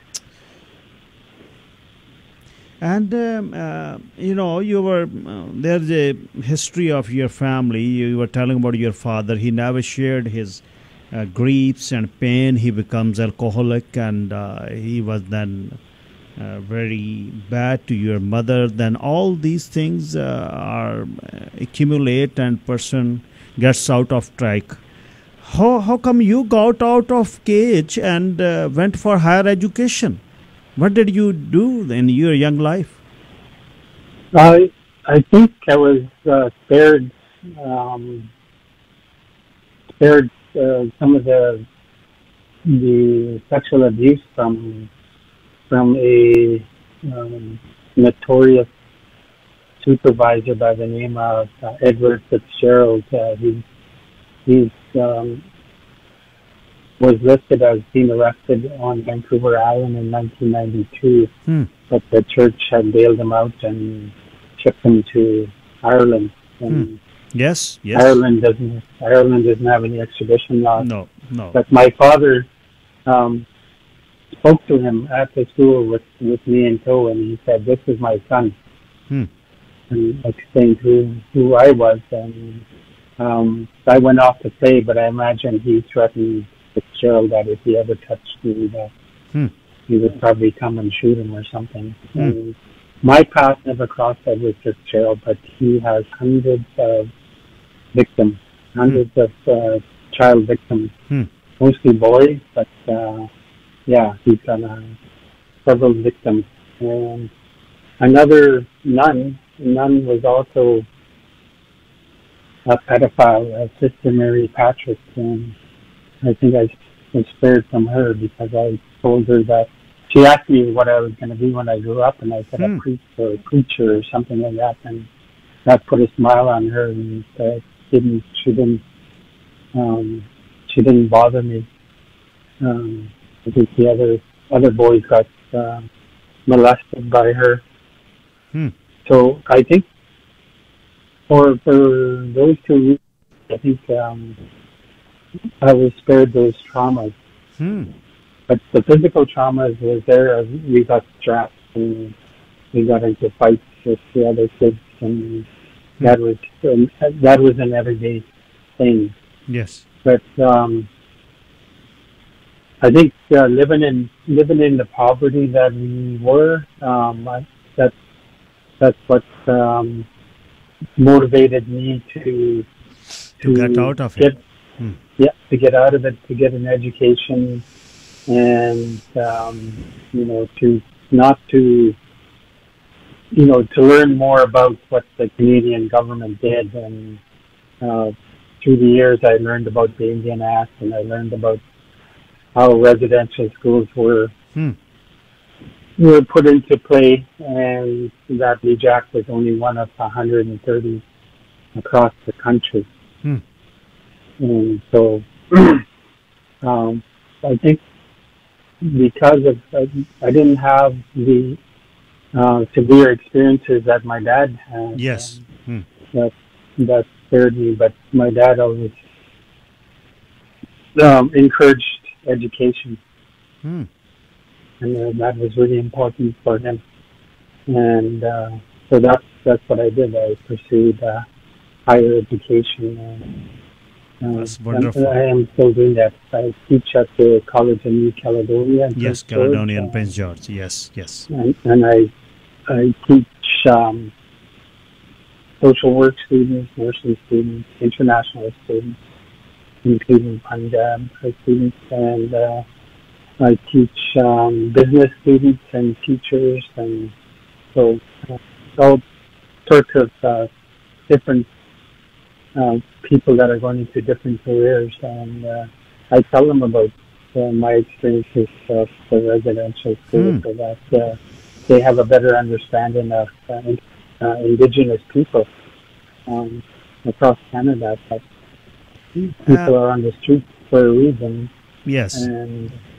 S1: And, um, uh, you know, you were, uh, there's a history of your family. You were telling about your father. He never shared his uh, griefs and pain. He becomes alcoholic, and uh, he was then uh, very bad to your mother. Then all these things uh, are accumulate, and person gets out of track. How, how come you got out of cage and uh, went for higher education? What did you do in your young life?
S4: I I think I was uh, spared um, spared uh, some of the the sexual abuse from from a um, notorious supervisor by the name of uh, Edward Fitzgerald. Uh, he he's um, was listed as being arrested on Vancouver Island in nineteen ninety-two,
S1: Hmm.
S4: but the church had bailed him out and shipped him to Ireland. And
S1: Yes, yes.
S4: Ireland doesn't Ireland doesn't have any extradition laws.
S1: No, no.
S4: But my father um, spoke to him at the school with, with me in tow, and he said, "This is my son,"
S1: Hmm.
S4: and explained who who I was. And um, I went off to play, but I imagine he threatened Fitzgerald that if he ever touched me, that
S1: Hmm.
S4: he would probably come and shoot him or something.
S1: Hmm.
S4: And my path never crossed Edward Fitzgerald, but he has hundreds of victims, hundreds of uh, child victims,
S1: Hmm.
S4: mostly boys, but uh, yeah, he's got uh, several victims. And another nun, nun was also a pedophile, uh, Sister Mary Patrick, and I think I was spared from her because I told her that she asked me what I was going to be when I grew up, and I said
S1: Hmm.
S4: a priest or a preacher or something like that, and that put a smile on her, and uh, didn't she didn't um, she didn't bother me. Um, I think the other other boys got uh, molested by her,
S1: Hmm.
S4: so I think for for those two reasons, I think. Um, I was spared those traumas,
S1: Hmm.
S4: but the physical traumas was there. We got strapped and we got into fights with the other kids, and that was um, that was an everyday thing.
S1: Yes.
S4: But um, I think uh, living in living in the poverty that we were, um, I, that's that's what um, motivated me to
S1: To get out of it.
S4: get,
S1: Hmm.
S4: Yeah, to get out of it, to get an education, and um, you know, to not to, you know, to learn more about what the Canadian government did. And uh, through the years, I learned about the Indian Act, and I learned about how residential schools were
S1: Hmm.
S4: were put into play, and that the Jack was only one of one hundred thirty across the country.
S1: Hmm.
S4: And so, um, I think because of I, I didn't have the uh, severe experiences that my dad had.
S1: Yes. Hmm.
S4: um, that that spared me, but my dad always um, encouraged education,
S1: Hmm.
S4: and uh, that was really important for him. And uh, so that's that's what I did. I pursued uh, higher education. And, Uh,
S1: That's wonderful.
S4: I am still doing that. I teach at the College in New Caledonia. in
S1: Yes,
S4: Prince
S1: Caledonia
S4: George,
S1: and
S4: uh,
S1: Prince George. Yes, yes.
S4: And, and I I teach um, social work students, nursing students, international students, including Punjab students, and uh, I teach um, business students and teachers, and so uh, all sorts of uh, different Uh, people that are going into different careers, and uh, I tell them about uh, my experiences of the residential school,
S1: Hmm.
S4: so that uh, they have a better understanding of uh, in- uh, Indigenous people um, across Canada. That people
S1: Uh,
S4: are on the street for a reason,
S1: yes.
S4: and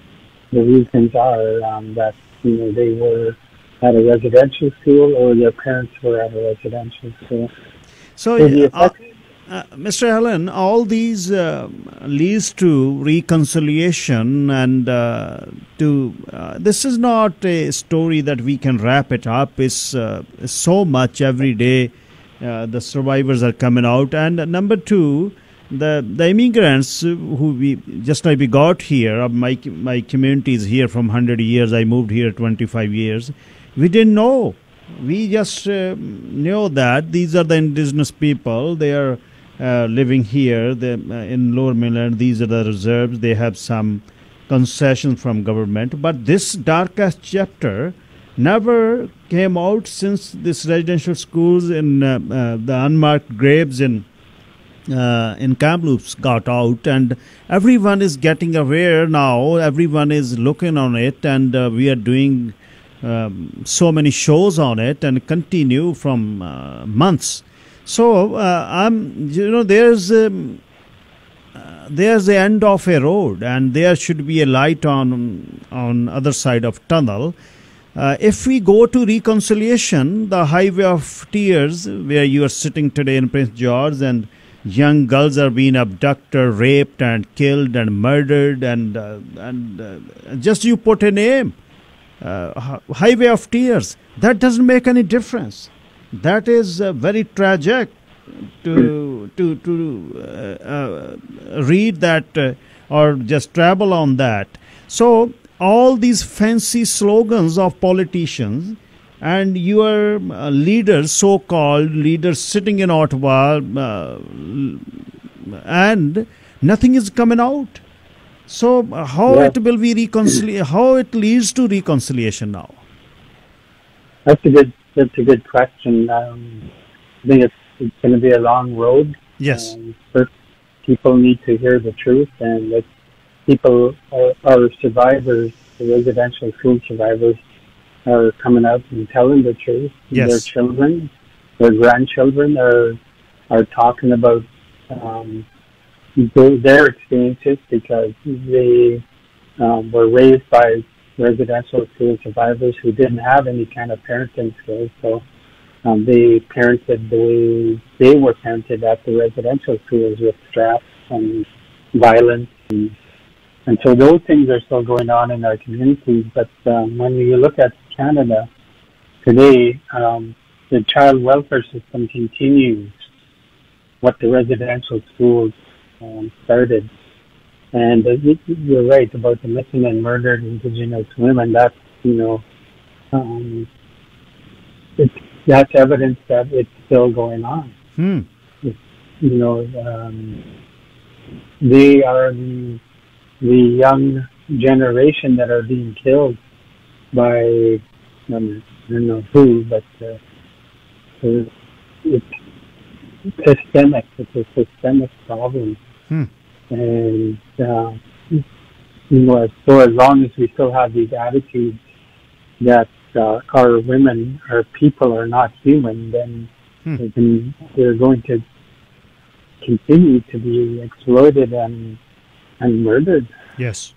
S4: the reasons are um, that you know they were at a residential school or their parents were at a residential school.
S1: So,
S4: So the
S1: uh,
S4: effect,
S1: uh, Mister Allen, all these uh, leads to reconciliation, and uh, to uh, this is not a story that we can wrap it up. It's uh, so much every day. Uh, the survivors are coming out, and uh, number two, the the immigrants who we just like we got here. Uh, my my community is here from one hundred years. I moved here twenty-five years. We didn't know. We just uh, knew that these are the indigenous people. They are uh, living here they, uh, in Lower Mainland. These are the reserves. They have some concessions from government. But this darkest chapter never came out since this residential schools in uh, uh, the unmarked graves in uh, in Kamloops got out, and everyone is getting aware now. Everyone is looking on it, and uh, we are doing um, so many shows on it, and continue from uh, months. So uh, I'm, you know, there's um, uh, there's the end of a road, and there should be a light on on other side of tunnel. Uh, if we go to reconciliation, the highway of tears, where you are sitting today in Prince George, and young girls are being abducted, raped, and killed, and murdered, and uh, and uh, just you put a name, uh, highway of tears. That doesn't make any difference. That is uh, very tragic to to to uh, uh, read that uh, or just travel on that. So all these fancy slogans of politicians and your uh, leaders, so-called leaders sitting in Ottawa, uh, and nothing is coming out. So uh, how
S4: Yeah.
S1: it will be reconciliation? How it leads to reconciliation now?
S4: that's a good that's a good question. Um, I think it's, it's going to be a long road.
S1: Yes.
S4: Um, first, people need to hear the truth, and if people are, are survivors, the residential school survivors, are coming out and telling the truth.
S1: Yes.
S4: Their children, their grandchildren are are talking about um, their, their experiences because they um, were raised by residential school survivors who didn't have any kind of parenting skills. So um, they parented the way they were parented at the residential schools, with straps and violence. And, and so those things are still going on in our communities. But um, when you look at Canada today, um, the child welfare system continues what the residential schools um, started. And uh, you're right about the missing and murdered Indigenous women. That's, you know, um, it's, that's evidence that it's still going on.
S1: Hmm.
S4: It's, you know, um, they are the, the young generation that are being killed by, um, I don't know who, but uh, it's systemic. It's a systemic problem.
S1: Hmm.
S4: And, uh, you know, so as long as we still have these attitudes that uh, our women, our people are not human, then
S1: Hmm.
S4: they can, they're going to continue to be exploited and and murdered.
S1: Yes.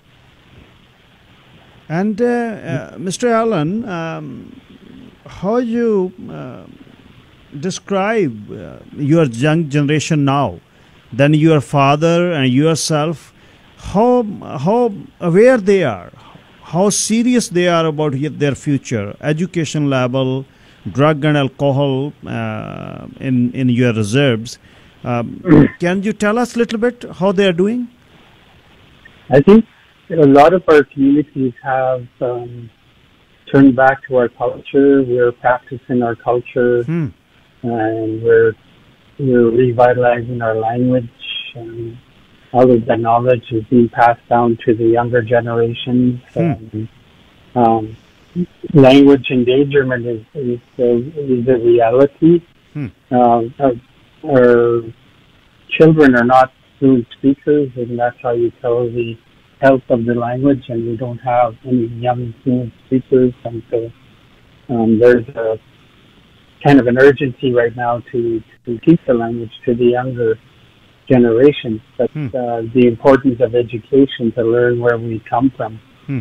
S1: And uh, uh, Mister Allen, um, how you uh, describe uh, your young generation now, then your father and yourself, how how aware they are, how serious they are about their future, education level, drug and alcohol uh, in in your reserves. Um, can you tell us a little bit how they are doing?
S4: I think a lot of our communities have um, turned back to our culture. We're practicing our culture,
S1: Hmm.
S4: and we're we're revitalizing our language. And all of that knowledge is being passed down to the younger generations.
S1: Hmm.
S4: And, um, language endangerment is is a, is a reality.
S1: Hmm.
S4: Um, our, our children are not fluent speakers, and that's how you tell the health of the language. And we don't have any young fluent speakers, and so um, there's a kind of an urgency right now to, to teach the language to the younger generations. But
S1: Hmm.
S4: uh, the importance of education to learn where we come from.
S1: Hmm.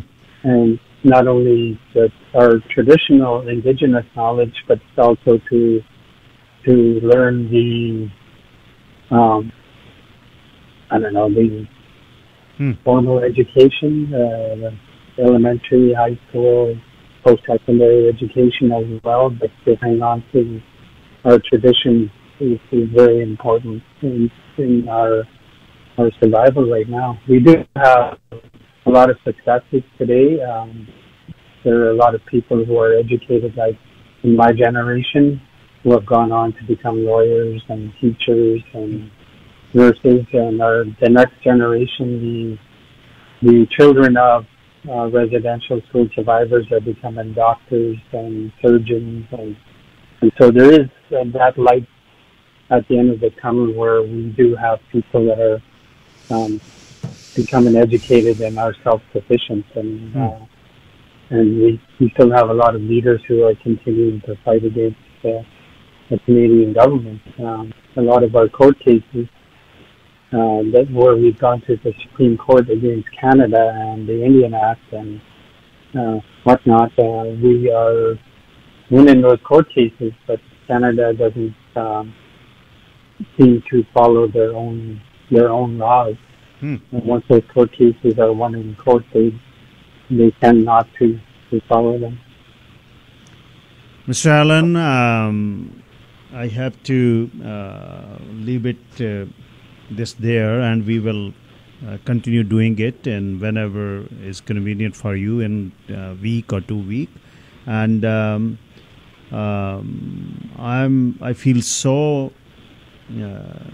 S4: and not only the, our traditional indigenous knowledge, but also to to learn the um, I don't know the hmm. formal education, uh, the elementary, high school, post-secondary education as well. But to hang on to our tradition is, is very important in, in our our survival right now. We do have a lot of successes today. Um, there are a lot of people who are educated, like in my generation, who have gone on to become lawyers and teachers and nurses, and our the next generation, the the children of uh, residential school survivors are becoming doctors and surgeons, and and so there is uh, that light at the end of the tunnel where we do have people that are um, becoming educated and are self-sufficient, and uh, and we, we still have a lot of leaders who are continuing to fight against uh, the Canadian government. Um, a lot of our court cases uh, that where we've gone to the Supreme Court against Canada and the Indian Act and uh, whatnot, uh, we are winning those court cases, but Canada doesn't um, seem to follow their own their own laws. Hmm. And once those court cases are won in court, they they tend not to, to follow them.
S1: Mister Allen, um, I have to uh, leave it uh, this there, and we will uh, continue doing it, and whenever is convenient for you, in a week or two week. And um, um, I'm I feel so uh,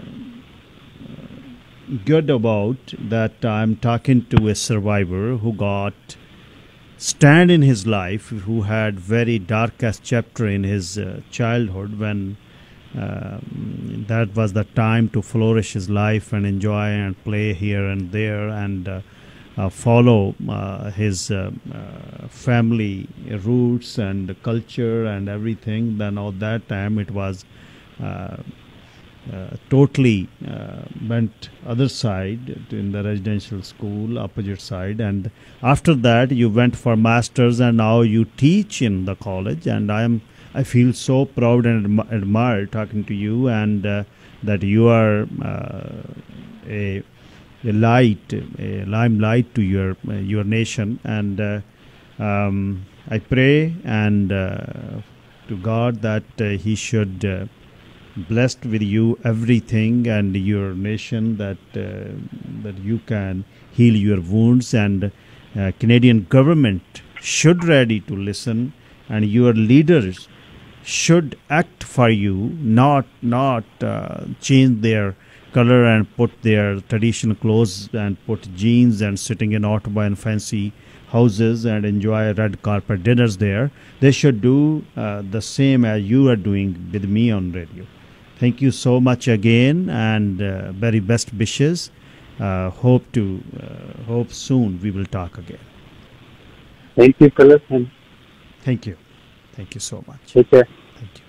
S1: good about that. I'm talking to a survivor who got stand in his life, who had very darkest chapter in his uh, childhood, when uh, that was the time to flourish his life and enjoy and play here and there and uh, uh, follow uh, his uh, uh, family roots and culture and everything. Then at that time it was uh, Uh, totally uh, went other side in the residential school, opposite side, and after that you went for masters, and now you teach in the college. And I am I feel so proud and adm- admired talking to you, and uh, that you are uh, a a light, a limelight to your uh, your nation. And uh, um, I pray and uh, to God that uh, He should. Uh, blessed with you everything and your nation, that uh, that you can heal your wounds, and uh, Canadian government should ready to listen, and your leaders should act for you, not not uh, change their color and put their traditional clothes and put jeans and sitting in Ottawa and fancy houses and enjoy red carpet dinners there. They should do uh, the same as you are doing with me on radio. Thank you so much again, and uh, very best wishes. Uh, hope to uh, hope soon we will talk again.
S4: Thank you, Philip.
S1: Thank you. Thank you so much.
S4: Take care.
S1: Thank you.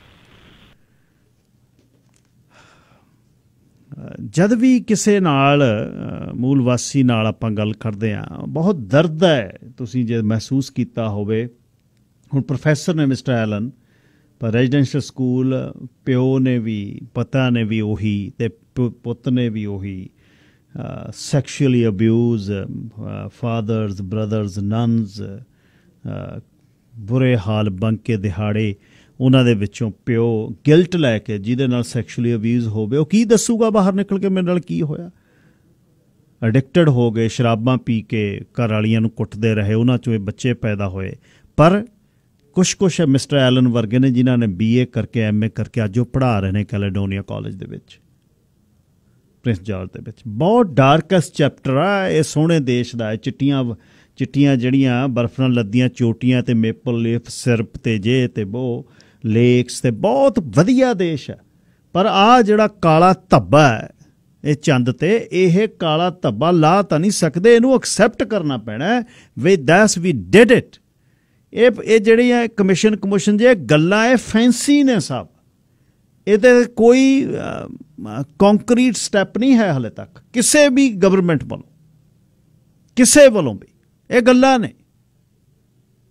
S1: जद भी किसी नाल मूल वासी नाल आपां गल करदे आ, बहुत दर्द है तुसीं जे महसूस कीता होवे। हुण प्रोफैसर ने मिस्टर एलन, पर रेजिडेंशियल स्कूल प्यो ने भी, पता ने भी ਉਹੀ ਤੇ ਪੁੱਤ ਨੇ ਵੀ ਉਹੀ, sexually abuse, fathers, brothers, nuns, ਬੁਰੇ ਹਾਲ ਬੰਕੇ ਦਿਹਾੜੇ, ਉਹਨਾਂ ਦੇ ਵਿੱਚੋਂ ਪਿਓ ਗਿਲਟ ਲੈ ਕੇ ਜਿਹਦੇ ਨਾਲ ਸੈਕਸ਼ੂਅਲੀ ਅਬਿਊਜ਼ ਹੋਵੇ, ਉਹ ਕੀ ਦੱਸੂਗਾ ਬਾਹਰ ਨਿਕਲ ਕੇ ਮੇਰੇ ਨਾਲ ਕੀ ਹੋਇਆ। ਐਡਿਕਟਡ ਹੋ ਗਏ, ਸ਼ਰਾਬਾਂ ਪੀ ਕੇ ਘਰ ਵਾਲੀਆਂ ਨੂੰ ਕੁੱਟਦੇ ਰਹੇ, ਉਹਨਾਂ 'ਚੋਂ ਇਹ ਬੱਚੇ ਪੈਦਾ ਹੋਏ। ਪਰ ਕੁਛ ਕੁਛ ਮਿਸਟਰ ਐਲਨ ਵਰਗੇ ਨੇ ਜਿਨ੍ਹਾਂ ਨੇ ਬੀ ਏ ਕਰਕੇ, ਐਮ ਏ ਕਰਕੇ ਅੱਜ ਉਹ ਪੜ੍ਹਾ ਰਹੇ ਨੇ ਕੈਲੇਡੋਨੀਆ ਕਾਲਜ ਦੇ ਵਿੱਚ, ਪ੍ਰਿੰਸ ਜਾਰਜ ਦੇ ਵਿੱਚ। ਬਹੁਤ ਡਾਰਕੈਸਟ ਚੈਪਟਰ ਆ ਇਹ ਸੋਹਣੇ ਦੇਸ਼ ਦਾ। ਚਿੱਟੀਆਂ ਚਿੱਟੀਆਂ ਜਿਹੜੀਆਂ ਬਰਫ਼ ਨਾਲ ਲੱਦੀਆਂ ਚੋਟੀਆਂ ਅਤੇ ਮੇਪਲ ਲੀਫ ਸਿਰਪ ਅਤੇ ਜੇ ਅਤੇ ਬੋ ਲੇਕਸ, ਅਤੇ ਬਹੁਤ ਵਧੀਆ ਦੇਸ਼ ਹੈ। ਪਰ ਆਹ ਜਿਹੜਾ ਕਾਲਾ ਧੱਬਾ ਹੈ ਇਹ ਚੰਦ 'ਤੇ, ਇਹ ਕਾਲਾ ਧੱਬਾ ਲਾ ਤਾਂ ਨਹੀਂ ਸਕਦੇ, ਇਹਨੂੰ ਐਕਸੈਪਟ ਕਰਨਾ ਪੈਣਾ। With that's we did it. ਇਹ ਇਹ ਜਿਹੜੀਆਂ ਕਮਿਸ਼ਨ ਕਮਿਸ਼ਨ ਜੇ ਗੱਲਾਂ ਇਹ ਫੈਂਸੀ ਨੇ ਸਭ, ਇਹਦੇ ਕੋਈ ਕੰਕਰੀਟ ਸਟੈਪ ਨਹੀਂ ਹੈ ਹਾਲੇ ਤੱਕ ਕਿਸੇ ਵੀ ਗਵਰਨਮੈਂਟ ਵੱਲੋਂ, ਕਿਸੇ ਵੱਲੋਂ ਵੀ। ਇਹ ਗੱਲਾਂ ਨੇ,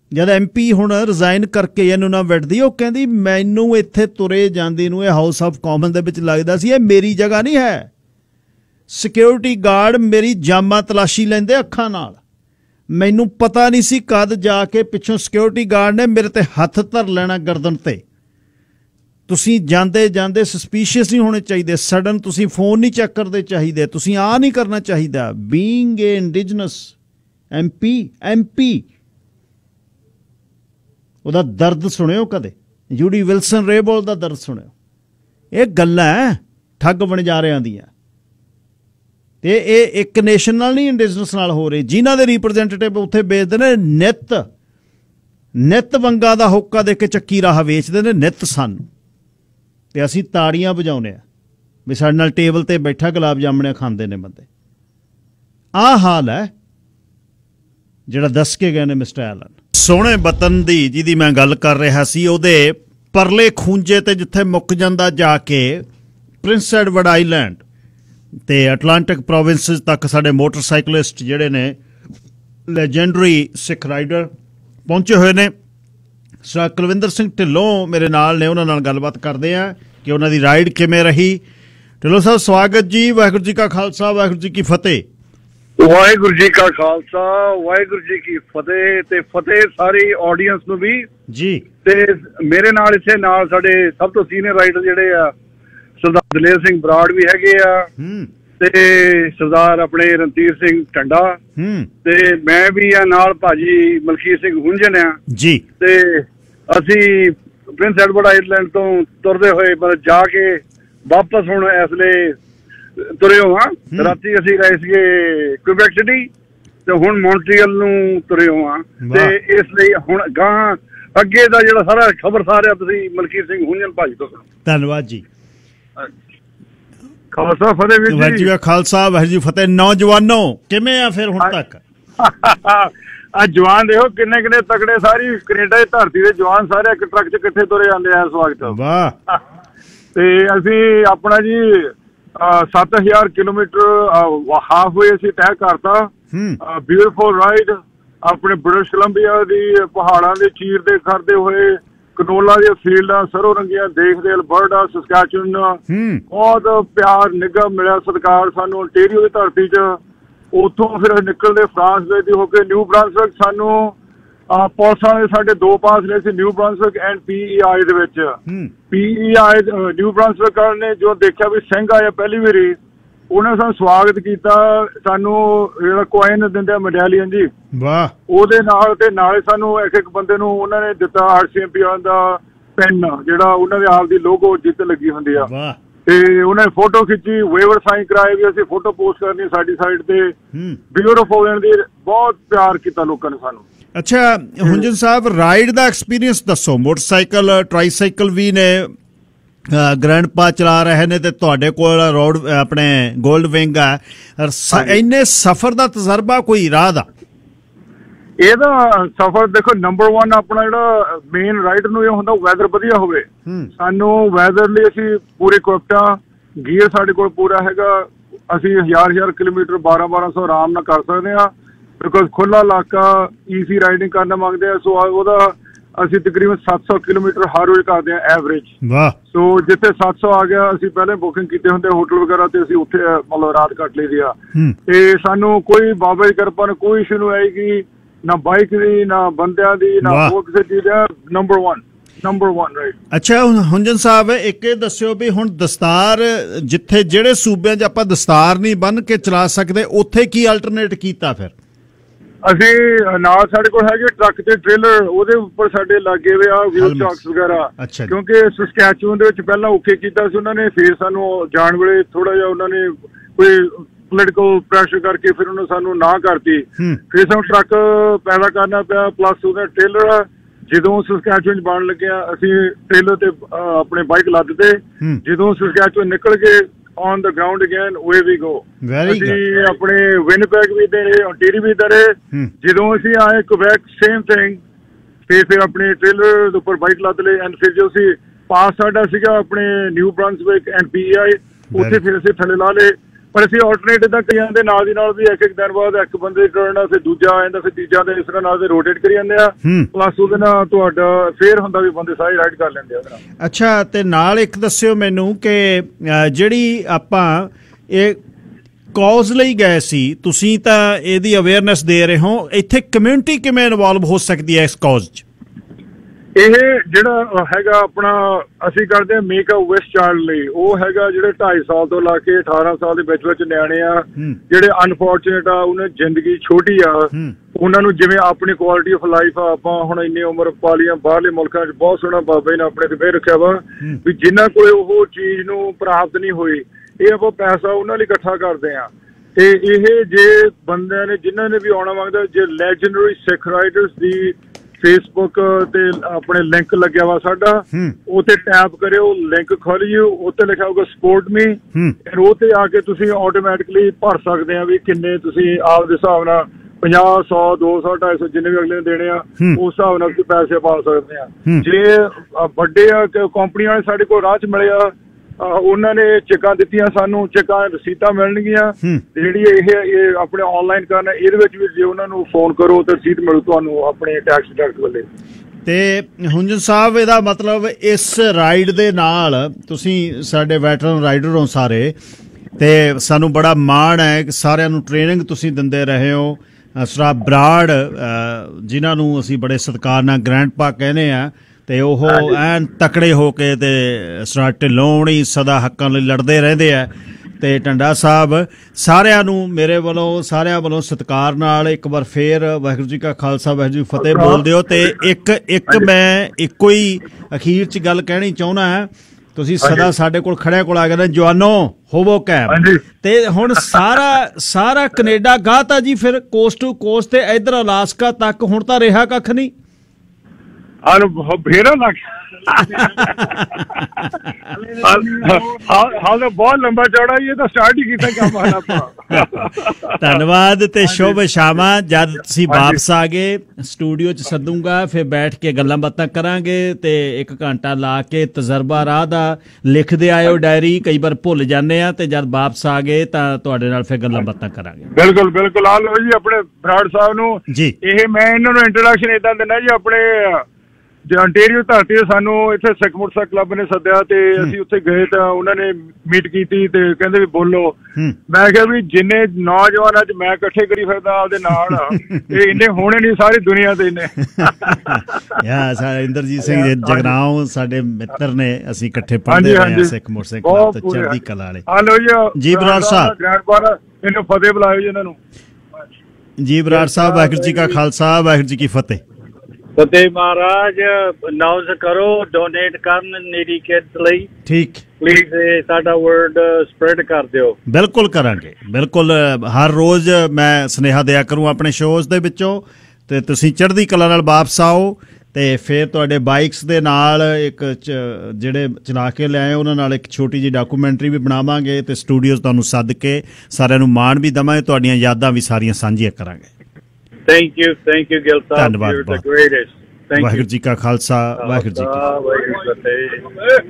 S1: ਜਦ ਐਮ ਪੀ ਹੁਣ ਰਿਜ਼ਾਈਨ ਕਰਕੇ ਇਹਨੂੰ ਨਾ ਵੜਦੀ, ਉਹ ਕਹਿੰਦੀ ਮੈਨੂੰ ਇੱਥੇ ਤੁਰੇ ਜਾਂਦੀ ਨੂੰ ਇਹ ਹਾਊਸ ਆਫ ਕਾਮਨ ਦੇ ਵਿੱਚ ਲੱਗਦਾ ਸੀ ਇਹ ਮੇਰੀ ਜਗ੍ਹਾ ਨਹੀਂ ਹੈ। ਸਿਕਿਉਰਿਟੀ ਗਾਰਡ ਮੇਰੀ ਜਾਮਾ ਤਲਾਸ਼ੀ ਲੈਂਦੇ ਅੱਖਾਂ ਨਾਲ, ਮੈਨੂੰ ਪਤਾ ਨਹੀਂ ਸੀ ਕਦ ਜਾ ਕੇ ਪਿੱਛੋਂ ਸਿਕਿਉਰਿਟੀ ਗਾਰਡ ਨੇ ਮੇਰੇ ਤੇ ਹੱਥ ਧਰ ਲੈਣਾ ਗਰਦਨ ਤੇ। ਤੁਸੀਂ ਜਾਂਦੇ ਜਾਂਦੇ ਸਸਪੀਸ਼ੀਅਸ ਨਹੀਂ ਹੋਣੇ ਚਾਹੀਦੇ, ਸਡਨ ਤੁਸੀਂ ਫੋਨ ਨਹੀਂ ਚੈੱਕ ਕਰਦੇ ਚਾਹੀਦੇ, ਤੁਸੀਂ ਆ ਨਹੀਂ ਕਰਨਾ ਚਾਹੀਦਾ। Being a indigenous M P M P ਉਹਦਾ ਦਰਦ ਸੁਣਿਓ ਕਦੇ? ਜੂਡੀ ਵਿਲਸਨ ਰੇਬੋਲ ਦਾ ਦਰਦ ਸੁਣਿਓ? ਇਹ ਗੱਲਾਂ ਠੱਗ ਵਣਜਾਰਿਆਂ ਦੀਆਂ। ਤੇ ਇਹ ਇੱਕ ਨੇਸ਼ਨ ਨਾਲ ਨਹੀਂ ਇੰਡੀਜਨਸ ਨਾਲ ਹੋ ਰਹੀ, ਜਿਨ੍ਹਾਂ ਦੇ ਰਿਪਰੈਜ਼ੈਂਟੇਟਿਵ ਉੱਥੇ ਵੇਚਦੇ ਨੇ ਨਿੱਤ ਨਿੱਤ ਵੰਗਾ ਦਾ ਹੋਕਾ ਦੇ ਕੇ ਚੱਕੀ ਰਾਹ ਵੇਚਦੇ ਨੇ ਨਿੱਤ ਸਾਨੂੰ, ਤੇ ਅਸੀਂ ਤਾੜੀਆਂ ਵਜਾਉਂਦੇ ਆ ਵੀ ਸਾਡੇ ਨਾਲ ਟੇਬਲ ਤੇ ਬੈਠਾ ਗੁਲਾਬ ਜਾਮਣੇ ਖਾਂਦੇ ਨੇ ਬੰਦੇ। ਆਹ ਹਾਲ ਹੈ ਜਿਹੜਾ ਦੱਸ ਕੇ ਗਏ ਨੇ ਮਿਸਟਰ ਐਲਨ। ਸੋਹਣੇ ਵਤਨ ਦੀ ਜਿਹਦੀ ਮੈਂ ਗੱਲ ਕਰ ਰਿਹਾ ਸੀ, ਉਹਦੇ ਪਰਲੇ ਖੂੰਜੇ ਤੇ ਜਿੱਥੇ ਮੁੱਕ ਜਾਂਦਾ ਜਾ ਕੇ ਪ੍ਰਿੰਸ ਐਡਵਰਡ ਆਈਲੈਂਡ ਤੇ ਅਟਲਾਂਟਿਕ ਪ੍ਰੋਵਿੰਸਿਸ ਤੱਕ ਸਾਡੇ ਮੋਟਰਸਾਈਕਲਿਸਟ ਜਿਹੜੇ ਨੇ ਲੈਜੈਂਡਰੀ ਸਿੱਖ ਰਾਈਡਰ ਪਹੁੰਚੇ ਹੋਏ ਨੇ। ਸਰ ਕੁਲਵਿੰਦਰ ਸਿੰਘ ਢਿੱਲੋਂ ਮੇਰੇ ਨਾਲ ਨੇ, ਉਹਨਾਂ ਨਾਲ ਗੱਲਬਾਤ ਕਰਦੇ ਆ ਕਿ ਉਹਨਾਂ ਦੀ ਰਾਈਡ ਕਿਵੇਂ ਰਹੀ। ਢਿੱਲੋਂ ਸਾਹਿਬ ਸਵਾਗਤ ਜੀ। ਵਾਹਿਗੁਰੂ ਜੀ ਕਾ ਖਾਲਸਾ ਵਾਹਿਗੁਰੂ ਜੀ ਕੀ ਫਤਿਹ।
S5: ਵਾਹਿਗੁਰੂ ਜੀ ਕਾ ਖਾਲਸਾ ਵਾਹਿਗੁਰੂ ਜੀ ਕੀ ਫਤਿਹ, ਤੇ ਫਤਿਹ ਸਾਰੀ ਆਡੀਅנס ਨੂੰ ਵੀ
S1: ਜੀ। ਤੇ
S5: ਮੇਰੇ ਨਾਲ ਇੱਥੇ ਨਾਲ ਸਾਡੇ ਸਭ ਤੋਂ ਸੀਨੀਅਰ ਰਾਈਡਰ ਜਿਹੜੇ ਆ ਸਰਦਾਰ ਦਲੇਰ ਸਿੰਘ ਬਰਾੜ ਵੀ ਹੈਗੇ ਆ, ਤੇ ਸਰਦਾਰ ਆਪਣੇ ਰਣਧੀਰ ਸਿੰਘ ਟੰਡਾ, ਤੇ ਮੈਂ ਵੀ ਆ ਨਾਲ ਭਾਜੀ ਮਲਕੀਤ ਸਿੰਘ ਹੁੰਜਨ ਆ ਜੀ। ਤੇ ਅਸੀਂ ਪ੍ਰਿੰਸ ਐਡਵਰਡ ਆਈਲੈਂਡ ਤੋਂ ਤੁਰਦੇ ਹੋਏ ਮਤਲਬ ਜਾ ਕੇ ਵਾਪਸ ਹੁਣ ਇਸ ਵੇਲੇ ਤੁਰੇ ਹੋ ਹਾਂ। ਰਾਤੀ ਅਸੀਂ ਗਏ ਸੀਗੇ ਕੁਬੈਕ ਸਿਟੀ ਤੇ ਹੁਣ ਮੌਂਟਰੀਅਲ ਨੂੰ ਤੁਰੇ ਹੋ ਹਾਂ, ਤੇ ਇਸ ਲਈ ਹੁਣ ਗਾਂ ਅੱਗੇ ਦਾ ਜਿਹੜਾ ਸਾਰਾ ਖਬਰ ਸਾਰਿਆ ਤੁਸੀਂ ਮਲਕੀਤ ਸਿੰਘ ਹੁੰਜਨ ਭਾਜੀ ਤੋਂ। ਧੰਨਵਾਦ ਜੀ। ਖਾਲਸਾ ਫਤਿਹ ਵੀਰ ਜੀ। ਵਾਹਿਗੁਰੂ ਜੀ ਖਾਲਸਾ ਵਾਹਿਗੁਰੂ ਜੀ ਫਤਿਹ। ਨੌਜਵਾਨੋ ਕਿਵੇਂ ਆ ਫਿਰ ਹੁਣ ਤੱਕ? ਆ ਜਵਾਨ ਦੇਖੋ ਕਿੰਨੇ ਕਿੰਨੇ ਤਕੜੇ, ਸਾਰੀ ਕੈਨੇਡਾ ਦੀ ਧਰਤੀ ਦੇ ਜਵਾਨ ਸਾਰੇ ਇੱਕ ਟਰੱਕ 'ਚ ਇਕੱਠੇ ਤੁਰੇ ਜਾਂਦੇ ਆ ਇਸ ਵਕਤ। ਵਾਹ। ਤੇ ਅਸੀਂ ਆਪਣਾ ਜੀ ਸੱਤ ਹਜ਼ਾਰ ਕਿਲੋਮੀਟਰ ਹਾਫ ਵੇ ਅਸੀਂ ਤੈਅ ਕਰਤਾ। ਬਿਊਟੀਫੁਲ ਰਾਈਡ ਆਪਣੇ ਬ੍ਰਿਟਿਸ਼ ਕੋਲੰਬੀਆ ਦੀ ਪਹਾੜਾਂ ਦੇ ਚੀਰ ਦੇ ਕਰਦੇ ਹੋਏ, ਕਨੋਲਾ ਦੀਆਂ ਫੀਲਡਾਂ ਸਰੋਂ ਰੰਗੀਆਂ ਦੇਖਦੇ, ਅਲਬਰਟਾ ਸਸਕੈਚੁਅਨ, ਬਹੁਤ ਪਿਆਰ ਨਿੱਘਾ ਮਿਲਿਆ ਸਤਿਕਾਰ ਸਾਨੂੰ ontario ਦੀ ਧਰਤੀ 'ਚ। ਉੱਥੋਂ ਫਿਰ ਨਿਕਲਦੇ ਫਰਾਂਸ ਦੇ ਦੀ ਹੋ ਕੇ ਨਿਊ ਬ੍ਰਾਂਸਵਿਕ, ਸਾਨੂੰ ਪੁਲਿਸ ਵਾਲੇ ਸਾਡੇ ਦੋ ਪਾਸ ਰਹੇ ਸੀ New Brunswick and P E I ਦੇ ਵਿੱਚ। ਪੀ ਈ ਆਈ ਨਿਊ ਬ੍ਰਾਂਸਵਿਕ ਨੇ ਜੋ ਦੇਖਿਆ ਵੀ ਸਿੰਘ ਆਇਆ ਪਹਿਲੀ ਵਾਰੀ, ਉਹਨੇ ਸਾਨੂੰ ਸਵਾਗਤ ਕੀਤਾ, ਸਾਨੂੰ ਜਿਹੜਾ ਕੋਇਨ ਦਿੰਦੇ ਮੈਡਾਲੀਅਨ ਜੀ, ਵਾਹ, ਉਹਦੇ ਨਾਲ, ਤੇ ਨਾਲੇ ਸਾਨੂੰ ਇੱਕ ਇੱਕ ਬੰਦੇ ਨੂੰ ਉਹਨਾਂ ਨੇ ਦਿੱਤਾ ਆਰ ਸੀ ਐਮ ਪੀ ਦਾ ਪੈਨ, ਜਿਹੜਾ ਉਹਨਾਂ ਦੇ ਆਪ ਦੀ ਲੋਗੋ ਜਿੱਤ ਲੱਗੀ ਹੁੰਦੀ ਆ। ਤੇ ਉਹਨਾਂ ਨੇ ਫੋਟੋ ਖਿੱਚੀ, ਵੇਵਰ ਸਾਈਨ ਕਰਾਏ ਵੀ ਅਸੀਂ ਫੋਟੋ ਪੋਸਟ ਕਰਨੀ ਸਾਡੀ ਸਾਈਡ ਤੇ। ਬਿਊਟੀਫੁਲ ਦੀ ਬਹੁਤ ਪਿਆਰ ਕੀਤਾ ਲੋਕਾਂ ਨੇ ਸਾਨੂੰ। ਅੱਛਾ ਹੁੰਜਨ ਸਾਹਿਬ, ਰਾਈਡ ਦਾ ਐਕਸਪੀਰੀਅੰਸ ਦੱਸੋ। ਮੋਟਰਸਾਈਕਲ ਟਰਾਈਸਾਈਕਲ ਵੀ ਨੇ, ਗ੍ਰੈਂਡ ਪਾ ਚਲਾ ਰਹੇ ਨੇ, ਤੇ ਤੁਹਾਡੇ ਕੋਲ ਰੋਡ ਆਪਣੇ ਗੋਲਡ ਵਿੰਗ ਆ। ਇੰਨੇ ਸਫ਼ਰ ਦਾ ਤਜਰਬਾ ਕੋਈ ਰਾਹ ਦਾ? ਇਹਦਾ ਸਫ਼ਰ ਦੇਖੋ, ਨੰਬਰ ਵਨ ਆਪਣਾ ਜਿਹੜਾ ਮੇਨ ਰਾਈਡਰ ਨੂੰ ਇਹ ਹੁੰਦਾ ਵੈਦਰ ਵਧੀਆ ਹੋਵੇ। ਸਾਨੂੰ ਵੈਦਰ ਲਈ ਅਸੀਂ ਪੂਰੇ ਕੁਪਟਾ ਗੀਅਰ ਸਾਡੇ ਕੋਲ ਪੂਰਾ ਹੈਗਾ, ਅਸੀਂ ਹਜ਼ਾਰ ਹਜ਼ਾਰ ਕਿਲੋਮੀਟਰ ਬਾਰਾਂ ਬਾਰਾਂ ਸੌ ਆਰਾਮ ਨਾਲ ਕਰ ਸਕਦੇ ਹਾਂ, ਬਿਕੋਜ਼ ਖੁੱਲਾ ਇਲਾਕਾ, ਈਜ਼ੀ ਰਾਈਡਿੰਗ ਕਰਨਾ ਮੰਗਦੇ ਆ। ਸੋ ਉਹਦਾ ਅਸੀਂ ਤਕਰੀਬਨ ਸੱਤ ਸੌ ਕਿਲੋਮੀਟਰ ਹਰ ਰੋਜ਼ ਕਰਦੇ ਹਾਂ ਐਵਰੇਜ। ਵਾਹ। ਸੋ ਜਿੱਥੇ ਸੱਤ ਸੌ ਆ ਗਿਆ, ਅਸੀਂ ਪਹਿਲੇ ਬੁਕਿੰਗ ਕੀਤੇ ਹੁੰਦੇ ਹੋਟਲ ਵਗੈਰਾ, ਤੇ ਅਸੀਂ ਉੱਥੇ ਮਤਲਬ ਰਾਤ ਕੱਟ ਲਈ ਦੀ ਆ। ਤੇ ਸਾਨੂੰ ਕੋਈ ਬਾਬਾ ਦੀ ਕਿਰਪਾ ਨਾਲ ਕੋਈ ਇਸ਼ੂ ਨਹੀਂ ਆਏਗੀ, ਨਾ ਬਾਈਕ ਦੀ, ਨਾ ਬੰਦਿਆਂ ਦੀ, ਨਾ ਹੋਰ ਕਿਸੇ ਚੀਜ਼ ਦਾ। Number one number one ride. ਅੱਛਾ ਹੁੰਜਨ ਸਾਹਿਬ, ਇੱਕ ਇਹ ਦੱਸਿਓ ਵੀ ਹੁਣ ਦਸਤਾਰ ਜਿੱਥੇ ਜਿਹੜੇ ਸੂਬਿਆਂ 'ਚ ਆਪਾਂ ਦਸਤਾਰ ਨਹੀਂ ਬੰਨ ਕੇ ਚਲਾ ਸਕਦੇ, ਉੱਥੇ ਕੀ ਅਲਟਰਨੇਟ ਕੀਤਾ ਫਿਰ? ਅਸੀਂ ਨਾਲ ਸਾਡੇ ਕੋਲ ਹੈਗੇ ਟਰੱਕ ਤੇ ਟ੍ਰੇਲਰ, ਉਹਦੇ ਉੱਪਰ ਸਾਡੇ ਲੱਗੇ ਹੋਏ ਆ ਵੀਲ ਚੌਕਸ ਵਗੈਰਾ, ਕਿਉਂਕਿ ਸਸਕੈਚੂਨ ਦੇ ਵਿੱਚ ਪਹਿਲਾਂ ਓਕੇ ਕੀਤਾ ਸੀ ਉਹਨਾਂ ਨੇ, ਫਿਰ ਸਾਨੂੰ ਜਾਣ ਵੇਲੇ ਥੋੜਾ ਜਿਹਾ ਉਹਨਾਂ ਨੇ ਕੋਈ ਪੋਲੀਟੀਕਲ ਪ੍ਰੈਸ਼ਰ ਕਰਕੇ ਫਿਰ ਉਹਨੇ ਸਾਨੂੰ ਨਾ ਕਰਤੀ। ਫਿਰ ਸਾਨੂੰ ਟਰੱਕ ਪੈਦਾ ਕਰਨਾ ਪਿਆ, ਪਲੱਸ ਉਹਦਾ ਟ੍ਰੇਲਰ। ਜਦੋਂ ਸਸਕੈਚੂਨ 'ਚ ਬਣ ਲੱਗਿਆ, ਅਸੀਂ ਟ੍ਰੇਲਰ ਤੇ ਆਪਣੇ ਬਾਈਕ ਲੱਦ ਤੇ, ਜਦੋਂ ਸਸਕੈਚੂਨ ਨਿਕਲ ਗਏ on the ground again, where we go. Very good. ਅਸੀਂ ਆਪਣੇ ਵਿਨਪੈਗ ਵੀ ਦੇ ਰਹੇ, ontario ਵੀ ਦੇ ਰਹੇ। ਜਦੋਂ ਅਸੀਂ ਆਏ ਕੁਬੈਕ ਸੇਮ ਥਿੰਗ, ਤੇ ਫਿਰ ਆਪਣੇ ਟ੍ਰੇਲਰ ਦੇ ਉੱਪਰ ਬਾਈਕ ਲੱਦ ਲਏ। ਐਂਡ ਫਿਰ ਜੋ ਅਸੀਂ ਪਾਸ ਸਾਡਾ ਸੀਗਾ ਆਪਣੇ New Brunswick and P E I, ਉੱਥੇ ਫਿਰ ਅਸੀਂ ਥੱਲੇ ਲਾ ਲਏ। ਪਰ ਅਸੀਂ ਆਲਟਰਨੇਟ ਇਦਾਂ ਕਰੀ ਜਾਂਦੇ ਨਾਲ ਦੀ ਨਾਲ ਵੀ ਇੱਕ ਇੱਕ ਦਿਨ ਬਾਅਦ ਇੱਕ ਬੰਦੇ ਟਰਨਾ ਫਿਰ ਦੂਜਾ ਆ ਜਾਂਦਾ ਫਿਰ ਤੀਜਾ ਤੇ ਇਸ ਤਰ੍ਹਾਂ ਨਾਲ ਰੋਟੇਟ ਕਰੀ ਜਾਂਦੇ ਆ ਪਲੱਸ ਉਹਦੇ ਨਾਲ ਤੁਹਾਡਾ ਫੇਰ ਹੁੰਦਾ ਵੀ ਬੰਦੇ ਸਾਰੇ ਰਾਈਡ ਕਰ ਲੈਂਦੇ ਆ।
S1: ਅੱਛਾ ਤੇ ਨਾਲ ਇੱਕ ਦੱਸਿਓ ਮੈਨੂੰ ਕਿ ਜਿਹੜੀ ਆਪਾਂ ਇਹ ਕਾਜ਼ ਲਈ ਗਏ ਸੀ ਤੁਸੀਂ ਤਾਂ ਇਹਦੀ ਅਵੇਅਰਨੈਸ ਦੇ ਰਹੇ ਹੋ, ਇੱਥੇ ਕਮਿਊਨਿਟੀ ਕਿਵੇਂ ਇਨਵੋਲਵ ਹੋ ਸਕਦੀ ਹੈ ਇਸ ਕਾਜ਼ 'ਚ?
S5: ਇਹ ਜਿਹੜਾ ਹੈਗਾ ਆਪਣਾ ਅਸੀਂ ਕਰਦੇ ਹਾਂ ਮੇਕ ਅ ਵਿਸ਼ ਚਾਈਲਡ ਲਈ, ਉਹ ਹੈਗਾ ਜਿਹੜੇ ਢਾਈ ਸਾਲ ਤੋਂ ਲਾ ਕੇ ਅਠਾਰਾਂ ਸਾਲ ਦੇ ਵਿੱਚ ਵਿੱਚ ਨਿਆਣੇ ਆ ਜਿਹੜੇ ਅਨਫੋਰਚੂਨੇਟ ਆ, ਉਹਨੇ ਜ਼ਿੰਦਗੀ ਛੋਟੀ ਆ, ਉਹਨਾਂ ਨੂੰ ਜਿਵੇਂ ਆਪਣੀ ਕੁਆਲਿਟੀ ਆਫ ਲਾਈਫ ਆ, ਆਪਾਂ ਹੁਣ ਇੰਨੀ ਉਮਰ ਪਾਲੀਆਂ ਬਾਹਰਲੇ ਮੁਲਕਾਂ 'ਚ ਬਹੁਤ ਸੋਹਣਾ ਬਾਬਾ ਜੀ ਨੇ ਆਪਣੇ ਤੇ ਫੇਰ ਰੱਖਿਆ ਵਾ ਵੀ ਜਿਨ੍ਹਾਂ ਕੋਲੇ ਉਹ ਚੀਜ਼ ਨੂੰ ਪ੍ਰਾਪਤ ਨਹੀਂ ਹੋਈ, ਇਹ ਆਪਾਂ ਪੈਸਾ ਉਹਨਾਂ ਲਈ ਇਕੱਠਾ ਕਰਦੇ ਆ। ਤੇ ਇਹ ਜੇ ਬੰਦਿਆਂ ਨੇ ਜਿਨ੍ਹਾਂ ਨੇ ਵੀ ਆਉਣਾ ਮੰਗਦਾ, ਜੇ ਲੈਜੈਂਡਰੀ ਸਿੱਖ ਰਾਈਡਰਸ ਦੀ ਫੇਸਬੁੱਕ ਤੇ ਆਪਣੇ ਲਿੰਕ ਲੱਗਿਆ ਵਾ ਸਾਡਾ, ਉਹ ਤੇ ਟੈਪ ਕਰਿਓ, ਲਿੰਕ ਖੋਲਿਓ, ਉੱਤੇ ਲਿਖਿਆ ਹੋਊਗਾ ਸਪੋਰਟ ਮੀ, ਫਿਰ ਉਹ ਤੇ ਆ ਕੇ ਤੁਸੀਂ ਆਟੋਮੈਟਿਕਲੀ ਭਰ ਸਕਦੇ ਆ ਵੀ ਕਿੰਨੇ ਤੁਸੀਂ ਆਪ ਦੇ ਹਿਸਾਬ ਨਾਲ ਪੰਜਾਹ ਸੌ ਦੋ ਸੌ ਢਾਈ ਸੌ ਜਿੰਨੇ ਵੀ ਅਗਲੇ ਨੂੰ ਦੇਣੇ ਆ ਉਸ ਹਿਸਾਬ ਨਾਲ ਤੁਸੀਂ ਪੈਸੇ ਪਾ ਸਕਦੇ ਆ। ਜੇ ਵੱਡੇ ਆ ਕੰਪਨੀ ਵਾਲੇ ਸਾਡੇ ਕੋਲ ਰਾਹ 'ਚ ਮਿਲੇ ਆ, ਉਹਨਾਂ ਨੇ ਚੈੱਕਾਂ ਦਿੱਤੀਆਂ ਸਾਨੂੰ, ਚੈੱਕਾਂ ਰਸੀਦਾਂ ਮਿਲਣਗੀਆਂ, ਜਿਹੜੀ ਇਹ ਆਪਣੇ ਆਨਲਾਈਨ ਕਰਨਾ ਇਹਦੇ ਵਿੱਚ ਵੀ ਜੇ ਉਹਨਾਂ ਨੂੰ ਫੋਨ ਕਰੋ ਤਾਂ ਰਸੀਦ ਮਿਲੂ ਤੁਹਾਨੂੰ ਆਪਣੇ ਟੈਕਸ ਡਾਇਰੈਕਟ ਵੱਲੇ।
S1: ਤੇ ਹੁੰਜਨ ਸਾਹਿਬ ਇਹਦਾ ਮਤਲਬ ਇਸ ਰਾਈਡ ਦੇ ਨਾਲ ਤੁਸੀਂ ਸਾਡੇ ਵੈਟਰਨ ਰਾਈਡਰ ਹੋ ਸਾਰੇ, ਤੇ ਸਾਨੂੰ ਬੜਾ ਮਾਣ ਹੈ ਕਿ ਸਾਰਿਆਂ ਨੂੰ ਟ੍ਰੇਨਿੰਗ ਤੁਸੀਂ ਦਿੰਦੇ ਰਹੇ ਹੋ। ਸਰਾ ਬਰਾੜ ਜਿਨ੍ਹਾਂ ਨੂੰ ਅਸੀਂ ਬੜੇ ਸਤਿਕਾਰ ਨਾਲ ਗ੍ਰੈਂਡਪਾ ਕਹਿੰਦੇ ਆ, ਤੇ ਉਹ ਐਨ ਤਕੜੇ ਹੋ ਕੇ ਤੇ ਸਰਾ ਢਿੱਲੋਂ ਹੀ ਸਦਾ ਹੱਕਾਂ ਲਈ ਲੜਦੇ ਰਹਿੰਦੇ ਆ। ਤੇ ਟੰਡਾ ਸਾਹਿਬ ਸਾਰਿਆਂ ਨੂੰ ਮੇਰੇ ਵੱਲੋਂ ਸਾਰਿਆਂ ਵੱਲੋਂ ਸਤਿਕਾਰ ਨਾਲ ਇੱਕ ਵਾਰ ਫੇਰ ਵਾਹਿਗੁਰੂ ਜੀ ਕਾ ਖਾਲਸਾ ਵਾਹਿਗੁਰੂ ਜੀ ਫਤਿਹ ਬੋਲ ਦਿਓ। ਤੇ ਇੱਕ ਇੱਕ ਮੈਂ ਇੱਕੋ ਹੀ ਅਖੀਰ 'ਚ ਗੱਲ ਕਹਿਣੀ ਚਾਹੁੰਦਾ ਹਾਂ, ਤੁਸੀਂ ਸਦਾ ਸਾਡੇ ਕੋਲ ਖੜਿਆਂ ਕੋਲ ਆ ਗਏ ਨੇ, ਜਵਾਨੋ ਹੋਵੋ ਕੈਬ। ਤੇ ਹੁਣ ਸਾਰਾ ਸਾਰਾ ਕੈਨੇਡਾ ਗਾਹਤਾ ਜੀ ਫਿਰ ਕੋਸਟ ਟੂ ਕੋਸਟ ਤੇ ਇੱਧਰ ਅਲਾਸਕਾ ਤੱਕ, ਹੁਣ ਤਾਂ ਰਿਹਾ ਕੱਖ ਨਹੀਂ।
S5: ਫੇਰ ਲੱਗ ਹਾਲ ਤਾਂ ਬਹੁਤ ਲੰਬਾ ਚੌੜਾ, ਇਹ ਤਾਂ ਸਟਾਰਟ ਹੀ ਕੀਤਾ ਕੰਮ ਆਪਾਂ।
S1: ਧੰਨਵਾਦ ਤੇ ਸ਼ੁਭ ਸ਼ਾਮਾਂ। ਜਦ ਤੁਸੀਂ ਵਾਪਸ ਆ ਗਏ ਸਟੂਡੀਓ 'ਚ ਸੱਦੂਗਾ, ਫਿਰ ਬੈਠ ਕੇ ਗੱਲਾਂ ਬਾਤਾਂ ਕਰਾਂਗੇ ਤੇ ਇੱਕ ਘੰਟਾ ਲਾ ਕੇ ਤਜਰਬਾ ਰਾਹ ਦਾ ਲਿਖਦੇ ਆਇਓ ਡਾਇਰੀ, ਕਈ ਵਾਰ ਭੁੱਲ ਜਾਂਦੇ ਆ, ਤੇ ਜਦ ਵਾਪਸ ਆ ਗਏ ਤਾਂ ਤੁਹਾਡੇ ਨਾਲ ਫਿਰ ਗੱਲਾਂ ਬਾਤਾਂ ਕਰਾਂਗੇ।
S5: ਬਿਲਕੁਲ ਬਿਲਕੁਲ। ਆ ਲਓ ਜੀ ਆਪਣੇ ਬਰਾੜ ਸਾਹਿਬ ਨੂੰ ਜੀ, ਇਹ ਮੈਂ ਇਹਨਾਂ ਨੂੰ ਇੰਟਰੋਡਕਸ਼ਨ ਏਦਾਂ ਦਿੰਦਾ ਜੀ, ਆਪਣੇ ਜੇ ਅੰਟੇਰੀਓ ਧਰਤੀ ਤੇ ਸਾਨੂੰ ਇੱਥੇ ਸਿੱਖ ਮੋਟਰਸਾਈਕਲ ਕਲੱਬ ਨੇ ਸੱਦਿਆ ਤੇ ਅਸੀਂ ਉੱਥੇ ਗਏ ਤਾਂ ਉਹਨਾਂ ਨੇ ਮੀਟ ਕੀਤੀ ਤੇ ਕਹਿੰਦੇ ਵੀ ਬੋਲੋ। ਮੈਂ ਕਿਹਾ ਵੀ ਜਿੰਨੇ ਨੌਜਵਾਨ ਅੱਜ ਮੈਂ ਇਕੱਠੇ ਕਰੀ ਫਿਰਦਾ ਆਪਦੇ ਨਾਲ, ਇਹ ਇੰਨੇ ਹੋਣੇ ਨਹੀਂ ਸਾਰੀ ਦੁਨੀਆ ਤੇ ਇੰਨੇ।
S1: ਯਾ ਸਾਡੇ ਇੰਦਰਜੀਤ ਸਿੰਘ ਜਗਰਾਉਂ ਸਾਡੇ ਮਿੱਤਰ ਨੇ, ਅਸੀਂ ਇਕੱਠੇ ਪੜ੍ਹਦੇ ਰਹੇ ਹਾਂ ਸਿੱਖ ਮੋਟਰਸਾਈਕਲ ਕਲੱਬ ਤੇ ਚੜ੍ਹਦੀ ਕਲਾ ਵਾਲੇ।
S5: ਹਲੋ ਜੀ
S1: ਜੀ ਬਰਾੜ ਸਾਹਿਬ,
S5: ਇਹਨੂੰ ਫਤਿਹ ਬੁਲਾਇਓ ਜੀ ਇਹਨਾਂ ਨੂੰ।
S1: ਜੀ ਬਰਾੜ ਸਾਹਿਬ, ਵਾਹਿਗੁਰੂ ਜੀ ਕਾ ਖਾਲਸਾ ਵਾਹਿਗੁਰੂ ਜੀ ਕੀ ਫਤਿਹ।
S6: ਫਤਿਹ ਮਹਾਰਾਜ। ਅਨਾਉਂਸ ਕਰੋ ਡੋਨੇਟ ਕਰਨ ਨੀਡੀ ਕਿਡਸ ਲਈ, ਠੀਕ ਪਲੀਜ਼ ਸਾਡਾ ਵਰਡ ਸਪਰੈਡ ਕਰ ਦਿਓ।
S1: ਬਿਲਕੁਲ ਕਰਾਂਗੇ, ਬਿਲਕੁਲ। ਹਰ ਰੋਜ਼ ਮੈਂ ਸੁਨੇਹਾ ਦਿਆ ਕਰੂੰ ਆਪਣੇ ਸ਼ੋਜ਼ ਦੇ ਵਿੱਚੋਂ, ਤੇ ਤੁਸੀਂ ਚੜ੍ਹਦੀ ਕਲਾ ਨਾਲ ਵਾਪਸ ਆਓ ਤੇ ਫਿਰ ਤੁਹਾਡੇ ਬਾਈਕਸ ਦੇ ਨਾਲ ਇੱਕ ਜਿਹੜੇ ਚਲਾ ਕੇ ਲਿਆਏ ਉਹਨਾਂ ਨਾਲ ਇੱਕ ਛੋਟੀ ਜਿਹੀ ਡਾਕੂਮੈਂਟਰੀ ਵੀ ਬਣਾਵਾਂਗੇ ਤੇ ਸਟੂਡੀਓਜ਼ ਤੁਹਾਨੂੰ ਸੱਦ ਕੇ ਸਾਰਿਆਂ ਨੂੰ ਮਾਣ ਵੀ ਦੇਵਾਂਗੇ, ਤੁਹਾਡੀਆਂ ਯਾਦਾਂ ਵੀ ਸਾਰੀਆਂ ਸਾਂਝੀਆਂ ਕਰਾਂਗੇ।
S6: Thank you, thank you, Gil Sahib.
S1: ਧੰਨਵਾਦ।
S6: You're the greatest. Thank
S1: Waheguru ji ਕਾ ਖਾਲਸਾ ਵਾਹਿਗੁਰੂ ਜੀ ਕੀ ਫਤਿਹ।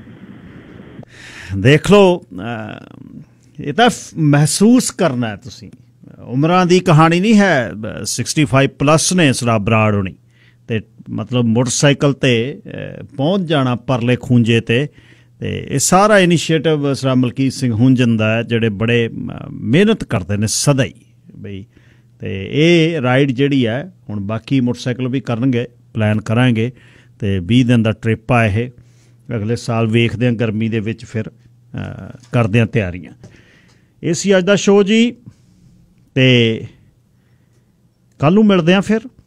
S1: ਦੇਖ ਲਓ, ਇਹ ਤਾਂ ਮਹਿਸੂਸ ਕਰਨਾ ਤੁਸੀਂ, ਉਮਰਾਂ ਦੀ ਕਹਾਣੀ ਨਹੀਂ ਹੈ। ਸਿਕਸਟੀ ਫਾਈਵ ਪਲੱਸ ਨੇ ਸਰਾ ਬਰਾੜ ਹੋਣੀ, ਤੇ ਮਤਲਬ ਮੋਟਰਸਾਈਕਲ ਤੇ ਪਹੁੰਚ ਜਾਣਾ ਪਰਲੇ ਖੂੰਜੇ ਤੇ। ਤੇ ਇਹ ਸਾਰਾ ਇਨੀਸ਼ੀਏਟਿਵ ਸਰਾ ਮਲਕੀਤ ਸਿੰਘ ਹੁੰਜਨ ਦਾ ਹੈ, ਜਿਹੜੇ ਬੜੇ ਮਿਹਨਤ ਕਰਦੇ ਨੇ ਸਦਾ ਹੀ ਬਈ। ਤੇ ਇਹ ਰਾਈਡ ਜਿਹੜੀ ਹੈ ਹੁਣ ਬਾਕੀ ਮੋਟਰਸਾਈਕਲ ਵੀ ਕਰਨਗੇ, ਪਲਾਨ ਕਰਾਂਗੇ, ਤੇ ਵੀਹ ਦਿਨ ਦਾ ਟ੍ਰਿਪ ਆ ਇਹ। ਅਗਲੇ ਸਾਲ ਵੇਖਦੇ ਹਾਂ ਗਰਮੀ ਦੇ ਵਿੱਚ, ਫਿਰ ਕਰਦੇ ਹਾਂ ਤਿਆਰੀਆਂ। ਇਹ ਸੀ ਅੱਜ ਦਾ ਸ਼ੋਅ ਜੀ, ਤੇ ਕੱਲ੍ਹ ਨੂੰ ਮਿਲਦੇ ਹਾਂ ਫਿਰ।